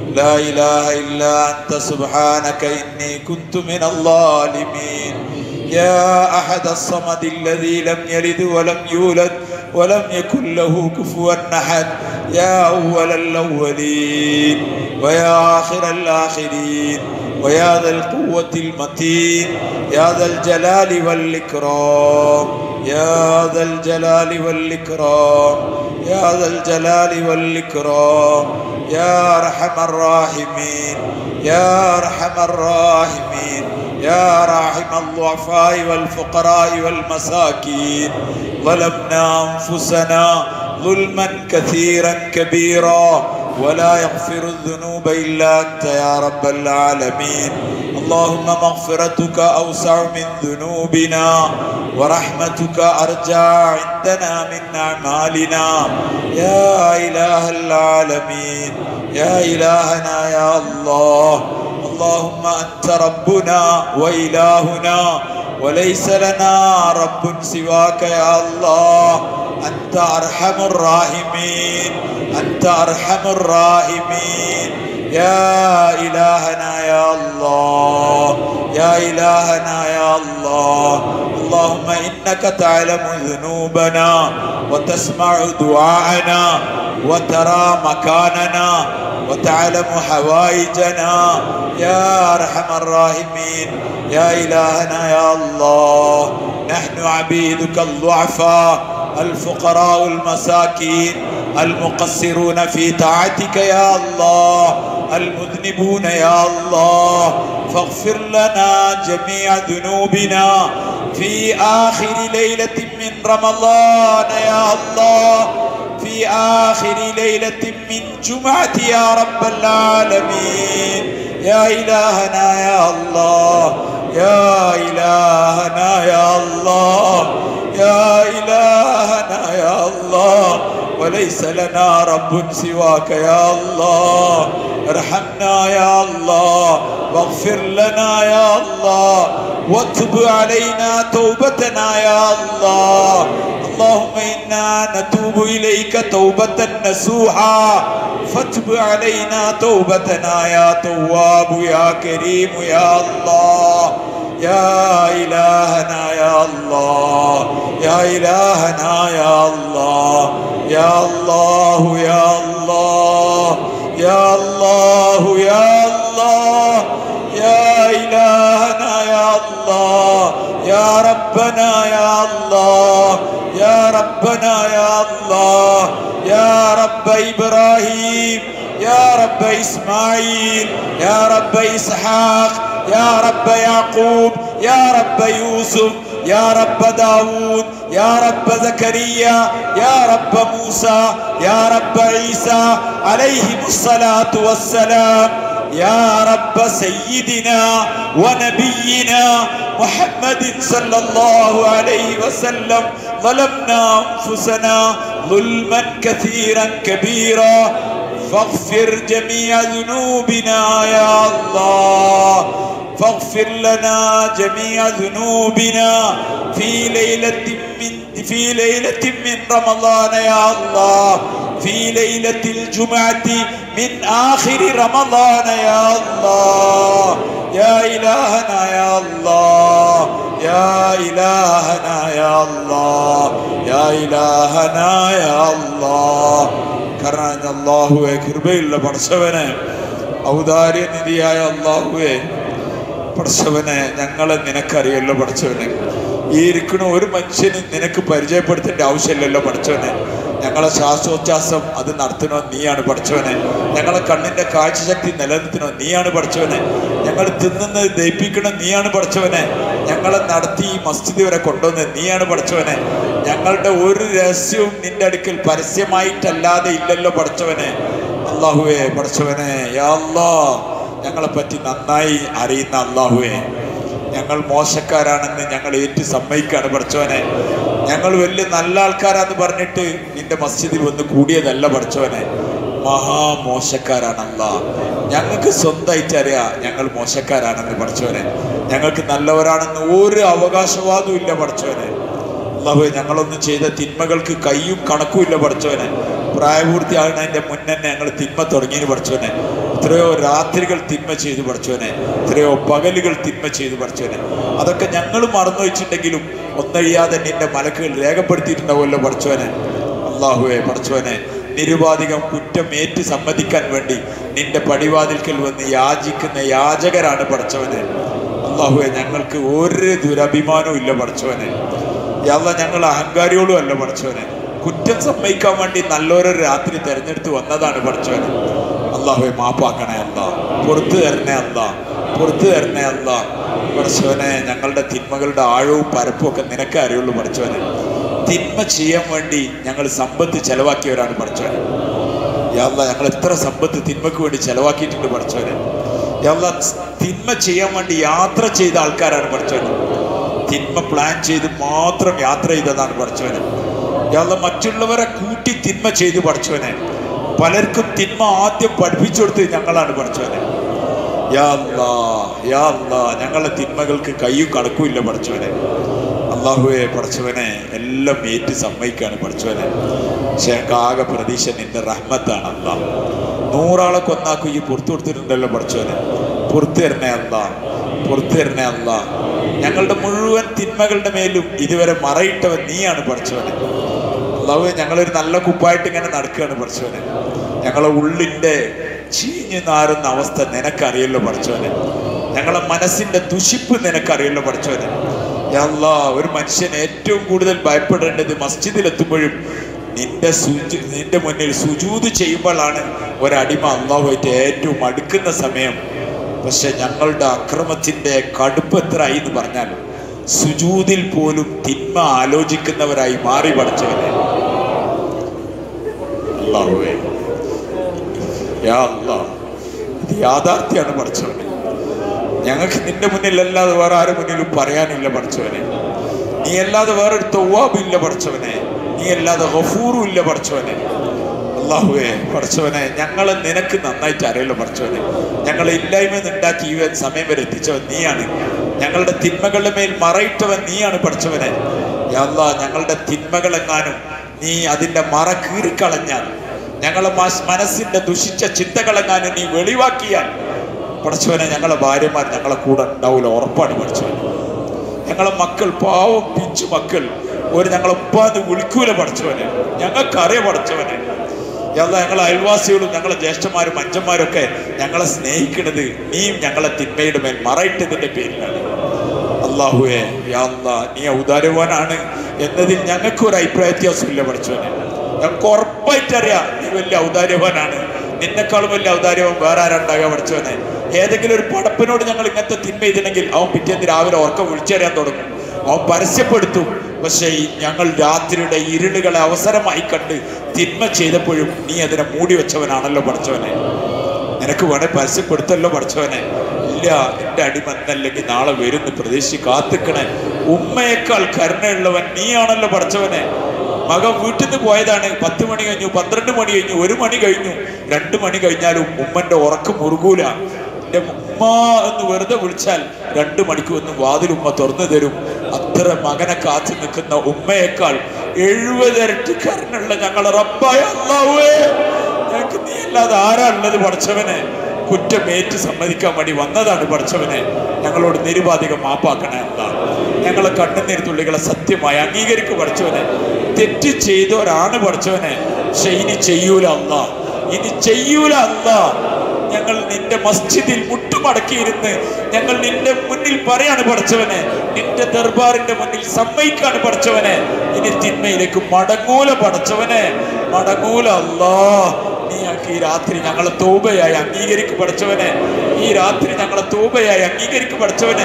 لا إله إلا أنت سبحانك إني كنت من الظالمين. يا أحد الصمد الذي لم يلد ولم يولد ولم يكن له كفوا أحد. يا أول الأولين ويا آخر الآخرين ويا ذا القوة المتين يا ذا الجلال والإكرام يا ذا الجلال والإكرام يا ذا الجلال والإكرام يا أرحم الراحمين يا أرحم الراحمين يا راحم الضعفاء والفقراء والمساكين. ظلمنا أنفسنا ظلما كثيرا كبيرا ولا يغفر الذنوب إلا أنت يا رب العالمين. اللهم مغفرتك أوسع من ذنوبنا ورحمتك أرجى عندنا من أعمالنا. يا إله العالمين يا إلهنا يا الله. اللهم أنت ربنا وإلهنا وليس لنا رب سواك يا الله. أنت أرحم الراحمين أنت أرحم الراحمين. يا إلهنا يا الله يا إلهنا يا الله. اللهم إنك تعلم ذنوبنا وتسمع دعاءنا وترى مكاننا وتعلم حوائجنا. يا أرحم الراحمين يا إلهنا يا الله. نحن عبيدك الضعفاء الفقراء المساكين المقصرون في طاعتك يا الله المذنبون يا الله. فاغفر لنا جميع ذنوبنا في آخر ليلة من رمضان يا الله في آخر ليلة من جمعة يا رب العالمين. يا إلهنا يا الله يا إلهنا يا الله يا إلهنا يا الله. وليس لنا رب سواك يا الله. ارحمنا يا الله واغفر لنا يا الله وتب علينا توبتنا يا الله. اللهم إنا نتوب إليك توبة نصوحا فتب علينا توبتنا يا تواب يا كريم يا الله. يا إلهنا يا الله يا إلهنا يا الله يا الله يا الله يا الله يا الله يا إلهنا يا الله يا ربنا يا الله يا ربنا يا الله يا رب إبراهيم يا رب إسماعيل يا رب إسحاق يا رب يعقوب يا رب يوسف يا رب داود يا رب زكريا يا رب موسى يا رب عيسى عليهم الصلاة والسلام. يا رب سيدنا ونبينا محمد صلى الله عليه وسلم. ظلمنا أنفسنا ظلما كثيرا كبيرا فاغفر جميع ذنوبنا يا الله. فاغفر لنا جميع ذنوبنا في ليلة من رمضان يا الله في ليلة الجمعة من آخر رمضان يا الله. يا إلهنا يا الله يا إلهنا يا الله يا إلهنا يا الله. കർണ അല്ലാഹുവേ കൃപയുള്ള പടച്ചവനെ ഔദാര്യനിധിയായ അല്ലാഹുവേ പടച്ചവനെ ഞങ്ങളെ നിനക്കറിയല്ലോ പടച്ചവനെ. ഈ ഇരിക്കണ ഒരു മനുഷ്യന് നിനക്ക് പരിചയപ്പെടുത്തേണ്ട ആവശ്യമില്ലല്ലോ പടച്ചവനെ. ഞങ്ങളെ ശ്വാസോച്ഛ്വാസം അത് നടത്തണോ നീയാണ് പടച്ചവനെ. ഞങ്ങളെ കണ്ണിൻ്റെ കാഴ്ചശക്തി നിലനിർത്തണോ നീയാണ് പടച്ചവനെ. ഞങ്ങൾ തിന്നുന്നത് ദഹിപ്പിക്കണം നീയാണ് പടച്ചവനെ. ഞങ്ങളെ നടത്തി ഈ മസ്ജിദ് വരെ കൊണ്ടുവന്നത് നീയാണ് പടച്ചവനെ. ഞങ്ങളുടെ ഒരു രഹസ്യവും നിന്റെ അടുക്കൽ പരസ്യമായിട്ടല്ലാതെ ഇല്ലല്ലോ പടച്ചവനെ. അല്ലാഹുവേ പടച്ചവനെ യാ അല്ലാഹ് ഞങ്ങളെ പറ്റി നന്നായി അറിയുന്ന അല്ലാഹുവേ ഞങ്ങൾ മോശക്കാരാണെന്ന് ഞങ്ങൾ ഏറ്റു സമ്മതിക്കാണ് പടച്ചവനെ. ഞങ്ങൾ വലിയ നല്ല ആൾക്കാരാന്ന് പറഞ്ഞിട്ട് നിന്റെ മസ്ജിദിൽ വന്ന് കൂടിയതല്ല പടച്ചവനെ. മഹാമോശക്കാരാണ് അല്ലാഹ്. ഞങ്ങൾക്ക് സ്വന്തമായിട്ട് അറിയാം ഞങ്ങൾ മോശക്കാരാണെന്ന് പടച്ചവനെ. ഞങ്ങൾക്ക് നല്ലവരാണെന്ന് ഒരു അവകാശവാദവും ഇല്ല പടച്ചവനെ. അല്ലാഹുവേ ഞങ്ങളൊന്നും ചെയ്ത തിന്മകൾക്ക് കയ്യും കണക്കും ഇല്ല പടച്ചവനെ. പ്രായപൂർത്തിയാകുന്നതിൻ്റെ മുന്നേ ഞങ്ങൾ തിന്മ തുടങ്ങിയത് പടച്ചവനെ. എത്രയോ രാത്രികൾ തിന്മ ചെയ്തു പഠിച്ചവനെ, എത്രയോ പകലുകൾ തിന്മ ചെയ്തു പഠിച്ചവനെ. അതൊക്കെ ഞങ്ങൾ മറന്നു വെച്ചിട്ടുണ്ടെങ്കിലും ഒന്നഴിയാതെ നിന്റെ മലക്കുകൾ രേഖപ്പെടുത്തിയിട്ടുണ്ടാവുമല്ലോ പഠിച്ചവനെ. അള്ളാഹുവേ പഠിച്ചവനെ, നിരുപാധികം കുറ്റമേറ്റ് സമ്മതിക്കാൻ വേണ്ടി നിന്റെ പടിവാതിൽക്കൽ വന്ന് യാചിക്കുന്ന യാചകരാണ് പഠിച്ചവനെ. അള്ളാഹുവേ, ഞങ്ങൾക്ക് ഒരു ദുരഭിമാനവും ഇല്ല പഠിച്ചവനെ. യല്ലാ, ഞങ്ങൾ അഹങ്കാരിയോടും അല്ല പഠിച്ചവനെ. കുറ്റം സമ്മതിക്കാൻ വേണ്ടി നല്ലൊരു രാത്രി തിരഞ്ഞെടുത്ത് വന്നതാണ് പഠിച്ചവനെ. അള്ളാഹുവേ, മാപ്പാക്കണേ അല്ലാ, പുറത്തു തരണേ അല്ലാ, പുറത്തു തരണേ അല്ലാ. പഠിച്ചവനെ, ഞങ്ങളുടെ തിന്മകളുടെ ആഴവും പരപ്പും ഒക്കെ നിനക്ക് അറിയുള്ളൂ പഠിച്ചവനെ. തിന്മ ചെയ്യാൻ വേണ്ടി ഞങ്ങൾ സമ്പത്ത് ചെലവാക്കിയവരാണ് പഠിച്ചവനെ. യല്ലാ, ഞങ്ങൾ എത്ര സമ്പത്ത് തിന്മക്ക് വേണ്ടി ചെലവാക്കിയിട്ടുണ്ട് പഠിച്ചവനെ. യല്ലാ, തിന്മ ചെയ്യാൻ വേണ്ടി യാത്ര ചെയ്ത ആൾക്കാരാണ് പഠിച്ചവനെ. തിന്മ പ്ലാൻ ചെയ്ത് മാത്രം യാത്ര ചെയ്തതാണ് പഠിച്ചവനെ. യല്ലാ, മറ്റുള്ളവരെ കൂട്ടി തിന്മ ചെയ്ത് പഠിച്ചവനെ. പലർക്കും തിന്മ ആദ്യം പഠിപ്പിച്ചു കൊടുത്ത് ഞങ്ങളാണ് പഠിച്ചവനെ. യാ അല്ലാ, യാ അല്ലാ, ഞങ്ങളുടെ തിന്മകൾക്ക് കയ്യും കണക്കുമില്ല പഠിച്ചവനെ. അള്ളാഹുവെ പഠിച്ചവനെ, എല്ലാം ഏറ്റ് സമ്മതിക്കാണ് പഠിച്ചവനെ. പക്ഷെ ഞങ്ങൾക്ക് ആകെ പ്രതീക്ഷ നിന്റെ റഹ്മത്താണ് അല്ലാ. 100 ആളെ കൊന്നാക്കും ഈ പുറത്തു കൊടുത്തിട്ടുണ്ടല്ലോ പഠിച്ചവനെ. പുറത്തു തരണേ അല്ലാ, പുറത്തു തരണേ അല്ലാ. ഞങ്ങളുടെ മുഴുവൻ തിന്മകളുടെ മേലും ഇതുവരെ മറയിട്ടവൻ നീയാണ് പഠിച്ചവനെ. അള്ളാഹുവെ, ഞങ്ങളൊരു നല്ല കുപ്പായിട്ട് ഇങ്ങനെ നടക്കുകയാണ് പഠിച്ചവനെ. ഞങ്ങളെ ഉള്ളിൻ്റെ ചീഞ്ഞു നാറുന്ന അവസ്ഥ നിനക്കറിയല്ലോ പഠിച്ചവനെ. ഞങ്ങളെ മനസ്സിൻ്റെ ദുഷിപ്പ് നിനക്കറിയല്ലോ പഠിച്ചവനെ. യാ അല്ലാ, ഒരു മനുഷ്യൻ ഏറ്റവും കൂടുതൽ ഭയപ്പെടേണ്ടത് മസ്ജിദിലെത്തുമ്പോഴും നിന്റെ മുന്നിൽ സുജൂദ് ചെയ്യുമ്പോഴാണ് ഒരടിമ അള്ളാഹുവായിട്ട് ഏറ്റവും അടുക്കുന്ന സമയം. പക്ഷെ ഞങ്ങളുടെ അക്രമത്തിൻ്റെ കടുപ്പ് എത്രയായി എന്ന് പറഞ്ഞാൽ സുജൂദിൽ പോലും തിന്മ ആലോചിക്കുന്നവരായി മാറി പഠിച്ചവനെ. അല്ലാഹുവേ, യാ അല്ലാ, ഇത് യാഥാർത്ഥ്യമാണ് പഠിച്ചവനെ. ഞങ്ങൾക്ക് നിന്റെ മുന്നിലല്ലാതെ വേറെ ആരും മുന്നിലും പറയാനില്ല പഠിച്ചവനെ. നീ അല്ലാതെ വേറൊരു തവ്വാബും ഇല്ല പഠിച്ചവനെ. നീ അല്ലാതെ ഗഫൂറും ഇല്ല പഠിച്ചവനെ. അല്ലാഹുവേ പഠിച്ചവനെ, ഞങ്ങളെ നിനക്ക് നന്നായിട്ട് അറിയല്ലോ പഠിച്ചവനെ. ഞങ്ങളെ ഇല്ലായ്മ ഉണ്ടാക്കി ഈ സമയം വരെ എത്തിച്ചവൻ നീയാണ്. ഞങ്ങളുടെ തിന്മകളുടെ മേൽ മറയിട്ടവൻ നീയാണ് പഠിച്ചവനെ. യാ അല്ലാ, ഞങ്ങളുടെ തിന്മകളെങ്ങാനും നീ അതിൻ്റെ മറ കീറിക്കളഞ്ഞാൽ, ഞങ്ങളെ മനസ്സിൻ്റെ ദുഷിച്ച ചിന്തകളെങ്ങാനും നീ വെളിവാക്കിയാൽ പഠിച്ചവനെ, ഞങ്ങളെ ഭാര്യമാർ ഞങ്ങളെ കൂടെ ഉണ്ടാവില്ല, ഉറപ്പാണ് പഠിച്ചവനെ. ഞങ്ങളെ മക്കൾ, പാവം പിഞ്ചു മക്കൾ, ഞങ്ങളെ ഉപ്പാന്ന് വിളിക്കൂല പഠിച്ചവനെ. ഞങ്ങൾക്കറിയ പഠിച്ചവനെ. യല്ലാ, ഞങ്ങളെ അയൽവാസികളും ഞങ്ങളെ ജ്യേഷ്ഠന്മാരും അഞ്ചന്മാരൊക്കെ ഞങ്ങളെ സ്നേഹിക്കുന്നത് നീയും ഞങ്ങളെ തിന്മയുടെ മേൽ മറയിട്ടതിൻ്റെ പേരിലാണ്. അല്ലാഹുവേ, യാ അല്ലാ, നീ ഔദാര്യവാനാണ് എന്നതിൽ ഞങ്ങൾക്കൊരു അഭിപ്രായ വ്യത്യാസമില്ല പഠിച്ചവനെ. ഞങ്ങൾക്ക് ഉറപ്പായിട്ടറിയാം നീ വലിയ ഔദാര്യവാനാണ്. നിന്നെക്കാളും വലിയ ഔദാര്യവൻ വേറെ ആരുണ്ടാകുക പഠിച്ചവനെ. ഏതെങ്കിലും ഒരു പടപ്പിനോട് ഞങ്ങൾ ഇങ്ങനത്തെ തിന്മ ചെയ്തിട്ടുണ്ടെങ്കിൽ അവൻ പിറ്റേന്ന് രാവിലെ ഉറക്കം വിളിച്ചറിയാൻ തുടങ്ങും, അവൻ പരസ്യപ്പെടുത്തും. പക്ഷേ ഞങ്ങൾ രാത്രിയുടെ ഇരുളുകളെ അവസരമായി കണ്ട് തിന്മ ചെയ്തപ്പോഴും നീ അതിനെ മൂടി വെച്ചവനാണല്ലോ പഠിച്ചവനെ. നിനക്ക് വേണേ പരസ്യപ്പെടുത്തല്ലോ പഠിച്ചവനെ. ഇല്ല, എൻ്റെ അടിമ എന്നല്ലെങ്കിൽ നാളെ വരുന്ന് പ്രതീക്ഷിച്ച് കാത്തിക്കണേ. ഉമ്മയേക്കാൾ കരുണയുള്ളവൻ നീയാണല്ലോ പഠിച്ചവനെ. മകൻ വീട്ടിൽ നിന്ന് പോയതാണ്. 10 മണി കഴിഞ്ഞു, 12 മണി കഴിഞ്ഞു, 1 മണി കഴിഞ്ഞു, 2 മണി കഴിഞ്ഞാലും ഉമ്മൻ്റെ ഉറക്കം മുറുകൂല. എൻ്റെ ഉമ്മ എന്ന് വെറുതെ വിളിച്ചാൽ 2 മണിക്ക് വന്ന് വാതിൽ ഉമ്മ തുറന്നു തരും. അത്ര മകനെ കാത്തു നിൽക്കുന്ന ഉമ്മയേക്കാൾ 70 ഇരട്ടി കരുണയുള്ള ഞങ്ങളെ റബ്ബായ അല്ലാഹുവേ, ഞങ്ങൾക്ക് നീ അല്ലാതെ ആരാ ഉള്ളത് പഠിച്ചവനെ. കുറ്റമേറ്റ് സമ്മതിക്കാൻ വേണ്ടി വന്നതാണ് പഠിച്ചവനെ. ഞങ്ങളോട് നിരുപാധികം മാപ്പാക്കണേ അല്ലാ. ഞങ്ങളെ കണ്ണുനീർ തുള്ളികളെ സത്യമായി അംഗീകരിക്കുക പഠിച്ചവനെ. തെറ്റ് ചെയ്തവരാണ് പഠിച്ചവനെ, പക്ഷെ ഇനി ചെയ്യൂല അല്ലാ, ഇനി ചെയ്യൂല അല്ലാ. ഞങ്ങൾ നിന്റെ മസ്ജിദിൽ മുട്ടുമടക്കിയിരുന്ന് ഞങ്ങൾ നിന്റെ മുന്നിൽ പറയാണ് പഠിച്ചവനെ. നിന്റെ ദർബാറിന്റെ മുന്നിൽ സമ്മതിക്കാണ് പഠിച്ചവനെ. ഇനി തിന്മയിലേക്ക് മടങ്ങൂല പഠിച്ചവനെ, മടങ്ങൂല അല്ലാ. നീ ഞങ്ങൾക്ക് ഈ രാത്രി ഞങ്ങളെ തൗബയായി അംഗീകരിക്കു പഠിച്ചവനെ. ഈ രാത്രി ഞങ്ങളെ തൗബയായി അംഗീകരിക്കു പഠിച്ചവനെ.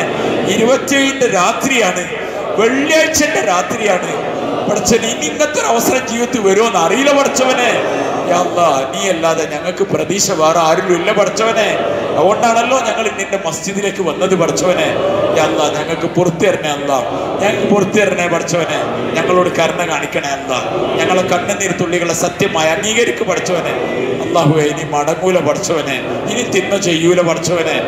27ന്റെ രാത്രിയാണ്, വെള്ളിയാഴ്ചന്റെ രാത്രിയാണ് പഠിച്ചവനെ. ഇനി ഇങ്ങനത്തെ ഒരു അവസരം ജീവിതത്തിൽ വരുമെന്ന് അറിയില്ല പഠിച്ചവനെ. യാ അല്ലാ, നീ അല്ലാതെ ഞങ്ങൾക്ക് പ്രതീക്ഷ വേറെ ആരും ഇല്ല പഠിച്ചവനെ. അതുകൊണ്ടാണല്ലോ ഞങ്ങൾ നിന്റെ മസ്ജിദിലേക്ക് വന്നത് പഠിച്ചവനെ. യാ അല്ലാ, ഞങ്ങൾക്ക് പുറത്തു തരണേ അല്ലാ, ഞങ്ങൾക്ക് പുറത്തു തരണേ പഠിച്ചവനെ. ഞങ്ങളോട് കരുണ കാണിക്കണേ അല്ലാ. ഞങ്ങളെ കണ്ണുനീർ തുള്ളികളെ സത്യമായി അംഗീകരിക്കു പഠിച്ചവനെ. അല്ലാഹുവേ, ഇനി മടങ്ങൂല പഠിച്ചവനെ, ഇനി തിന്മ ചെയ്യൂല പഠിച്ചവനെ.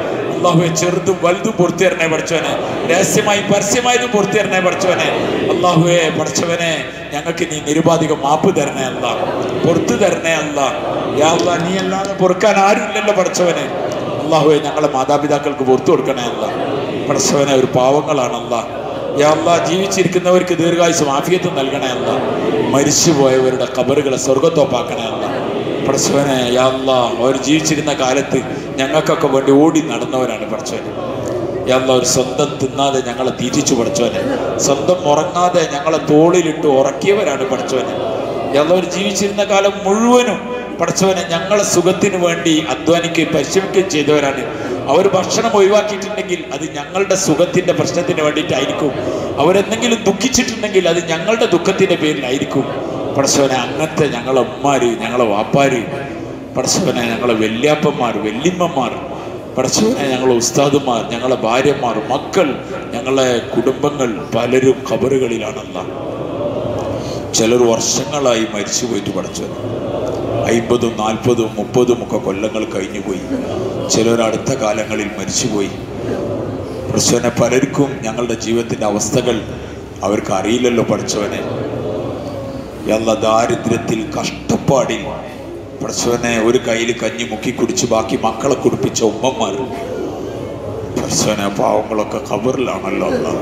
അള്ളാഹുവെ ചെറുതും വലുതും പുറത്തു തരണേ പഠിച്ചവനെ, രഹസ്യമായി പരസ്യമായതും പുറത്തു തരണേ പഠിച്ചവനെ. അള്ളാഹുവെ പഠിച്ചവനെ ഞങ്ങൾക്ക് നീ നിരുപാധികം മാപ്പ് തരണേ അല്ലാ, പുറത്തു തരണേ അല്ലാ. യാ അല്ലാ, നീ അല്ലാതെ പൊറുക്കാൻ ആരുമില്ലല്ലോ പഠിച്ചവനെ. അള്ളാഹുവെ ഞങ്ങളെ മാതാപിതാക്കൾക്ക് പുറത്തു കൊടുക്കണേ അല്ലാ. പഠിച്ചവനെ ഒരു പാവങ്ങളാണ് അല്ലാ. യാ അല്ലാ, ജീവിച്ചിരിക്കുന്നവർക്ക് ദീർഘായുസ്സും ആഫിയത്തും നൽകണേ അല്ലാ. മരിച്ചുപോയവരുടെ ഖബറുകളെ സ്വർഗ്ഗത്തോപ്പാക്കണേ അല്ലാ. പഠിച്ചവനെ യാ അല്ലാ, അവർ ജീവിച്ചിരുന്ന കാലത്ത് ഞങ്ങൾക്കൊക്കെ വേണ്ടി ഓടി നടന്നവരാണ് പഠിച്ചവനെ. യാ അല്ലാ, ഒരു സ്വന്തം തിന്നാതെ ഞങ്ങളെ തീറ്റിച്ചു പഠിച്ചവനെ, സ്വന്തം ഉറങ്ങാതെ ഞങ്ങളെ തോളിലിട്ട് ഉറക്കിയവരാണ് പഠിച്ചവനെ. യാ അല്ലാ, അവർ ജീവിച്ചിരുന്ന കാലം മുഴുവനും പഠിച്ചവനെ ഞങ്ങളെ സുഖത്തിന് വേണ്ടി അധ്വാനിക്കുകയും പരിശ്രമിക്കുകയും ചെയ്തവരാണ്. അവർ ഭക്ഷണം ഒഴിവാക്കിയിട്ടുണ്ടെങ്കിൽ അത് ഞങ്ങളുടെ സുഖത്തിൻ്റെ പ്രശ്നത്തിന് വേണ്ടിയിട്ടായിരിക്കും. അവരെന്തെങ്കിലും ദുഃഖിച്ചിട്ടുണ്ടെങ്കിൽ അത് ഞങ്ങളുടെ ദുഃഖത്തിൻ്റെ പേരിലായിരിക്കും. പഠിച്ചവനെ അങ്ങനത്തെ ഞങ്ങളെ ഉമ്മാര്, ഞങ്ങളെ വാപ്പാര്, പഠിച്ചവനെ ഞങ്ങളെ വല്യാപ്പന്മാർ, വല്യമ്മമാർ, പഠിച്ചവനെ ഞങ്ങളെ ഉസ്താദുമാർ, ഞങ്ങളെ ഭാര്യമാർ, മക്കൾ, ഞങ്ങളെ കുടുംബങ്ങൾ പലരും ഖബറുകളിലാണല്ല. ചിലർ വർഷങ്ങളായി മരിച്ചു പോയിട്ട് പഠിച്ചവൻ 50, 40, 30 ഒക്കെ കൊല്ലങ്ങൾ കഴിഞ്ഞുപോയി. ചിലർ അടുത്ത കാലങ്ങളിൽ മരിച്ചുപോയി. പഠിച്ചവനെ പലർക്കും ഞങ്ങളുടെ ജീവിതത്തിൻ്റെ അവസ്ഥകൾ അവർക്ക് അറിയില്ലല്ലോ പഠിച്ചവനെ. എല്ലാ ദാരിദ്ര്യത്തിൽ കഷ്ടപ്പാടിൽ പഠിച്ചവനെ ഒരു കയ്യിൽ കഞ്ഞി മുക്കി കുടിച്ച് ബാക്കി മക്കളെ കുടിപ്പിച്ച ഉമ്മമാർ, പഠിച്ചവനെ പാവങ്ങളൊക്കെ ഖബറിലാണല്ലോ അല്ലാ.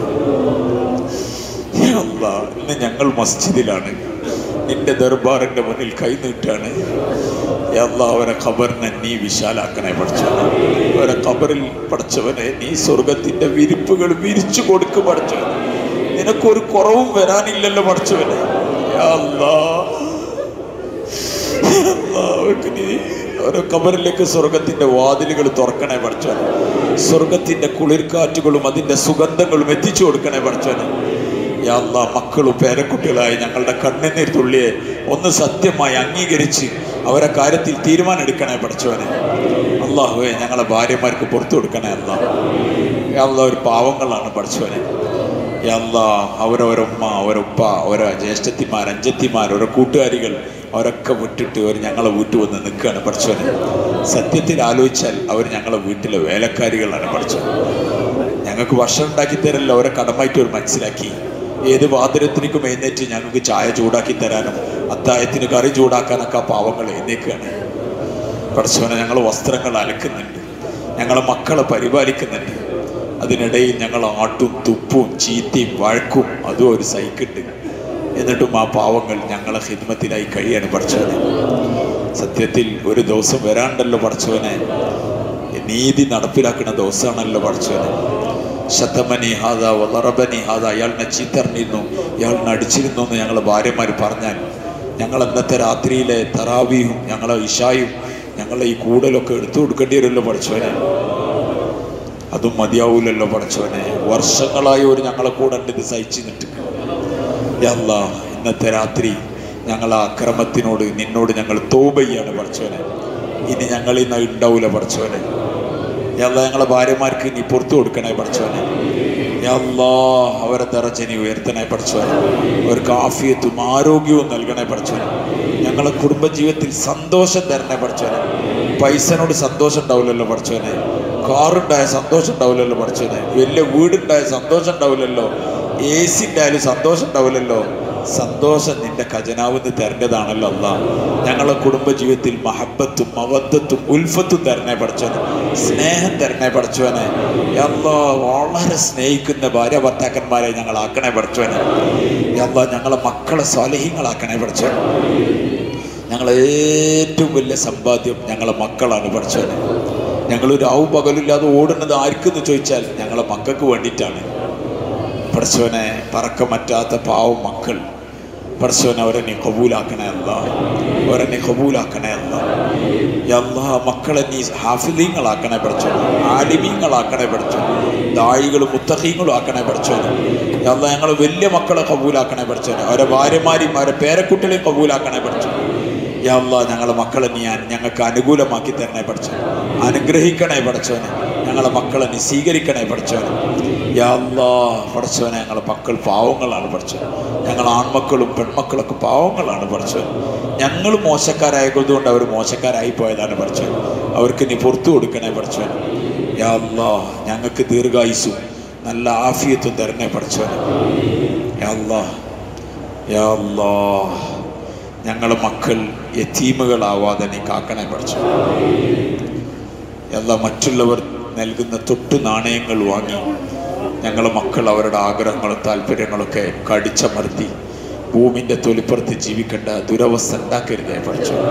അല്ലാ, ഇന്ന് ഞങ്ങൾ മസ്ജിദിലാണ്, നിന്റെ ദർബാറിന്റെ മുന്നിൽ കൈനീട്ടാണ്. അല്ലാ, അവരെ ഖബറിനെ നീ വിശാലാക്കണേ പഠിച്ചവനെ. അവരെ ഖബറിൽ പഠിച്ചവനെ നീ സ്വർഗത്തിന്റെ വിരിപ്പുകൾ വിരിച്ചു കൊടുക്കും പഠിച്ചവനെ. നിനക്കൊരു കുറവും വരാനില്ലല്ലോ പഠിച്ചവനെ. അല്ലാ, അവർക്ക് നീ ഓരോ ഖബറിലേക്ക് സ്വർഗത്തിന്റെ വാതിലുകൾ തുറക്കണേ പഠിച്ചവനെ. സ്വർഗത്തിന്റെ കുളിർക്കാറ്റുകളും അതിന്റെ സുഗന്ധങ്ങളും എത്തിച്ചു കൊടുക്കണേ പഠിച്ചവനെ. യാ അല്ലാ, മക്കളും പേരക്കുട്ടികളായി ഞങ്ങളുടെ കണ്ണുനീർ തുള്ളിയെ ഒന്ന് സത്യമായി അംഗീകരിച്ച് അവരെ കാര്യത്തിൽ തീരുമാനം എടുക്കണേ പഠിച്ചവനെ. അല്ലാഹുവേ, ഞങ്ങളെ ഭാര്യമാർക്ക് പുറത്തു കൊടുക്കണേ അല്ലാ. യാ അല്ലാ, ഒരു പാവങ്ങളാണ് പഠിച്ചവനെ. യാ അല്ലാ, അവരവരുമ്മ, അവരുപ്പ, ഓരോ ജ്യേഷ്ഠത്തിമാർ, അഞ്ചത്തിമാർ, ഓരോ കൂട്ടുകാരികൾ അവരൊക്കെ വിട്ടിട്ട് അവർ ഞങ്ങളെ വീട്ടിൽ വന്ന് നിൽക്കുകയാണ് പഠിച്ചവനെ. സത്യത്തിൽ ആലോചിച്ചാൽ അവർ ഞങ്ങളെ വീട്ടിലെ വേലക്കാരികളാണ് പഠിച്ചത്. ഞങ്ങൾക്ക് ഭക്ഷണം ഉണ്ടാക്കി തരല്ല അവരെ കടമായിട്ട് അവർ മനസ്സിലാക്കി. ഏത് പാതിരത്തിനും എഴുന്നേറ്റ് ഞങ്ങൾക്ക് ചായ ചൂടാക്കി തരാനും അത്തായത്തിന് കറി ചൂടാക്കാനൊക്കെ ആ പാവങ്ങൾ എഴുന്നേക്കുകയാണ് പഠിച്ചവനെ. ഞങ്ങൾ വസ്ത്രങ്ങൾ അലക്കുന്നുണ്ട്, ഞങ്ങളെ മക്കളെ പരിപാലിക്കുന്നുണ്ട്. അതിനിടയിൽ ഞങ്ങൾ ആട്ടും തുപ്പും ചീത്തയും വഴക്കും അതും ഒരു സൈക്കിട്ട്. എന്നിട്ടും ആ പാവങ്ങൾ ഞങ്ങളെ ഖിദ്മത്തിലായി കഴിയാണ് പഠിച്ചവനെ. സത്യത്തിൽ ഒരു ദിവസം വരാണ്ടല്ലോ പഠിച്ചവനെ, നീതി നടപ്പിലാക്കുന്ന ദിവസമാണല്ലോ പഠിച്ചവനെ. ശതമനി ഹാദ വളറബനി ഹാദ, അയാളിനെ ചീത്തറിഞ്ഞിരുന്നു, ഇയാളിനെ അടിച്ചിരുന്നു എന്ന് ഞങ്ങളെ ഭാര്യമാർ പറഞ്ഞാൽ ഞങ്ങൾ അന്നത്തെ രാത്രിയിലെ തറാവിയും ഞങ്ങളെ ഇഷായും ഞങ്ങളെ ഈ കൂടലൊക്കെ എടുത്തു കൊടുക്കേണ്ടി വരുമല്ലോ പഠിച്ചവനെ. അതും മതിയാവൂലല്ലോ പഠിച്ചവനെ. വർഷങ്ങളായി ഒരു ഞങ്ങളെ കൂടെ ഇത് സഹിച്ചു നിന്നിട്ട്. യാ അല്ലാ, ഇന്നത്തെ രാത്രി ഞങ്ങൾ ആ അക്രമത്തിനോട് നിന്നോട് ഞങ്ങൾ തൗബ ചെയ്യാണ് പഠിച്ചവനെ. ഇനി ഞങ്ങളിൽ നിന്ന് ഉണ്ടാവൂല പഠിച്ചവനെ. യാ അല്ലാ, ഞങ്ങളെ ഭാര്യമാർക്ക് നീ പുറത്തു കൊടുക്കണേ പഠിച്ചവനെ. യാ അല്ലാ, അവരെ ദറജനി ഉയർത്തണേ പഠിച്ചവനെ. അവർക്ക് ആഫിയത്തും ആരോഗ്യവും നൽകണേ പഠിച്ചവനെ. ഞങ്ങളെ കുടുംബജീവിതത്തിൽ സന്തോഷം തരണേ പഠിച്ചവനെ. പൈസനോട് സന്തോഷം ഉണ്ടാവില്ലല്ലോ പഠിച്ചവനെ. കാറുണ്ടായ സന്തോഷം ഉണ്ടാവില്ലല്ലോ പഠിച്ചവനെ. വലിയ വീടുണ്ടായ സന്തോഷം ഉണ്ടാവില്ലല്ലോ. AC ഉണ്ടായാലും സന്തോഷം ഉണ്ടാവില്ലല്ലോ. സന്തോഷം നിന്റെ ഖജനാവിന്ന് തരേണ്ടതാണല്ലോ അല്ലാ. ഞങ്ങളെ കുടുംബജീവിതത്തിൽ മഹബത്തും മവദ്ദത്തും ഉൽഫത്തും തരണേ പഠിച്ചവനെ. സ്നേഹം തരണേ പഠിച്ചവനെ. യാ അല്ലാ, വളരെ സ്നേഹിക്കുന്ന ഭാര്യ ഭർത്താക്കന്മാരെ ഞങ്ങളാക്കണേ പഠിച്ചവനെ. യാ അല്ലാ, ഞങ്ങളെ മക്കളെ സ്വാലിഹീങ്ങളാക്കണേ പഠിച്ചവനെ. ഞങ്ങളെ ഏറ്റവും വലിയ സമ്പാദ്യം ഞങ്ങളെ മക്കളാണ് പഠിച്ചവനെ. ഞങ്ങളൊരു ആവും പകലില്ലാതെ ഓടുന്നത് ആർക്കെന്ന് ചോദിച്ചാൽ ഞങ്ങളെ മക്കൾക്ക് വേണ്ടിയിട്ടാണ് പഠിച്ചവനെ. പറക്കമറ്റാത്ത പാവം മക്കൾ പഠിച്ചവനെ, അവരെ നീ കബൂലാക്കണേ അല്ലാ. അവരെ നീ കബൂലാക്കണേ അല്ലാ. യാ അല്ലാ, മക്കളെ നീ ഹാഫിളീങ്ങളാക്കണേ പഠിച്ചവനെ. ആലിമീങ്ങളാക്കണേ പഠിച്ചവനെ. ദായികളും മുത്തഖീങ്ങളും ആക്കണേ പഠിച്ചവനെ. യാ അല്ലാ, ഞങ്ങൾ വലിയ മക്കളെ കബൂലാക്കണേ പഠിച്ചവനെ. അവരെ ഭാര്യമാരെയും അവരെ പേരക്കുട്ടികളെയും കബൂലാക്കണേ പഠിച്ചവനെ. യാ അല്ലാ, ഞങ്ങളെ മക്കളെ നീ ഞങ്ങൾക്ക് അനുകൂലമാക്കി തരണേ പഠിച്ചവനെ. അനുഗ്രഹിക്കണേ പഠിച്ചവനെ. ഞങ്ങളെ മക്കളെ നീ സ്വീകരിക്കണേ പഠിച്ചവനെ. യാ അല്ലാ, പഠിച്ചവനെ, ഞങ്ങളെ മക്കൾ പാവങ്ങളാണ് പഠിച്ചവൻ. ഞങ്ങൾ ആൺമക്കളും പെൺമക്കളൊക്കെ പാവങ്ങളാണ് പഠിച്ചവൻ. ഞങ്ങൾ മോശക്കാരായതുകൊണ്ട് അവർ മോശക്കാരായി പോയതാണ് പഠിച്ചവൻ. അവർക്ക് നീ പുറത്തു കൊടുക്കണേ പഠിച്ചവൻ. യാ അല്ലാഹ് ഞങ്ങൾക്ക് ദീർഘായുസ്സും നല്ല ആഫിയത്തും തരണേ പഠിച്ചവനെ. യാ അല്ലാഹ് യാ അല്ലാഹ് ഞങ്ങളെ മക്കൾ യതീമുകളാവാതെ നീ കാക്കണേ പഠിച്ചവനെ. യാ മറ്റുള്ളവർ നൽകുന്ന തൊട്ടു നാണയങ്ങൾ വാങ്ങി ഞങ്ങളെ മക്കൾ അവരുടെ ആഗ്രഹങ്ങളും താല്പര്യങ്ങളൊക്കെ കടിച്ചമർത്തി ഭൂമിൻ്റെ തൊലിപ്പുറത്ത് ജീവിക്കേണ്ട ദുരവസ്ഥ ഉണ്ടാക്കരുതേ പഠിച്ചവനെ.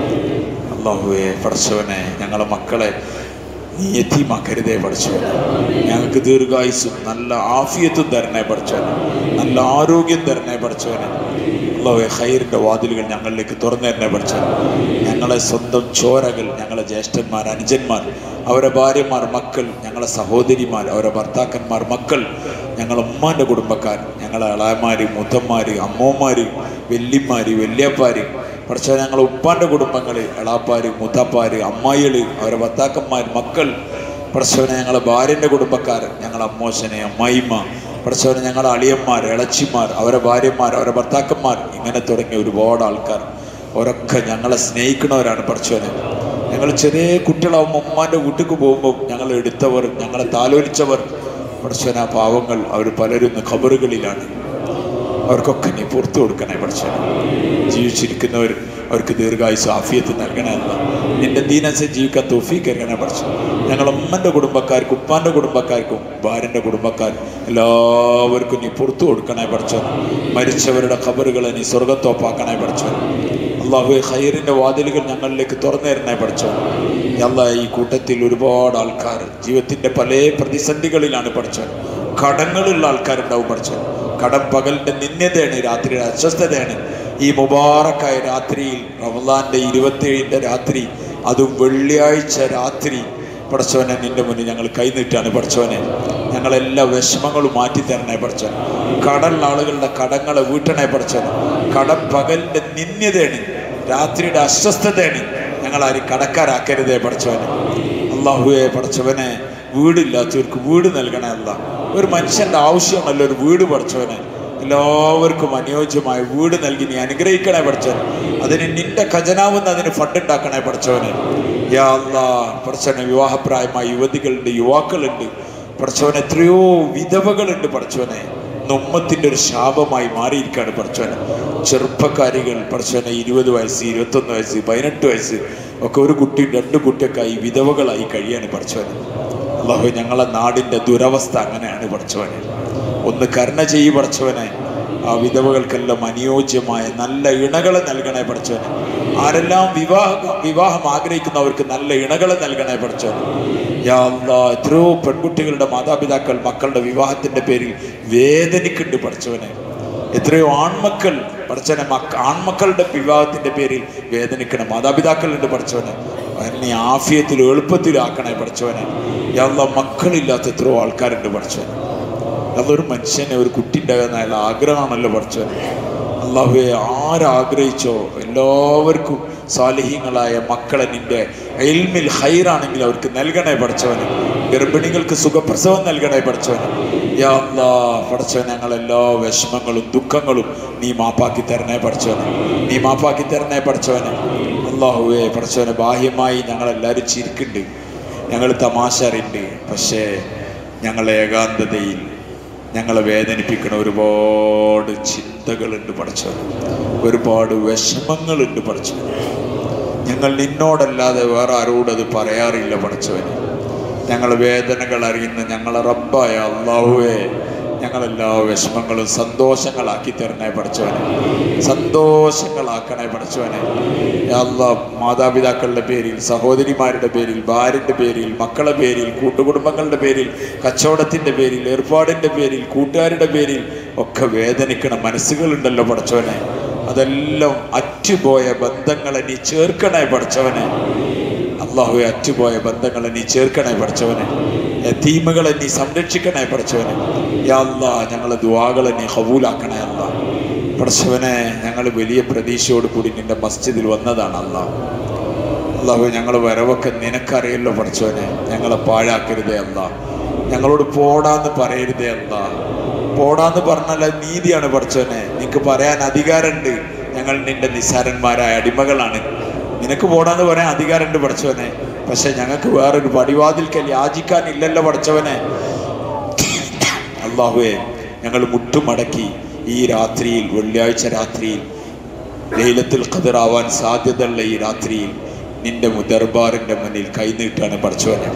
അല്ലാഹുവേ പഠിച്ചവനെ ഞങ്ങളെ മക്കളെ നീ യതീമാക്കരുതേ പഠിച്ചവനെ. ഞങ്ങൾക്ക് ദീർഘായുസ്സും നല്ല ആഫിയത്തും തരണേ പഠിച്ചവനെ, നല്ല ആരോഗ്യം തരണേ പഠിച്ചവനെ. അല്ലാഹുവേ ഖൈറിൻ്റെ വാതിലുകൾ ഞങ്ങളിലേക്ക് തുറന്നു തരണേ പഠിച്ചവനെ. ഞങ്ങളെ സ്വന്തം ചോരകൾ, ഞങ്ങളെ ജ്യേഷ്ഠന്മാർ, അനുജന്മാർ, അവരെ ഭാര്യമാർ, മക്കൾ, ഞങ്ങളെ സഹോദരിമാർ, അവരെ ഭർത്താക്കന്മാർ, മക്കൾ, ഞങ്ങളെ ഉമ്മാൻ്റെ കുടുംബക്കാർ, ഞങ്ങളെ ഇളയമാർ, മുത്തന്മാർ, അമ്മൂമ്മമാർ, വല്യമാർ, വല്യപ്പാർ, പഠിച്ച ഞങ്ങളെ ഉപ്പാൻ്റെ കുടുംബങ്ങൾ, എളാപ്പാർ, മുത്തപ്പാർ, അമ്മായികൾ, അവരെ ഭർത്താക്കന്മാർ, മക്കൾ, പഠിച്ചവനെ ഞങ്ങളെ ഭാര്യൻ്റെ കുടുംബക്കാർ, ഞങ്ങളെ അമ്മോശനെ, അമ്മായിമ്മ, പഠിച്ചവനെ ഞങ്ങളെ അളിയന്മാർ, ഇളച്ചിമാർ, അവരെ ഭാര്യമാർ, അവരെ ഭർത്താക്കന്മാർ, ഇങ്ങനെ തുടങ്ങിയ ഒരുപാട് ആൾക്കാർ. അവരൊക്കെ ഞങ്ങളെ സ്നേഹിക്കുന്നവരാണ് പഠിച്ചവനെ. ഞങ്ങൾ ചെറിയ കുട്ടികളാവുമ്പോൾ ഉമ്മാൻ്റെ വീട്ടിലേക്ക് പോകുമ്പോൾ ഞങ്ങൾ എടുത്തവർ, ഞങ്ങളെ താലോലിച്ചവർ, പഠിച്ചവനെ ആ പാവങ്ങൾ അവർ പലരും ഖബറുകളിലാണ്. അവർക്കൊക്കെ നീ പുറത്തു കൊടുക്കണേ പഠിച്ചവനെ. ജീവിച്ചിരിക്കുന്നവർ അവർക്ക് ദീർഘായുസ് ആഫിയത്ത് നൽകണമല്ല. നിന്റെ ദീനനുസരിച്ച് ജീവിക്കാൻ തൗഫീഖ് നൽകണേ പഠിച്ചു. ഞങ്ങളെ ഉമ്മൻ്റെ കുടുംബക്കാർക്കും ഉപ്പാൻ്റെ കുടുംബക്കാർക്കും ഭാര്യൻ്റെ കുടുംബക്കാർ എല്ലാവർക്കും നീ പുറത്തു കൊടുക്കണേ പഠിച്ചോ. മരിച്ചവരുടെ ഖബറുകളെ നീ സ്വർഗത്തോപ്പാക്കണേ പഠിച്ചോ. അല്ലാഹുവേ ഖൈറിൻ്റെ വാതിലുകൾ ഞങ്ങളിലേക്ക് തുറന്നു തരണേ പഠിച്ചോ. അല്ലാഹ് ഈ കൂട്ടത്തിൽ ഒരുപാട് ആൾക്കാർ ജീവിതത്തിൻ്റെ പല പ്രതിസന്ധികളിലാണ് പഠിച്ചോ. കടങ്ങളുള്ള ആൾക്കാരുണ്ടാവും പഠിച്ചോ. കടം പകലിൻ്റെ നിന്യതയാണ്, രാത്രിയുടെ അസ്വസ്ഥതയാണ്. ഈ മുബാറക്കായ രാത്രിയിൽ റമളാൻ്റെ 27 രാത്രി, അതും വെള്ളിയാഴ്ച രാത്രി പഠിച്ചവനെ നിൻ്റെ മുന്നിൽ ഞങ്ങൾ കൈനീട്ടാണ് പഠിച്ചവനെ. ഞങ്ങളെല്ലാ വിഷമങ്ങളും മാറ്റിത്തരണേ പഠിച്ചവൻ. കടലുള്ള ആളുകളുടെ കടങ്ങളെ വീട്ടണേ പഠിച്ചവൻ. കടം പകലിൻ്റെ നിന്യതയാണ്, രാത്രിയുടെ അസ്വസ്ഥതയാണ്. ഞങ്ങളാരും കടക്കാരാക്കരുതേ പഠിച്ചവനെ. അല്ലാഹുവേ പഠിച്ചവനെ, വീടില്ലാത്തവർക്ക് വീട് നൽകണേ അല്ല. ഒരു മനുഷ്യൻ്റെ ആവശ്യമാണല്ലോ ഒരു വീട് പഠിച്ചവനെ. എല്ലാവർക്കും അനുയോജ്യമായ വീട് നൽകി നീ അനുഗ്രഹിക്കണേ പഠിച്ചവൻ. അതിന് നിന്റെ ഖജനാവെന്ന് അതിന് ഫണ്ട് ഉണ്ടാക്കണേ പഠിച്ചവനെ. യാ അല്ലാഹ് പഠിച്ചവനെ, വിവാഹപ്രായമായ യുവതികളുണ്ട്, യുവാക്കളുണ്ട് പഠിച്ചവൻ. എത്രയോ വിധവകളുണ്ട് പഠിച്ചവനെ. ഉമ്മത്തിൻ്റെ ഒരു ശാപമായി മാറിയിരിക്കുകയാണ് പഠിച്ചവനെ. ചെറുപ്പക്കാരികൾ പഠിച്ചവനെ 20 വയസ്സ്, 21 വയസ്സ്, 18 വയസ്സ് ഒക്കെ ഒരു കുട്ടി 2 കുട്ടിയൊക്കെ ആയി വിധവകളായി കഴിയാണ് പഠിച്ചവനെ. അല്ലാഹു ഞങ്ങളെ നാടിൻ്റെ ദുരവസ്ഥ അങ്ങനെയാണ് പഠിച്ചവനെ. ഒന്ന് കരുണ ചെയ്യ് പഠിച്ചവനെ. ആ വിധവകൾക്കെല്ലാം അനുയോജ്യമായ നല്ല ഇണകളെ നൽകണേ പഠിച്ചവനെ. ആരെല്ലാം വിവാഹം ആഗ്രഹിക്കുന്നവർക്ക് നല്ല ഇണകളെ നൽകണേ പഠിച്ചവനെ. യാ അല്ലാഹ് എത്രയോ പെൺകുട്ടികളുടെ മാതാപിതാക്കൾ മക്കളുടെ വിവാഹത്തിൻ്റെ പേരിൽ വേദനിക്കുന്നുണ്ട് പഠിച്ചവനെ. എത്രയോ ആൺമക്കൾ പഠിച്ചവനെ ആൺമക്കളുടെ വിവാഹത്തിൻ്റെ പേരിൽ വേദനിക്കണ മാതാപിതാക്കളുണ്ട് പഠിച്ചവനെ. അതിനെ ആഫിയത്തിൽ എളുപ്പത്തിലാക്കണേ പഠിച്ചവനെ. യാ അല്ലാഹ് മക്കളില്ലാത്ത എത്രയോ ആൾക്കാരുണ്ട് പഠിച്ചവനെ. അതൊരു മനുഷ്യനെ ഒരു കുട്ടി ഉണ്ടാകുന്ന ആഗ്രഹമാണല്ലോ പഠിച്ചവനെ. അല്ലാഹുവേ ആരാഗ്രഹിച്ചോ എല്ലാവർക്കും സാലിഹീങ്ങളായ മക്കളെ നിന്റെ ഇൽമിൽ ഖൈറാണെങ്കിൽ അവർക്ക് നൽകണേ പഠിച്ചവനെ. ഗർഭിണികൾക്ക് സുഖപ്രസവം നൽകണേ പഠിച്ചവനെ. യാ അല്ലാഹ് പഠിച്ചവൻ ഞങ്ങളെല്ലാ വിഷമങ്ങളും ദുഃഖങ്ങളും നീ മാപ്പാക്കി തരണേ പഠിച്ചവനെ. നീ മാപ്പാക്കി തരണേ പഠിച്ചവനെ. അല്ലാഹുവേ പഠിച്ചവനെ, ബാഹ്യമായി ഞങ്ങളെല്ലാവരും ചിരിക്കുന്നുണ്ട്, ഞങ്ങൾ തമാശ അറിയുന്നുണ്ട്. പക്ഷേ ഞങ്ങളെ ഏകാന്തതയിൽ ഞങ്ങളെ വേദനിപ്പിക്കുന്ന ഒരുപാട് ചിന്തകളുണ്ട് പഠിച്ചവൻ. ഒരുപാട് വിഷമങ്ങളുണ്ട് പഠിച്ചവൻ. ഞങ്ങൾ നിന്നോടല്ലാതെ വേറെ ആരോടും അത് പറയാറില്ല പഠിച്ചവൻ. ഞങ്ങൾ വേദനകൾ അറിയുന്ന ഞങ്ങളെ റബ്ബായ അല്ലാഹുവേ, ഞങ്ങളെല്ലാ വിഷമങ്ങളും സന്തോഷങ്ങളാക്കി തരണേ പഠിച്ചവനെ. സന്തോഷങ്ങളാക്കണേ പഠിച്ചവനെ. അല്ലാഹ് മാതാപിതാക്കളുടെ പേരിൽ, സഹോദരിമാരുടെ പേരിൽ, ഭാര്യൻ്റെ പേരിൽ, മക്കളുടെ പേരിൽ, കൂട്ടുകുടുംബങ്ങളുടെ പേരിൽ, കച്ചവടത്തിൻ്റെ പേരിൽ, ഏർപ്പാടിൻ്റെ പേരിൽ, കൂട്ടുകാരുടെ പേരിൽ ഒക്കെ വേദനിക്കണ മനസ്സുകളുണ്ടല്ലോ പഠിച്ചവനെ. അതെല്ലാം അറ്റുപോയ ബന്ധങ്ങളെ നീ ചേർക്കണേ പഠിച്ചവനെ. അല്ലാഹുവേ അറ്റുപോയ ബന്ധങ്ങളെ നീ ചേർക്കണേ പഠിച്ചവനെ. യതീമുകളെ നീ സംരക്ഷിക്കണേ പഠിച്ചവനെ. യാ അല്ലാഹ് ഞങ്ങളെ ദുആകളെ നീ ഖബൂലാക്കണേ അല്ലാഹ് പഠിച്ചവനെ. ഞങ്ങൾ വലിയ പ്രതീക്ഷയോട് കൂടി നിന്റെ മസ്ജിദിൽ വന്നതാണ് അല്ലാഹ്. അല്ലാഹു ഞങ്ങൾ വരവൊക്കെ നിനക്കറിയല്ലോ പഠിച്ചവനെ. ഞങ്ങളെ പാഴാക്കരുതേ അല്ലാഹ്. ഞങ്ങളോട് പോടാന്ന് പറയരുതേ അല്ലാഹ്. പോടാന്ന് പറഞ്ഞാൽ നീതിയാണ് പഠിച്ചവനെ. നിനക്ക് പറയാൻ അധികാരമുണ്ട്. ഞങ്ങൾ നിന്റെ നിസ്സാരന്മാരായ അടിമകളാണ്. നിനക്ക് പോടാന്ന് പറയാൻ അധികാരമുണ്ട് പഠിച്ചവനെ. പക്ഷെ ഞങ്ങൾക്ക് വേറൊരു പടിവാതിൽക്കൽ യാചിക്കാനില്ലല്ലോ പഠിച്ചവനെ. അല്ലാഹുവേ, ഞങ്ങൾ മുട്ടുമടക്കി ഈ രാത്രിയിൽ, വെള്ളിയാഴ്ച രാത്രിയിൽ, ലൈലത്തുൽ ഖദർ ആവാൻ സാധ്യതയുള്ള ഈ രാത്രിയിൽ നിന്റെ ദർബാറിൻ്റെ മുന്നിൽ കൈനീട്ടാണ് പഠിച്ചവനെ.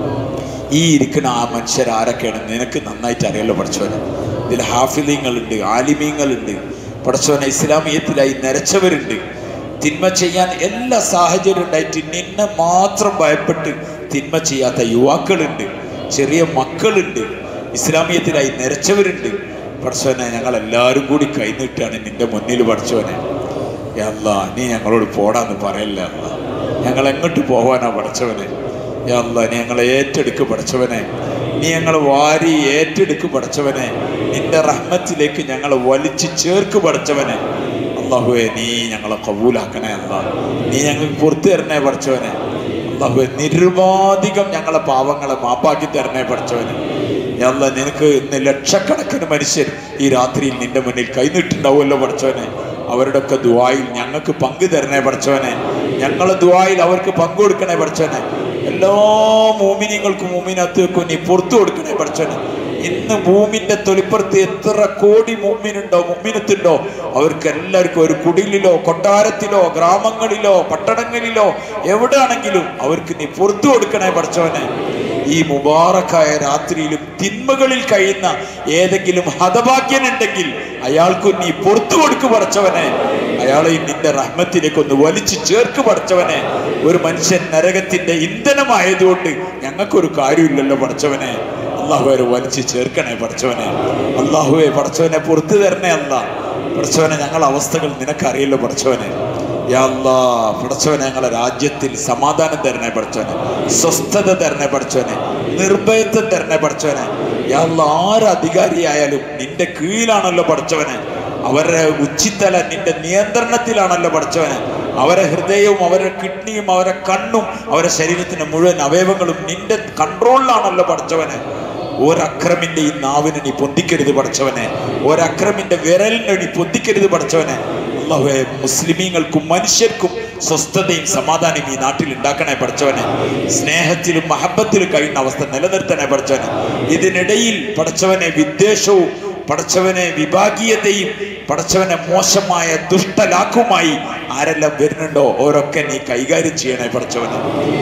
ഈ ഇരിക്കുന്ന ആ മനുഷ്യരാരൊക്കെയാണ് നിനക്ക് നന്നായിട്ട് അറിയാലോ പഠിച്ചവനെ. ഇതിൽ ഹാഫിദീങ്ങളുണ്ട്, ആലിമീങ്ങളുണ്ട് പഠിച്ചവനെ, ഇസ്ലാമിയത്തിലായി നിരച്ചവരുണ്ട്. തിന്മ ചെയ്യാൻ എല്ലാ സാഹചര്യം ഉണ്ടായിട്ട് നിന്നെ മാത്രം ഭയപ്പെട്ട് തിന്മ ചെയ്യാത്ത യുവാക്കളുണ്ട്, ചെറിയ മക്കളുണ്ട്, ഇസ്ലാമിയത്തിലായി നിരച്ചവരുണ്ട് പഠിച്ചവനെ. ഞങ്ങളെല്ലാവരും കൂടി കൈനീട്ടാണ് നിന്റെ മുന്നിൽ പഠിച്ചവനെ. യാ അല്ലാഹ്, നീ ഞങ്ങളോട് പോടാന്ന് പറയല്ല അല്ലാ. ഞങ്ങൾ എങ്ങോട്ട് പോകാനാ പഠിച്ചവനെ? യാ അല്ലാഹ്, നീ ഞങ്ങളെ ഏറ്റെടുക്ക് പഠിച്ചവനെ. നീ ഞങ്ങളെ വാരി ഏറ്റെടുക്ക് പഠിച്ചവനെ. നിന്റെ റഹ്മത്തിലേക്ക് ഞങ്ങളെ വലിച്ചു ചേർക്ക് പഠിച്ചവനെ. അല്ലാഹുവേ, നീ ഞങ്ങളെ കബൂലാക്കണേ അല്ലാ. നീ ഞങ്ങൾക്ക് പുറത്തു തരണേ പഠിച്ചവനെ. അല്ലാഹുവേ, നിരുപാധികം ഞങ്ങളെ പാവങ്ങളെ മാപ്പാക്കി തരണേ പഠിച്ചവനെ. യാ അല്ലാഹ്, നിനക്ക് ഇന്ന് ലക്ഷക്കണക്കിന് മനുഷ്യർ ഈ രാത്രിയിൽ നിന്റെ മുന്നിൽ കൈനീട്ടുണ്ടാവുമല്ലോ പഠിച്ചവനെ. അവരുടെയൊക്കെ ദുആയിൽ ഞങ്ങൾക്ക് പങ്കു തരണേ പഠിച്ചവനെ. ഞങ്ങളെ ദുആയിൽ അവർക്ക് പങ്കു കൊടുക്കണേ പഠിച്ചവനെ. എല്ലാ മോമിനിങ്ങൾക്കും മോമിനത്തുകൾക്കും നീ പുറത്തു കൊടുക്കണേ പഠിച്ചവനെ. ഇന്ന് ഭൂമിന്റെ തൊലിപ്പുറത്ത് എത്ര കോടി മുഅ്മിനുണ്ടോ, മുഅ്മിനത്തുണ്ടോ, അവർക്ക് എല്ലാവർക്കും ഒരു കുടിലിലോ കൊട്ടാരത്തിലോ ഗ്രാമങ്ങളിലോ പട്ടണങ്ങളിലോ എവിടെയാണെങ്കിലും അവർക്ക് നീ പുറത്തു കൊടുക്കണേ പഠിച്ചവനെ. ഈ മുബാറക്കായ രാത്രിയിലും തിന്മകളിൽ കഴിയുന്ന ഏതെങ്കിലും ഹതഭാഗ്യനുണ്ടെങ്കിൽ അയാൾക്ക് നീ പുറത്തു കൊടുക്ക് പഠിച്ചവനെ. അയാളെ നിന്റെ റഹ്മത്തിലേക്ക് ഒന്ന് വലിച്ചു ചേർക്ക് പഠിച്ചവനെ. ഒരു മനുഷ്യൻ നരകത്തിന്റെ ഇന്ധനമായതുകൊണ്ട് ഞങ്ങൾക്കൊരു കാര്യമില്ലല്ലോ പഠിച്ചവനെ. അല്ലാഹുവേ, വലിച്ചു ചേർക്കണേ പഠിച്ചവനെ. അല്ലാഹുവേ, പഠിച്ചവനെ പുറത്തു തരണേ അല്ലാ. പഠിച്ചവനെ, ഞങ്ങളുടെ അവസ്ഥകൾ നിനക്കറിയല്ലോ പഠിച്ചവനെ. യാ അല്ലാഹ്, പഠിച്ചവനെ, ഞങ്ങളുടെ രാജ്യത്തിൽ സമാധാനം തരണേ പഠിച്ചവനെ. സ്വസ്ഥത തരണേ പഠിച്ചവനെ. നിർഭയത്വം തരണേ പഠിച്ചവനെ. യാ അല്ലാഹ്, ആരധികാരിയായാലും നിന്റെ കീഴിലാണല്ലോ പഠിച്ചവനെ. അവരുടെ ഉച്ചിത്തല നിന്റെ നിയന്ത്രണത്തിലാണല്ലോ പഠിച്ചവനെ. അവരെ ഹൃദയവും അവരുടെ കിഡ്നിയും അവരുടെ കണ്ണും അവരുടെ ശരീരത്തിന്റെ മുഴുവൻ അവയവങ്ങളും നിന്റെ കൺട്രോളിലാണല്ലോ പഠിച്ചവനെ. ഒരക്രമിന്റെ ഈ നാവിനെ നീ പൊന്തിക്കരുത് പഠിച്ചവനെ. ഒരക്രമിന്റെ വിരലിനെ നീ പൊന്തിക്കരുത് പഠിച്ചവനെ. അല്ലാഹുവേ, മുസ്ലിമീങ്ങൾക്കും മനുഷ്യർക്കും സ്വസ്ഥതയും സമാധാനവും ഈ നാട്ടിൽ ഉണ്ടാക്കണേ പഠിച്ചവനെ. സ്നേഹത്തിലും മഹബത്തിലും കഴിയുന്ന അവസ്ഥ നിലനിർത്തണേ പഠിച്ചവനെ. ഇതിനിടയിൽ പഠിച്ചവനെ വിദ്വേഷവും പഠിച്ചവനെ വിഭാഗീയതയും പഠിച്ചവനെ മോശമായ ദുഷ്ടലാക്കുമായി ആരെല്ലാം വരുന്നുണ്ടോ ഓരൊക്കെ നീ കൈകാര്യം ചെയ്യണേ പഠിച്ചവനെ.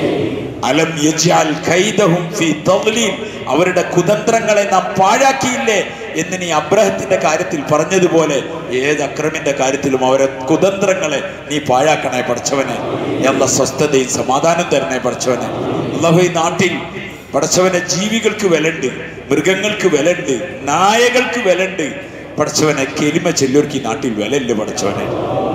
അലം യജ്അൽ കൈദഹും ഫീ തദ്ലീൽ, അവരുടെ കുതന്ത്രങ്ങളെ നാം പാഴാക്കിയില്ലേ എന്ന് നീ അബ്രഹത്തിന്റെ കാര്യത്തിൽ പറഞ്ഞതുപോലെ ഏത് അക്രമിന്റെ കാര്യത്തിലും അവരെ കുതന്ത്രങ്ങളെ നീ പാഴാക്കണേ പഠിച്ചവനെ. എല്ലാ സ്വസ്ഥതയും സമാധാനം തരണേ പഠിച്ചവനെ. അല്ലാഹു, ഈ നാട്ടിൽ പഠിച്ചവനെ ജീവികൾക്ക് വിലണ്ട്, മൃഗങ്ങൾക്ക് വിലണ്ട്, നായകൾക്ക് വിലണ്ട് പഠിച്ചവനെ. കെലിമ ചെല്ലോർക്ക് ഈ നാട്ടിൽ വിലയില്ല പഠിച്ചവനെ.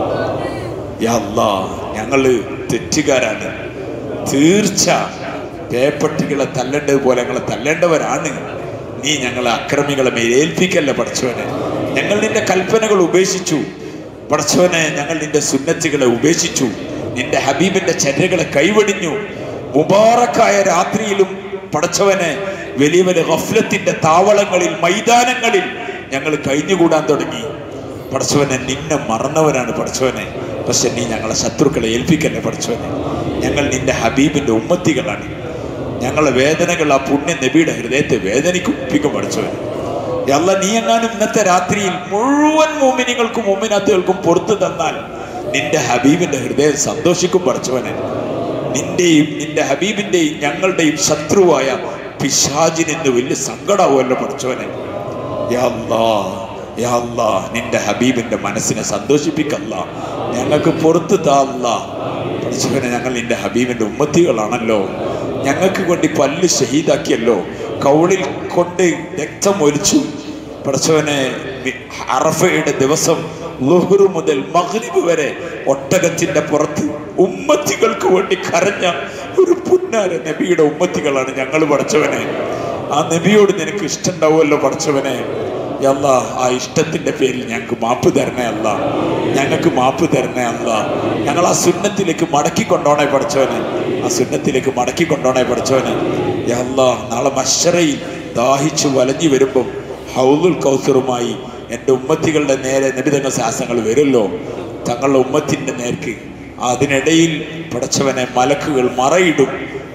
യാ അല്ലാഹ്, ഞങ്ങള് തെറ്റുകാരാണ് തീർച്ച. പേപ്പട്ടികളെ തല്ലേണ്ടതുപോലെ ഞങ്ങളെ തല്ലേണ്ടവരാണ്. നീ ഞങ്ങളെ അക്രമികളെ മേലേൽപ്പിക്കല്ല പഠിച്ചവനെ. ഞങ്ങൾ നിന്റെ കൽപ്പനകൾ ഉപേക്ഷിച്ചു പഠിച്ചവനെ. ഞങ്ങൾ നിന്റെ സുന്നത്തുകളെ ഉപേക്ഷിച്ചു. നിന്റെ ഹബീബിന്റെ ചര്യകളെ കൈവടിഞ്ഞു. മുബാറക്കായ രാത്രിയിലും പഠിച്ചവനെ വലിയ വലിയ ഗഫ്ലത്തിന്റെ താവളങ്ങളിൽ മൈതാനങ്ങളിൽ ഞങ്ങൾ കഴിഞ്ഞുകൂടാൻ തുടങ്ങി പഠിച്ചവനെ. നിന്നെ മറന്നവരാണ് പഠിച്ചവനെ. പക്ഷെ നീ ഞങ്ങളെ ശത്രുക്കളെ ഏൽപ്പിക്കല്ലേ പഠിച്ചവനെ. ഞങ്ങൾ നിന്റെ ഹബീബിന്റെ ഉമ്മത്തികളാണ്. ഞങ്ങളെ വേദനകൾ ആ പുണ്യ നബിയുടെ ഹൃദയത്തെ വേദനിപ്പിക്കും പഠിച്ചവനെ. അല്ലാ, നീ എങ്ങാനും ഇന്നത്തെ രാത്രിയിൽ മുഴുവൻ മോമിനികൾക്കും മോമിനാത്തുകൾക്കും പുറത്തു തന്നാൽ നിന്റെ ഹബീബിന്റെ ഹൃദയം സന്തോഷിക്കും പഠിച്ചവനെ. നിന്റെയും നിന്റെ ഹബീബിന്റെയും ഞങ്ങളുടെയും ശത്രുവായ പിശാചിന് വലിയ സങ്കടമാവുമല്ലോ പഠിച്ചവനെ. യാ അല്ലാഹ്, യാ അല്ലാഹ്, നിന്റെ ഹബീബിന്റെ മനസ്സിനെ സന്തോഷിപ്പിക്കല്ല. ഞങ്ങൾക്ക് പുറത്ത് താ അല്ലാഹ്. പഠിച്ചവനെ, ഞങ്ങൾ നിന്റെ ഹബീബിന്റെ ഉമ്മത്തികളാണല്ലോ. ഞങ്ങൾക്ക് വേണ്ടി പല്ല് ഷഹീദാക്കിയല്ലോ. കൗളിൽ കൊണ്ട് രക്തം ഒലിച്ചു പഠിച്ചവനെ. അറഫയുടെ ദിവസം ളുഹ്ർ മുതൽ മഗ്രിബ് വരെ ഒട്ടകത്തിന്റെ പുറത്ത് ഉമ്മത്തികൾക്ക് വേണ്ടി കരഞ്ഞ ഒരു പുന്നാര നബിയുടെ ഉമ്മത്തികളാണ് ഞങ്ങൾ പഠിച്ചവനെ. ആ നബിയോട് നിനക്ക് ഇഷ്ടമുണ്ടാവുമല്ലോ പഠിച്ചവനെ. അല്ലാ, ആ ഇഷ്ടത്തിന്റെ പേരിൽ ഞങ്ങൾക്ക് മാപ്പ് തരണേ അല്ലാ. ഞങ്ങൾക്ക് മാപ്പ് തരണേ അല്ലാ. ഞങ്ങൾ ആ സുന്നത്തിലേക്ക് മടക്കി കൊണ്ടോണേ പഠിച്ചവനെ. ആ സുന്നത്തിലേക്ക് മടക്കി കൊണ്ടോണേ പഠിച്ചവനെ. അല്ലാ, നാളെ മശ്ശറയിൽ ദാഹിച്ചു വലഞ്ഞു വരുമ്പം ഹൗദുൽ കൗസറുമായി എൻ്റെ ഉമ്മത്തികളുടെ നേരെ നബി തങ്ങൾ ശാസനങ്ങൾ വരുമല്ലോ തങ്ങളുടെ ഉമ്മത്തിൻ്റെ നേർക്ക്. അതിനിടയിൽ പഠിച്ചവനെ മലക്കുകൾ മറയിടും.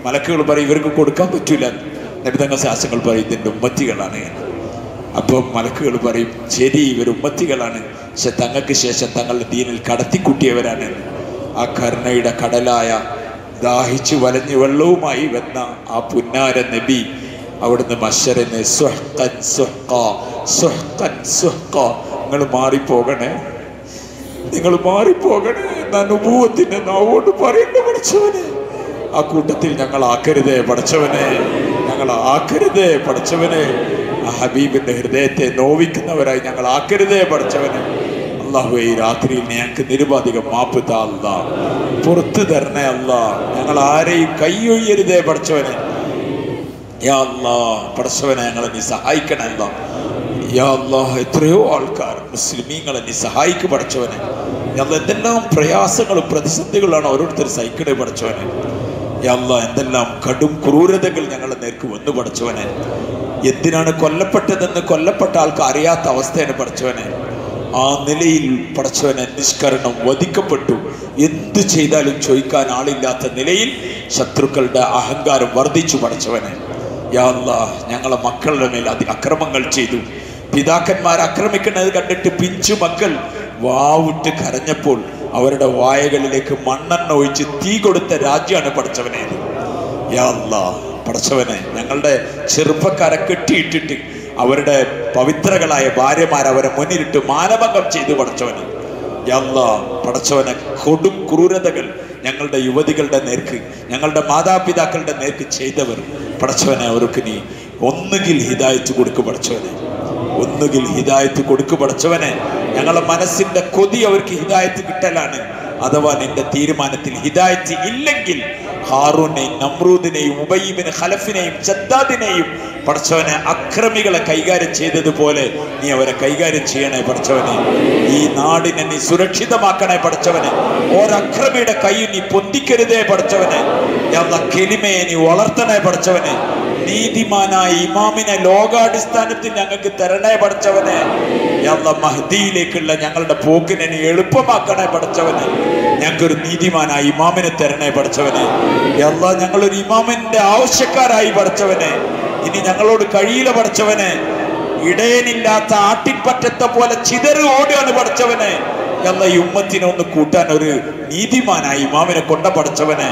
മലക്കുകൾ പറയും ഇവർക്ക് കൊടുക്കാൻ പറ്റൂല. നബി തങ്ങൾ ശാസ്ത്രങ്ങൾ പറയും ഇതിൻ്റെ ഉമ്മത്തികളാണ്. അപ്പം മലക്കുകൾ പറയും ശരി, ഇവർ ഉമ്മത്തികളാണ്, പക്ഷെ തങ്ങൾക്ക് ശേഷം തങ്ങളുടെ ദീനിൽ കടത്തിക്കൂട്ടിയവരാണ്. ആ കരുണയുടെ കടലായ ദാഹിച്ചു വലഞ്ഞു വെള്ളവുമായി വന്ന ആ പുന്നാര നബി അവിടുന്ന് മശ്ശറിന് സുഹ്ഖൻ സുഹ്ഖാ സുഹ്ഖൻ സുഹ്ഖാ, നിങ്ങൾ മാറിപ്പോകണേ, നിങ്ങൾ മാറിപ്പോകണേ എന്ന നുബുവത്തിൻ്റെ നാവോട് പറയുന്നു പഠിച്ചവനെ. ആ കൂട്ടത്തിൽ ഞങ്ങൾ ആക്കരുതേ പഠിച്ചവനെ, ഞങ്ങൾ ആക്കരുതേ പഠിച്ചവനെ. ആ ഹബീബിൻ്റെ ഹൃദയത്തെ നോവിക്കുന്നവരായി ഞങ്ങൾ ആക്കരുതേ പഠിച്ചവനെ. അല്ലാഹുവേ, ഈ രാത്രിയിൽ ഞങ്ങൾക്ക് നിരുപാധികം മാപ്പ് താ അല്ലാ, പുറത്തു തരണേ അല്ലാ. ഞങ്ങൾ ആരെയും കൈയൊയ്യരുതേ പഠിച്ചവനെ. യാ അല്ലാ പഠിച്ചവനെ, ഞങ്ങളെ നീ സഹായിക്കണേ അല്ലാ. യാ അല്ലാ, എത്രയോ ആൾക്കാർ മുസ്ലിമീങ്ങളെ നീ സഹായിക്ക് പഠിച്ചവനെ. ഞങ്ങൾ എന്തെല്ലാം പ്രയാസങ്ങളും പ്രതിസന്ധികളാണ് ഓരോരുത്തർ സഹിക്കണേ പഠിച്ചവനെ. യാ അല്ലാ, എന്തെല്ലാം കടും ക്രൂരതകൾ ഞങ്ങളെ നേർക്ക് വന്നു പഠിച്ചവനെ. എന്തിനാണ് കൊല്ലപ്പെട്ടതെന്ന് കൊല്ലപ്പെട്ട ആൾക്ക് അറിയാത്ത അവസ്ഥയാണ് പഠിച്ചവനെ. ആ നിലയിൽ പഠിച്ചവനെ നിഷ്കരണം വധിക്കപ്പെട്ടു. എന്ത് ചെയ്താലും ചോദിക്കാൻ ആളില്ലാത്ത നിലയിൽ ശത്രുക്കളുടെ അഹങ്കാരം വർദ്ധിച്ചു പഠിച്ചവനെ. യാ അല്ലാ, ഞങ്ങളെ മക്കളുടെ മേൽ അക്രമങ്ങൾ ചെയ്തു. പിതാക്കന്മാർ ആക്രമിക്കുന്നത് കണ്ടിട്ട് പിഞ്ചു മക്കൾ വാവിട്ട് കരഞ്ഞപ്പോൾ അവരുടെ വായകളിലേക്ക് മണ്ണെണ്ണ ഒഴിച്ച് തീ കൊടുത്ത രാജ്യമാണ് പഠിച്ചവനെ. യാ അല്ലാ പഠിച്ചവനെ, ഞങ്ങളുടെ ചെറുപ്പക്കാരെ കെട്ടിയിട്ടിട്ട് അവരുടെ പവിത്രകളായ ഭാര്യമാർ അവരെ മുന്നിലിട്ട് മാനഭംഗം ചെയ്തു പഠിച്ചവന്. യാ അല്ലാ പഠിച്ചവനെ, കൊടും ക്രൂരതകൾ ഞങ്ങളുടെ യുവതികളുടെ നേർക്ക്, ഞങ്ങളുടെ മാതാപിതാക്കളുടെ നേർക്ക് ചെയ്തവർ പഠിച്ചവനെ, അവർക്ക് നീ ഒന്നുകിൽ ഹിദായത്ത് കൊടുക്കു പഠിച്ചവനെ, ഒന്നുകിൽ ഹിദായത്ത് കൊടുക്കു പഠിച്ചവനെ. ഞങ്ങളുടെ മനസ്സിന്റെ കൊതി അവർക്ക് ഹിദായത്ത് കിട്ടലാണ്. അഥവാ നിന്റെ തീരുമാനത്തിൽ ഹിദായത്ത് ഇല്ലെങ്കിൽ ഹാറൂനെയും നമ്രൂദിനെയും ഉബയ്യിബ്നു ഖലഫിനെയും ജദ്ദാദിനെയും പഠിച്ചവനെ അക്രമികളെ കൈകാര്യം ചെയ്തതുപോലെ നീ അവരെ കൈകാര്യം ചെയ്യണേ പഠിച്ചവനെ. ഈ നാടിനെ നീ സുരക്ഷിതമാക്കണേ പഠിച്ചവനെ. ഒരക്രമിയുടെ കൈ നീ പൊന്തിക്കരുതേ പഠിച്ചവനെ. കെലിമയെ നീ വളർത്തണേ പഠിച്ചവനെ. നീതിമാനായ ഇമാമിനെ ലോകാടിസ്ഥാനത്തിൽ ഞങ്ങൾക്ക് തരണേ പഠിച്ചവനെ. മഹ്ദിയിലേക്കുള്ള ഞങ്ങളുടെ പോക്കിനെ നീ എളുപ്പമാക്കണേ പഠിച്ചവനെ. ഞങ്ങൾക്കൊരു നീതിമാനായ ഇമാമിനെ തരണേ പഠിച്ചവനെ. ഞങ്ങളൊരു ഇമാമിന്റെ ആവശ്യക്കാരായി പഠിച്ചവനെ. ഇനി ഞങ്ങളോട് കഴിയില്ല പഠിച്ചവനെ. ഇടയനില്ലാത്ത ആട്ടിൻപറ്റത്തെ പോലെ ചിതറി ഓടുകയാണ് പഠിച്ചവനെ. ഈ ഉമ്മത്തിനെ ഒന്ന് കൂട്ടാൻ ഒരു നീതിമാനായി ഇമാമിനെ കൊണ്ട പഠിച്ചവനെ.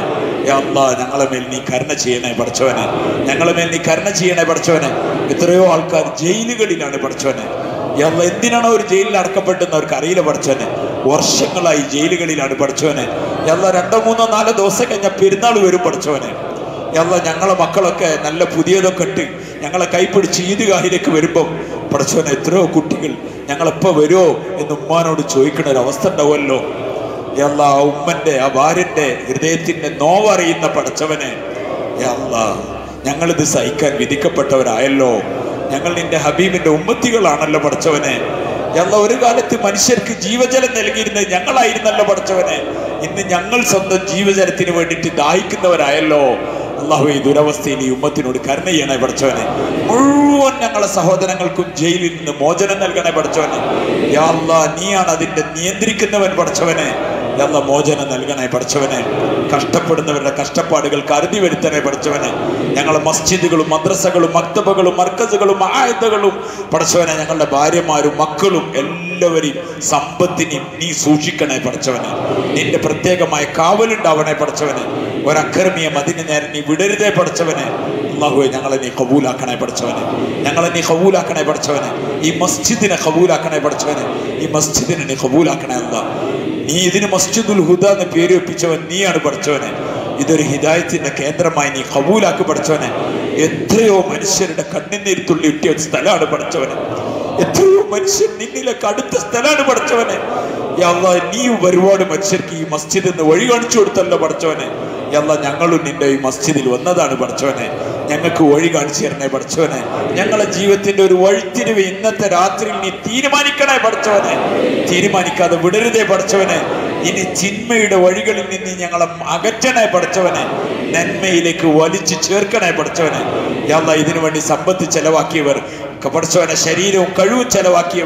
ഞങ്ങളെ മേൽ നീ കരുണ ചെയ്യണേ പഠിച്ചവനെ. ഞങ്ങളെ മേൽ നീ കരുണ ചെയ്യണേ പഠിച്ചവനെ. എത്രയോ ആൾക്കാർ ജയിലുകളിലാണ് പഠിച്ചവനെ. എന്തിനാണ് ഒരു ജയിലിൽ അടക്കപ്പെട്ടെന്ന് അവർക്ക് അറിയില്ല പഠിച്ചവനെ. വർഷങ്ങളായി ജയിലുകളിലാണ് പഠിച്ചവനെ. 2, 3, 4 ദിവസം കഴിഞ്ഞാൽ പെരുന്നാൾ വരും പഠിച്ചവനെ. ഞങ്ങളെ മക്കളൊക്കെ നല്ല പുതിയതൊക്കെ ഇട്ട് ഞങ്ങളെ കൈപ്പിടിച്ച് ഈദ്ഗാഹിലേക്ക് വരുമ്പം പഠിച്ചവനെ, എത്രയോ കുട്ടികൾ ഞങ്ങളെപ്പോൾ വരുമോ എന്ന് ഉമ്മാനോട് ചോദിക്കണ ഒരവസ്ഥ ഉണ്ടാവുമല്ലോ. ആ ഉമ്മന്റെ ആ ഭാര്യന്റെ ഹൃദയത്തിന്റെ നോവറിയുന്ന പഠിച്ചവനെ. ഞങ്ങളിത് സഹിക്കാൻ വിധിക്കപ്പെട്ടവരായല്ലോ. ഞങ്ങൾ നിന്റെ ഹബീബിന്റെ ഉമ്മത്തികളാണല്ലോ പഠിച്ചവനെ. ഒരു കാലത്ത് മനുഷ്യർക്ക് ജീവജലം നൽകിയിരുന്നത് ഞങ്ങളായിരുന്നല്ലോ പഠിച്ചവനെ. ഇന്ന് ഞങ്ങൾ സ്വന്തം ജീവജലത്തിന് വേണ്ടിയിട്ട് ദാഹിക്കുന്നവരായല്ലോ. അല്ലാഹു, ഈ ദുരവസ്ഥയിൽ ഈ ഉമ്മത്തിനോട് കരുണ ചെയ്യണേ പഠിച്ചവനെ. മുഴുവൻ ഞങ്ങളെ സഹോദരങ്ങൾക്കും ജയിലിൽ നിന്ന് മോചനം നൽകണേ പഠിച്ചവനെ. യാ അല്ലാഹ്, നീയാണ് അതിന്റെ നിയന്ത്രിക്കുന്നവൻ പഠിച്ചവനെ. മോചനം നൽകണേ പഠിച്ചവനെ. കഷ്ടപ്പെടുന്നവരുടെ കഷ്ടപ്പാടുകൾ കരുതി വരുത്തണേ പഠിച്ചവനെ. ഞങ്ങളെ മസ്ജിദുകളും മദ്രസകളും മക്തബകളും മർക്കസുകളും ആയത്തുകളും പഠിച്ചവനെ, ഞങ്ങളുടെ ഭാര്യമാരും മക്കളും എല്ലാവരെയും സമ്പത്തിനെയും നീ സൂക്ഷിക്കണേ പഠിച്ചവനെ. നിന്റെ പ്രത്യേകമായ കാവലുണ്ടാവണേ പഠിച്ചവനെ. ഒരക്രമിയെ അതിന് നേരെ നീ വിടരുതേ പഠിച്ചവനെ. അല്ലാഹുവേ, ഞങ്ങളെ നീ ഖബൂലാക്കണേ പഠിച്ചവനെ. ഞങ്ങളെ നീ ഖബൂലാക്കണേ പഠിച്ചവനെ. ഈ മസ്ജിദിനെ ഖബൂലാക്കണേ പഠിച്ചവനെ. ഈ മസ്ജിദിനെ നീ ഖബൂലാക്കണേ അല്ലാ. നീ ഇതിന് മസ്ജിദുൽ ഹുദ എന്ന് പേര് വെപ്പിച്ചവൻ നീയാണ് പഠിച്ചവനെ. ഇതൊരു ഹിദായത്തിന്റെ കേന്ദ്രമായി നീ ഖബൂലാക്കി പഠിച്ചവനെ. എത്രയോ മനുഷ്യരുടെ കണ്ണുനീർ തുള്ളി ഇട്ടിയ സ്ഥലമാണ് പഠിച്ചവനെ. എത്രയോ മനുഷ്യർ നിന്നിലേക്ക് അടുത്ത സ്ഥലമാണ് പഠിച്ചവനെ. നീ ഒരുപാട് മനുഷ്യർക്ക് ഈ മസ്ജിദ് എന്ന് വഴി കാണിച്ചു കൊടുത്തല്ലോ പഠിച്ചവനെ. ഞങ്ങളും നിന്റെ ഈ മസ്ജിദിൽ വന്നതാണ് പഠിച്ചവനെ. ഞങ്ങൾക്ക് വഴി കാണിച്ചു തരണേ പഠിച്ചവനെ. ഞങ്ങളെ ജീവിതത്തിന്റെ ഒരു വഴിത്തിരിവ് ഇന്നത്തെ രാത്രിയിൽ നീ തീരുമാനിക്കണേ പഠിച്ചവനെ. തീരുമാനിക്കാതെ വിടരുതേ പഠിച്ചവനെ. ഇനി ചിന്മയുടെ വഴികളിൽ നിന്ന് ഞങ്ങളെ അകറ്റണേ പഠിച്ചവനെ. നന്മയിലേക്ക് വലിച്ചു ചേർക്കണേ പഠിച്ചവനെ. ഇതിനു വേണ്ടി സമ്പത്ത് ചെലവാക്കിയവർ പഠിച്ചവനെ, ശരീരവും കഴിവും ചെലവാക്കിയവർ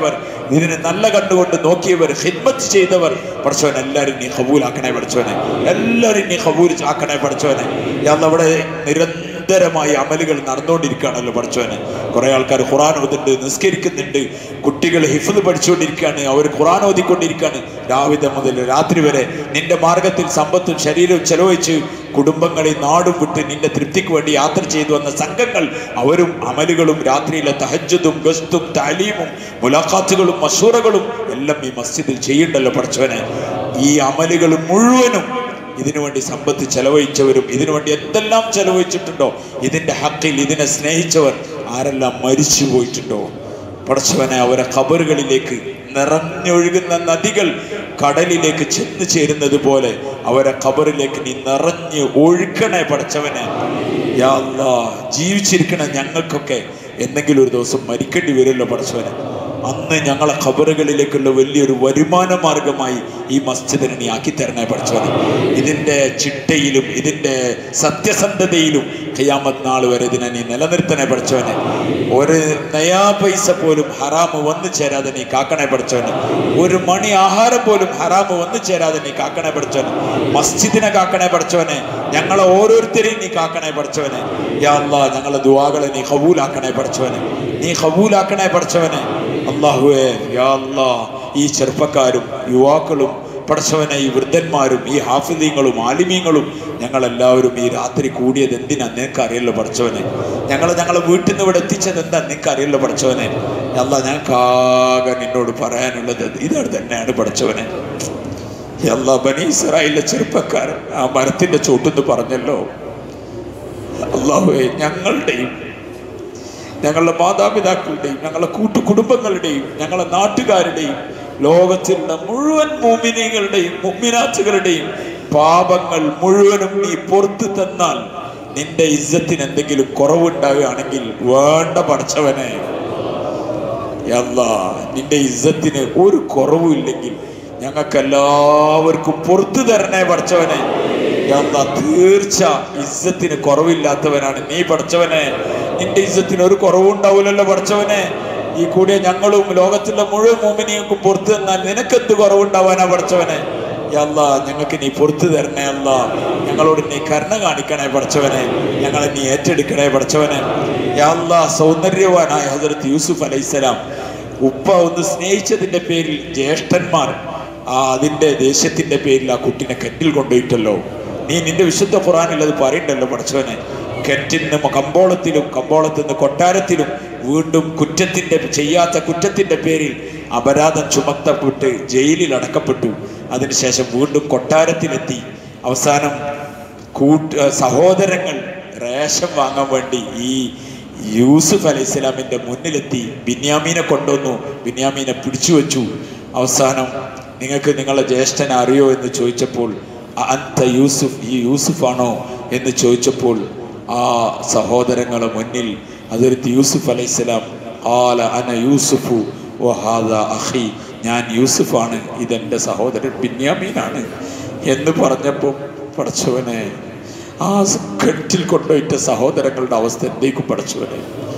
ഇതിനെ നല്ല കണ്ടുകൊണ്ട് നോക്കിയവർ, ഖിദ്മത്ത് ചെയ്തവർ, പഠിച്ചവൻ എല്ലാവരും നീ ഖബൂലാക്കണേ പഠിച്ചവനെ, എല്ലാവരും നീ ഖബൂൽ ആക്കണേ പഠിച്ചവനെ. അവിടെ നിരന്തരമായി അമലുകൾ നടന്നുകൊണ്ടിരിക്കുകയാണല്ലോ പഠിച്ചവനെ. കുറേ ആൾക്കാർ ഖുർആൻ ഓതുന്നുണ്ട്, നിസ്കരിക്കുന്നുണ്ട്, കുട്ടികൾ ഹിഫ്ള് പഠിച്ചുകൊണ്ടിരിക്കുകയാണ്, അവർ ഖുർആൻ ഓതിക്കൊണ്ടിരിക്കുകയാണ്. രാവിലെ മുതൽ രാത്രി വരെ നിന്റെ മാർഗത്തിൽ സമ്പത്തും ശരീരവും ചെലവഴിച്ച് കുടുംബങ്ങളിൽ നാടും വിട്ട് നിന്റെ തൃപ്തിക്ക് വേണ്ടി യാത്ര ചെയ്തു വന്ന സംഘങ്ങൾ, അവരും അമലുകളും രാത്രിയിലെ തഹജ്ജുദും ഗസ്തും താലീമും മുലാഖാത്തുകളും മശൂറകളും എല്ലാം ഈ മസ്ജിദിൽ ചെയ്യണ്ടല്ലോ പഠിച്ചവനെ. ഈ അമലുകൾ മുഴുവനും ഇതിനു വേണ്ടി സമ്പത്ത് ചെലവഴിച്ചവരും ഇതിനുവേണ്ടി എന്തെല്ലാം ചെലവഴിച്ചിട്ടുണ്ടോ, ഇതിൻ്റെ ഹക്കിൽ ഇതിനെ സ്നേഹിച്ചവർ ആരെല്ലാം മരിച്ചു പോയിട്ടുണ്ടോ പഠിച്ചവനെ, അവരെ ഖബറുകളിലേക്ക് നിറഞ്ഞൊഴുകുന്ന നദികൾ കടലിലേക്ക് ചെന്ന് ചേരുന്നത് പോലെ അവരെ ഖബറിലേക്ക് നീ നിറഞ്ഞ് ഒഴുക്കണേ പഠിച്ചവനെ. യാ അല്ലാഹ്, ജീവിച്ചിരിക്കണ ഞങ്ങൾക്കൊക്കെ എന്തെങ്കിലും ഒരു ദിവസം മരിക്കേണ്ടി വരുമല്ലോ പഠിച്ചവനെ. അന്ന് ഞങ്ങളെ ഖബറുകളിലേക്കുള്ള വലിയൊരു വരുമാന മാർഗമായി ഈ മസ്ജിദിനെ നീ ആക്കി തരണേ പഠിച്ചവനെ. ഇതിൻ്റെ ചിട്ടയിലും ഇതിൻ്റെ സത്യസന്ധതയിലും ഖിയാമത്ത് നാൾ വരെ ഇതിനെ നീ നിലനിർത്തണേ പഠിച്ചവനെ. ഒരു നയാ പൈസ പോലും ഹറാമ് വന്നു ചേരാതെ നീ കാക്കണേ പഠിച്ചവനെ. ഒരു മണി ആഹാരം പോലും ഹറാമ് വന്നു ചേരാതെ നീ കാക്കണേ പഠിച്ചവനെ. മസ്ജിദിനെ കാക്കണേ പഠിച്ചവനെ. ഞങ്ങളെ ഓരോരുത്തരെയും നീ കാക്കണേ പഠിച്ചവനെ. യാ അല്ലാഹ്, ഞങ്ങളെ ദുആകളെ നീ ഖബൂലാക്കണേ പഠിച്ചവനെ. നീ ഖബൂലാക്കണേ പഠിച്ചവനെ. അല്ലാഹുവേ, യാ അല്ലാഹ്, ഈ ചെറുപ്പക്കാരും യുവാക്കളും പഠിച്ചവനെ, ഈ വൃദ്ധന്മാരും ഈ ഹാഫിദീങ്ങളും ആലിമീങ്ങളും ഞങ്ങളെല്ലാവരും ഈ രാത്രി കൂടിയത് എന്തിനാ നിനക്കറിയല്ലോ പഠിച്ചവനെ. ഞങ്ങളെ വീട്ടിൽ നിന്ന് ഇവിടെ എത്തിച്ചത് എന്താ നിനക്കറിയല്ലോ പഠിച്ചവനെ. അല്ലാ, ഞങ്ങൾക്കാകെ നിന്നോട് പറയാനുള്ളത് ഇതാണ് തന്നെയാണ് പഠിച്ചവനെ. അല്ലാ, ബനി ഇസ്രായേലിലെ ചെറുപ്പക്കാരൻ ആ മരത്തിൻ്റെ ചോട്ടെന്ന് പറഞ്ഞല്ലോ. അല്ലാഹുവേ, ഞങ്ങളുടെയും ഞങ്ങളുടെ മാതാപിതാക്കളുടെയും ഞങ്ങളുടെ കൂട്ടുകുടുംബങ്ങളുടെയും ഞങ്ങളുടെ നാട്ടുകാരുടെയും ലോകത്തിലുള്ള മുഴുവൻ മുഅ്മിനീങ്ങളുടെയും മുഅ്മിനാത്തുകളുടെയും പാപങ്ങൾ മുഴുവനും നീ പുറത്തു തന്നാൽ നിന്റെ ഇസ്സത്തിന് എന്തെങ്കിലും കുറവുണ്ടാവുകയാണെങ്കിൽ വേണ്ട പഠിച്ചവനെ. അല്ലാഹ്, നിന്റെ ഇസ്സത്തിന് ഒരു കുറവുമില്ലെങ്കിൽ ഞങ്ങൾക്ക് എല്ലാവർക്കും പുറത്തു തരണേ പഠിച്ചവനെ. അല്ലാഹ്, തീർച്ച ഇസ്സത്തിന് കുറവില്ലാത്തവനാണ് നീ പഠിച്ചവനെ. നിന്റെ ഇസ്സത്തിന് ഒരു കുറവുണ്ടാവില്ലല്ലോ പഠിച്ചവനെ. ഈ കൂടിയ ഞങ്ങളും ലോകത്തുള്ള മുഴുവൻ മുഅ്മിനീങ്ങൾക്കും പുറത്തു തന്നാൽ നിനക്കെന്ത് കുറവുണ്ടാവാനാ പഠിച്ചവനെ. അല്ലാഹ്, ഞങ്ങൾക്ക് നീ പുറത്തു തരണേ. അല്ലാഹ്, ഞങ്ങളോട് നീ കരുണ കാണിക്കണേ പഠിച്ചവനെ. ഞങ്ങളെ നീ ഏറ്റെടുക്കണേ പഠിച്ചവനെ. അല്ലാഹ്, സൗന്ദര്യവാനായ ഹസ്രത്ത് യൂസുഫ് അലൈഹിസ്സലാം ഉപ്പ ഒന്ന് സ്നേഹിച്ചതിൻ്റെ പേരിൽ ജ്യേഷ്ഠന്മാർ അതിൻ്റെ ദേഷ്യത്തിൻ്റെ പേരിൽ ആ കുട്ടിനെ കെറ്റിൽ കൊണ്ടുപോയിട്ടല്ലോ. നീ നിന്റെ വിശുദ്ധ ഖുർആനിൽ അത് പറയണ്ടല്ലോ പഠിച്ചവനെ. കെറ്റിൽ നിന്ന് കമ്പോളത്തിലും കമ്പോളത്തിൽ നിന്ന് കൊട്ടാരത്തിലും വീണ്ടും ചെയ്യാത്ത കുറ്റത്തിൻ്റെ പേരിൽ അപരാധം ചുമത്തപ്പെട്ട് ജയിലിൽ അടക്കപ്പെട്ടു. അതിനുശേഷം വീണ്ടും കൊട്ടാരത്തിലെത്തി. അവസാനം സഹോദരങ്ങൾ റേഷൻ വാങ്ങാൻ വേണ്ടി ഈ യൂസുഫ് അലൈഹിസ്സലാമിൻ്റെ മുന്നിലെത്തി. ബിന്യാമീനെ കൊണ്ടുവന്നു. ബിന്യാമീനെ പിടിച്ചു വെച്ചു. അവസാനം നിങ്ങൾക്ക് നിങ്ങളുടെ ജ്യേഷ്ഠനെ അറിയോ എന്ന് ചോദിച്ചപ്പോൾ അന്ത യൂസുഫ്, ഈ യൂസുഫാണോ എന്ന് ചോദിച്ചപ്പോൾ ആ സഹോദരങ്ങളുടെ മുന്നിൽ ഹദ്റത്ത് യൂസുഫ് അലൈഹിസ്സലാം ഖാല അന യൂസുഫു വഹാദാ അഖി, ഞാൻ യൂസുഫാണ്, ഇതെൻ്റെ സഹോദരൻ ബിന്യാമീനാണ് എന്ന് പറഞ്ഞപ്പോൾ പഠിച്ചവനെ, ആ കെട്ടിൽ കൊണ്ടുപോയിട്ട സഹോദരങ്ങളുടെ അവസ്ഥ എന്തേക്കും പഠിച്ചവനെ.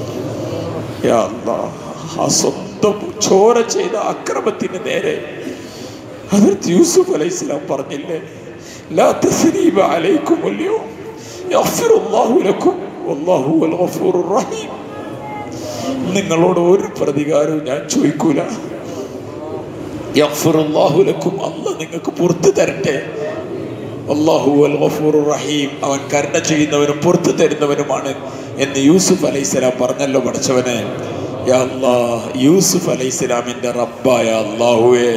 യാ അല്ലാഹ്, ആ സ്വന്തം ചോര ചെയ്ത അക്രമത്തിന് നേരെ ഹദ്റത്ത് യൂസുഫ് അലൈഹിസ്സലാം പറഞ്ഞില്ലേ, ലാ തസ്രീബ അലൈക്കുമുൽ യൗം യഗ്ഫിറുല്ലാഹു ലക്കും വല്ലാഹു വൽ ഗഫൂറുർ റഹീം. നിങ്ങളോട് ഒരു പ്രതികാരവും ഞാൻ ചോദിക്കൂല. യഗ്ഫിറുല്ലാഹു ലക്കും, അല്ലാഹ് നിങ്ങൾക്ക് പുറത്തു തരട്ടെ. വല്ലാഹു വൽ ഗഫൂറുർ റഹീം, അവൻ കരുണ ചെയ്യുന്നവനും പുറത്തു തരുന്നവനുമാണ് എന്ന് യൂസുഫ് അലൈഹിസ്സലാം പറഞ്ഞല്ലോ പഠിച്ചവനെ. യാ അല്ലാഹ്, യൂസുഫ് അലൈഹിസ്സലാമിൻ്റെ റബ്ബായ അല്ലാഹുവേ,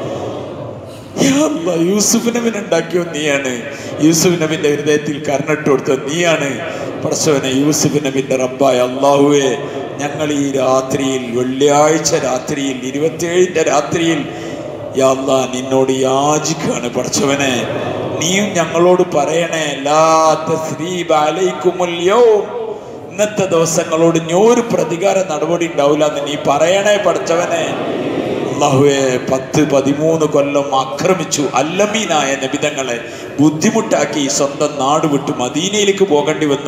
യൂസുഫ് നബിനെ ഉണ്ടാക്കിയോ നീയാണ്. യൂസുഫ് നബിന്റെ ഹൃദയത്തിൽ കരുണട്ട് കൊടുത്തത് നീയാണ് പഠിച്ചവനെ. യൂസുഫ് നബിന്റെ റബ്ബായ അല്ലാഹുവേ, ഞങ്ങൾ ഈ രാത്രിയിൽ, വെള്ളിയാഴ്ച രാത്രിയിൽ 27ന്റെ രാത്രിയിൽ യാ അല്ലാഹ് നിന്നോട് യാചിക്കുകയാണ് പഠിച്ചവനെ. നീയും ഞങ്ങളോട് പറയണേ, ലാ തസ്രീബ അലൈക്കുമുൽ യൗം, ഇന്നത്തെ ദിവസങ്ങളോട് ഒരു പ്രതികാര നടപടി ഉണ്ടാവില്ല എന്ന് നീ പറയണേ പഠിച്ചവനെ. അല്ലാഹുവേ, 10-13 കൊല്ലം ആക്രമിച്ചു അല്ലമീനായ നബിതങ്ങളെ ബുദ്ധിമുട്ടാക്കി സ്വന്തം നാട് വിട്ട് മദീനയിലേക്ക് പോകേണ്ടി വന്നു.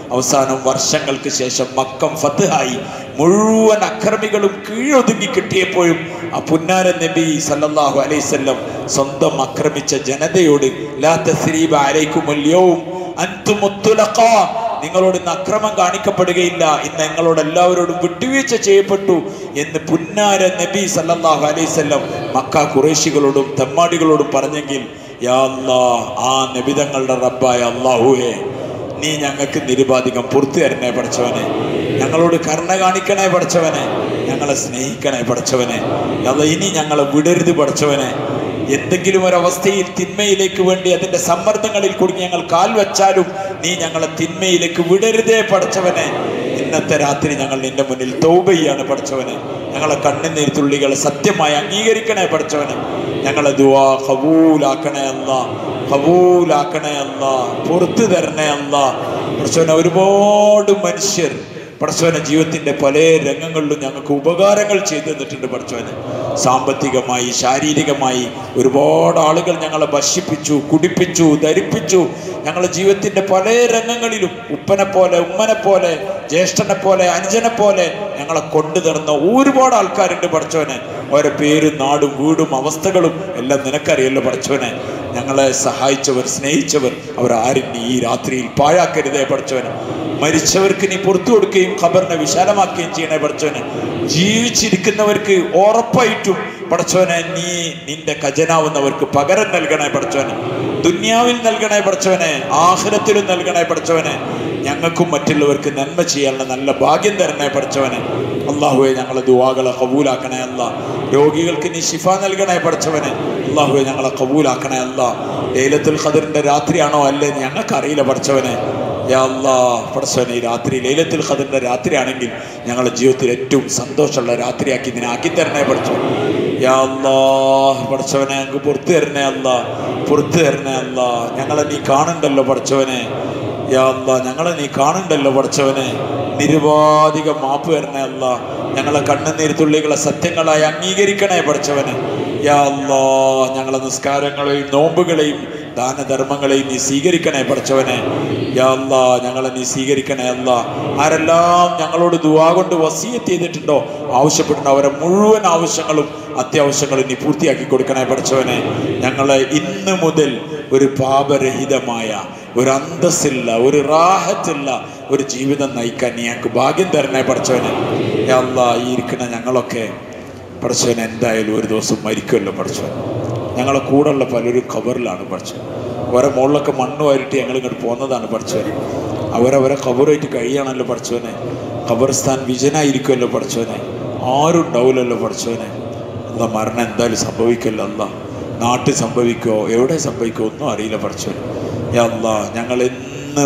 അവസാനം വർഷങ്ങൾക്ക് ശേഷം മക്കം ഫത്ഹായി മുഴുവൻ അക്രമികളും കീഴൊതുങ്ങി കിട്ടിയപ്പോഴും ആ പുന്നാര നബി സല്ലല്ലാഹു അലൈഹി വസല്ലം സ്വന്തം ആക്രമിച്ച ജനതയോട് ലാ തസ്രീബ അലൈക്കുമുൽ യൗം അൻതും മുത്ലഖാ, നിങ്ങളോട് ഇന്ന് അക്രമം കാണിക്കപ്പെടുകയില്ല, ഇന്ന് നിങ്ങളോട് എല്ലാവരോടും വിട്ടുവീഴ്ച ചെയ്യപ്പെട്ടു എന്ന് പുന്നാര നബി സല്ലല്ലാഹു അലൈഹി വസല്ലം മക്ക ഖുറൈശികളോടും തെമ്മാടികളോടും പറഞ്ഞെങ്കിൽ, യാ അല്ലാഹ്, ആ നബിതങ്ങളുടെ റബ്ബായ അല്ലാഹുവേ, നീ ഞങ്ങൾക്ക് നിരുപാധികം പുറത്തു തരണേ പഠിച്ചവനെ, ഞങ്ങളോട് കരുണ കാണിക്കണേ പഠിച്ചവനെ, ഞങ്ങളെ സ്നേഹിക്കണേ പഠിച്ചവനെ, അല്ല ഇനി ഞങ്ങളെ വിടരുത് പഠിച്ചവനെ. എന്തെങ്കിലും ഒരവസ്ഥയിൽ തിന്മയിലേക്ക് വേണ്ടി അതിൻ്റെ സമ്മർദ്ദങ്ങളിൽ കുടുങ്ങി ഞങ്ങൾ കാൽ വച്ചാലും നീ ഞങ്ങളെ തിന്മയിലേക്ക് വിടരുതേ പഠിച്ചവനെ. ഇന്നത്തെ രാത്രി ഞങ്ങൾ നിന്റെ മുന്നിൽ തൗബ ചെയ്യാണ് പഠിച്ചവനെ. ഞങ്ങളെ കണ്ണുനീർ തുള്ളികളെ സത്യമായി അംഗീകരിക്കണേ പഠിച്ചവനെ. ഞങ്ങളെ ദുആ ഖബൂലാക്കണേ അല്ലാ, ഖബൂലാക്കണേ അല്ലാ, പുറത്തു തരണേ അല്ലാ പഠിച്ചവനെ. ഒരുപാട് മനുഷ്യർ പഠിച്ചവനെ ജീവിതത്തിൻ്റെ പല രംഗങ്ങളിലും ഞങ്ങൾക്ക് ഉപകാരങ്ങൾ ചെയ്തു തന്നിട്ടുണ്ട് പഠിച്ചവനെ. സാമ്പത്തികമായി, ശാരീരികമായി ഒരുപാട് ആളുകൾ ഞങ്ങളെ ഭക്ഷിപ്പിച്ചു, കുടിപ്പിച്ചു, ധരിപ്പിച്ചു. ഞങ്ങളുടെ ജീവിതത്തിൻ്റെ പല രംഗങ്ങളിലും ഉപ്പനെ പോലെ, ഉമ്മനെ പോലെ, ജ്യേഷ്ഠനെ പോലെ, അനുജനെ പോലെ ഞങ്ങളെ കൊണ്ടു നടന്ന ഒരുപാട് ആൾക്കാരുണ്ട് പഠിച്ചവനെ. ഓരോ പേരും നാടും വീടും അവസ്ഥകളും എല്ലാം നിനക്കറിയല്ലോ പഠിച്ചവനെ. ഞങ്ങളെ സഹായിച്ചവർ, സ്നേഹിച്ചവർ, അവരാരും നീ ഈ രാത്രിയിൽ പാഴാക്കരുതേ പഠിച്ചവനെ. മരിച്ചവർക്ക് നീ പുറത്തു കൊടുക്കുകയും ഖബറിനെ വിശാലമാക്കുകയും ചെയ്യണേ പഠിച്ചവനെ. ജീവിച്ചിരിക്കുന്നവർക്ക് ഉറപ്പായിട്ടും പഠിച്ചവനെ നീ നിന്റെ ഖജനാവുന്നവർക്ക് പകരം നൽകണേ പഠിച്ചവനെ. ദുനിയാവിൽ നൽകണേ പഠിച്ചവനെ, ആഖിറത്തിലും നൽകണേ പഠിച്ചവനെ. ഞങ്ങൾക്കും മറ്റുള്ളവർക്ക് നന്മ ചെയ്യാനുള്ള നല്ല ഭാഗ്യം തരണേ പഠിച്ചവനെ. അല്ലാഹുവേ, ഞങ്ങളെ ദുആകളെ ഖബൂലാക്കണേ അല്ലാ. രോഗികൾക്ക് നീ ശിഫ നൽകണേ പഠിച്ചവനെ. അല്ലാഹുവേ, ഞങ്ങളെ ഖബൂലാക്കണേ അല്ലാ. ലൈലത്തുൽ ഖദറിന്റെ രാത്രിയാണോ അല്ലേ ഞങ്ങൾക്കറിയില്ല പഠിച്ചവനെ. യാ അല്ലാഹ് പഠിച്ചവനെ, ഈ രാത്രി ലൈലത്തുൽ ഖദറിന്റെ രാത്രിയാണെങ്കിൽ ഞങ്ങളുടെ ജീവിതത്തിൽ ഏറ്റവും സന്തോഷമുള്ള രാത്രിയാക്കി ഇതിനെ ആക്കി തരണേ പഠിച്ചവൻ. യാ അല്ലാഹ് പഠിച്ചവനെ, ഞങ്ങൾക്ക് പുറത്തു തരണേ അല്ലാ, പുറത്തു തരണേ അല്ലാ. ഞങ്ങളെ നീ കാണുന്നുണ്ടല്ലോ പഠിച്ചവനെ. യാ അല്ലാഹ്, ഞങ്ങളെ നീ കാണുന്നുണ്ടല്ലോ പഠിച്ചവനെ. നിരുപാധികം മാപ്പ് തരണേ അല്ലാ. ഞങ്ങളെ കണ്ണുനീർ തുള്ളികളെ സത്യങ്ങളായി അംഗീകരിക്കണേ പഠിച്ചവനെ. യാ അല്ലാഹ്, ഞങ്ങളെ നിസ്കാരങ്ങളെയും നോമ്പുകളെയും ദാനധർമ്മങ്ങളെയും നീ സ്വീകരിക്കണേ പഠിച്ചവനെ. യാ അല്ലാഹ്, ഞങ്ങളെ നീ സ്വീകരിക്കണേ അല്ലാ. ആരെല്ലാം ഞങ്ങളോട് ദുആ കൊണ്ട് വസിയത്ത് ചെയ്തിട്ടുണ്ടോ, ആവശ്യപ്പെട്ടിട്ടുണ്ടോ, അവരെ മുഴുവൻ ആവശ്യങ്ങളും അത്യാവശ്യങ്ങളും നീ പൂർത്തിയാക്കി കൊടുക്കണേ പഠിച്ചവനെ. ഞങ്ങളെ ഇന്ന് മുതൽ ഒരു പാപരഹിതമായ, ഒരു അന്തസ്സില്ല, ഒരു റാഹത്തില്ല ഒരു ജീവിതം നയിക്കാൻ നീ ഞങ്ങൾക്ക് ഭാഗ്യം തരണേ പഠിച്ചവനെ. യാ അല്ലാഹ്, ഈ ഇരിക്കുന്ന ഞങ്ങളൊക്കെ പഠിച്ചവനെ എന്തായാലും ഒരു ദിവസം മരിക്കുമല്ലോ പഠിച്ചവൻ. ഞങ്ങളെ കൂടെയുള്ള പലരും ഖബറിലാണ് പഠിച്ചവൻ. അവരെ മുകളിലൊക്കെ മണ്ണ് വാരിട്ട് ഞങ്ങൾ ഇങ്ങോട്ട് പോകുന്നതാണ് പഠിച്ചവൻ. അവരവരെ ഖബറായിട്ട് കഴിയണമല്ലോ പഠിച്ചവനെ. ഖബർസ്ഥാൻ വിജനായിരിക്കുമല്ലോ പഠിച്ചവനെ. ആരും ഉണ്ടാവില്ലല്ലോ പഠിച്ചവനെ. അല്ല, മരണം എന്തായാലും സംഭവിക്കല്ലോ. അല്ല, നാട്ടിൽ സംഭവിക്കുമോ എവിടെ സംഭവിക്കുമോ ഒന്നും അറിയില്ല പഠിച്ചവൻ. യാ അല്ലാഹ്, ഞങ്ങൾ എന്ന്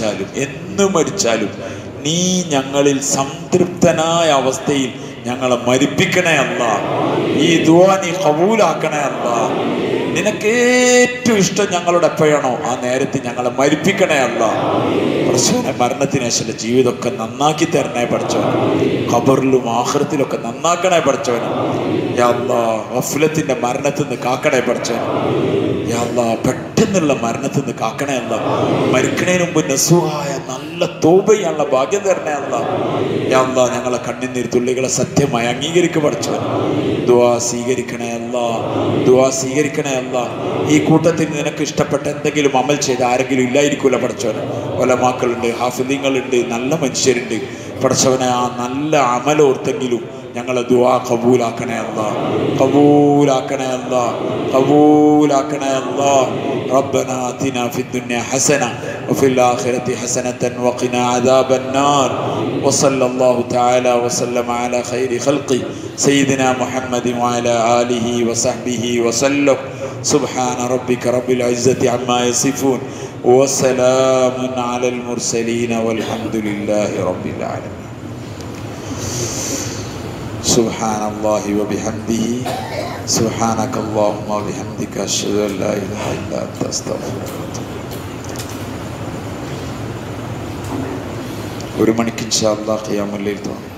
മരിച്ചാലും നീ ഞങ്ങളിൽ സംതൃപ്തനായ അവസ്ഥയിൽ ഞങ്ങളെ മരിപ്പിക്കണേ അല്ലാ. ഈ ദുആ നീ ഖബൂലാക്കണേ അല്ലാ. നിനക്ക് ഏറ്റവും ഇഷ്ടം ഞങ്ങളോട് എപ്പോഴാണോ ആ നേരത്തെ ഞങ്ങളെ മരിപ്പിക്കണേ അല്ലാ. പ്രശ്ന മരണത്തിന് ശേഷം ജീവിതമൊക്കെ നന്നാക്കി തരണേ പഠിച്ചവൻ. ഖബറിലും ആഖിറത്തിലൊക്കെ നന്നാക്കണേ പഠിച്ചവൻ. യാ അല്ലാഹ്, ഗഫ്ലത്തിന്റെ മരണത്തിൽ നിന്ന് കാക്കണേ പഠിച്ചവൻ. യാ അല്ലാഹ്, പെട്ടെന്നുള്ള മരണത്തിൽ നിന്ന് കാക്കണേ അല്ലാ. മരിക്കണേന് മുമ്പ് നസുഹായ നല്ല തൗബ ചെയ്യാനുള്ള ഭാഗ്യം തരണേ അല്ലാ. യാ അല്ലാഹ്, ഞങ്ങളെ കണ്ണുനീർ തുള്ളികളെ സത്യമായി അംഗീകരിക്കുക പഠിച്ചവൻ. ദുആ സ്വീകരിക്കണേ അല്ലാ, ദുആ സ്വീകരിക്കണേ അല്ലാ. ഈ കൂട്ടത്തിൽ നിനക്ക് ഇഷ്ടപ്പെട്ട എന്തെങ്കിലും അമൽ ചെയ്ത് ആരെങ്കിലും ഇല്ലായിരിക്കൂല പഠിച്ചവൻ. ഉലമാക്കളുണ്ട്, ഹാഫിദീങ്ങളുണ്ട്, നല്ല മനുഷ്യരുണ്ട് പഠിച്ചവനെ. ആ നല്ല അമലോർത്തെങ്കിലും ഞങ്ങളെ ദുആ ഖബൂലാക്കണേ അല്ലാ, ഖബൂലാക്കണേ അല്ലാ, ഖബൂലാക്കണേ അല്ലാ. ربنا آتنا في الدنيا حسنة وفي الآخرة حسنة وقنا عذاب النار. وصلى الله تعالى وسلم على خير خلقه سيدنا محمد وعلى آله وصحبه وسلم. سبحان ربك رب العزة عما يصفون وسلام على المرسلين والحمد لله رب العالمين. سبحان الله وبحمده سبحانك اللهم وبحمدك أشهد أن لا إله إلا أنت أستغفرك. ഒരു മണിക്ക് ഇൻഷാ അല്ലാഹ് ഖിയാമുൽ ലൈൽ തുടങ്ങും.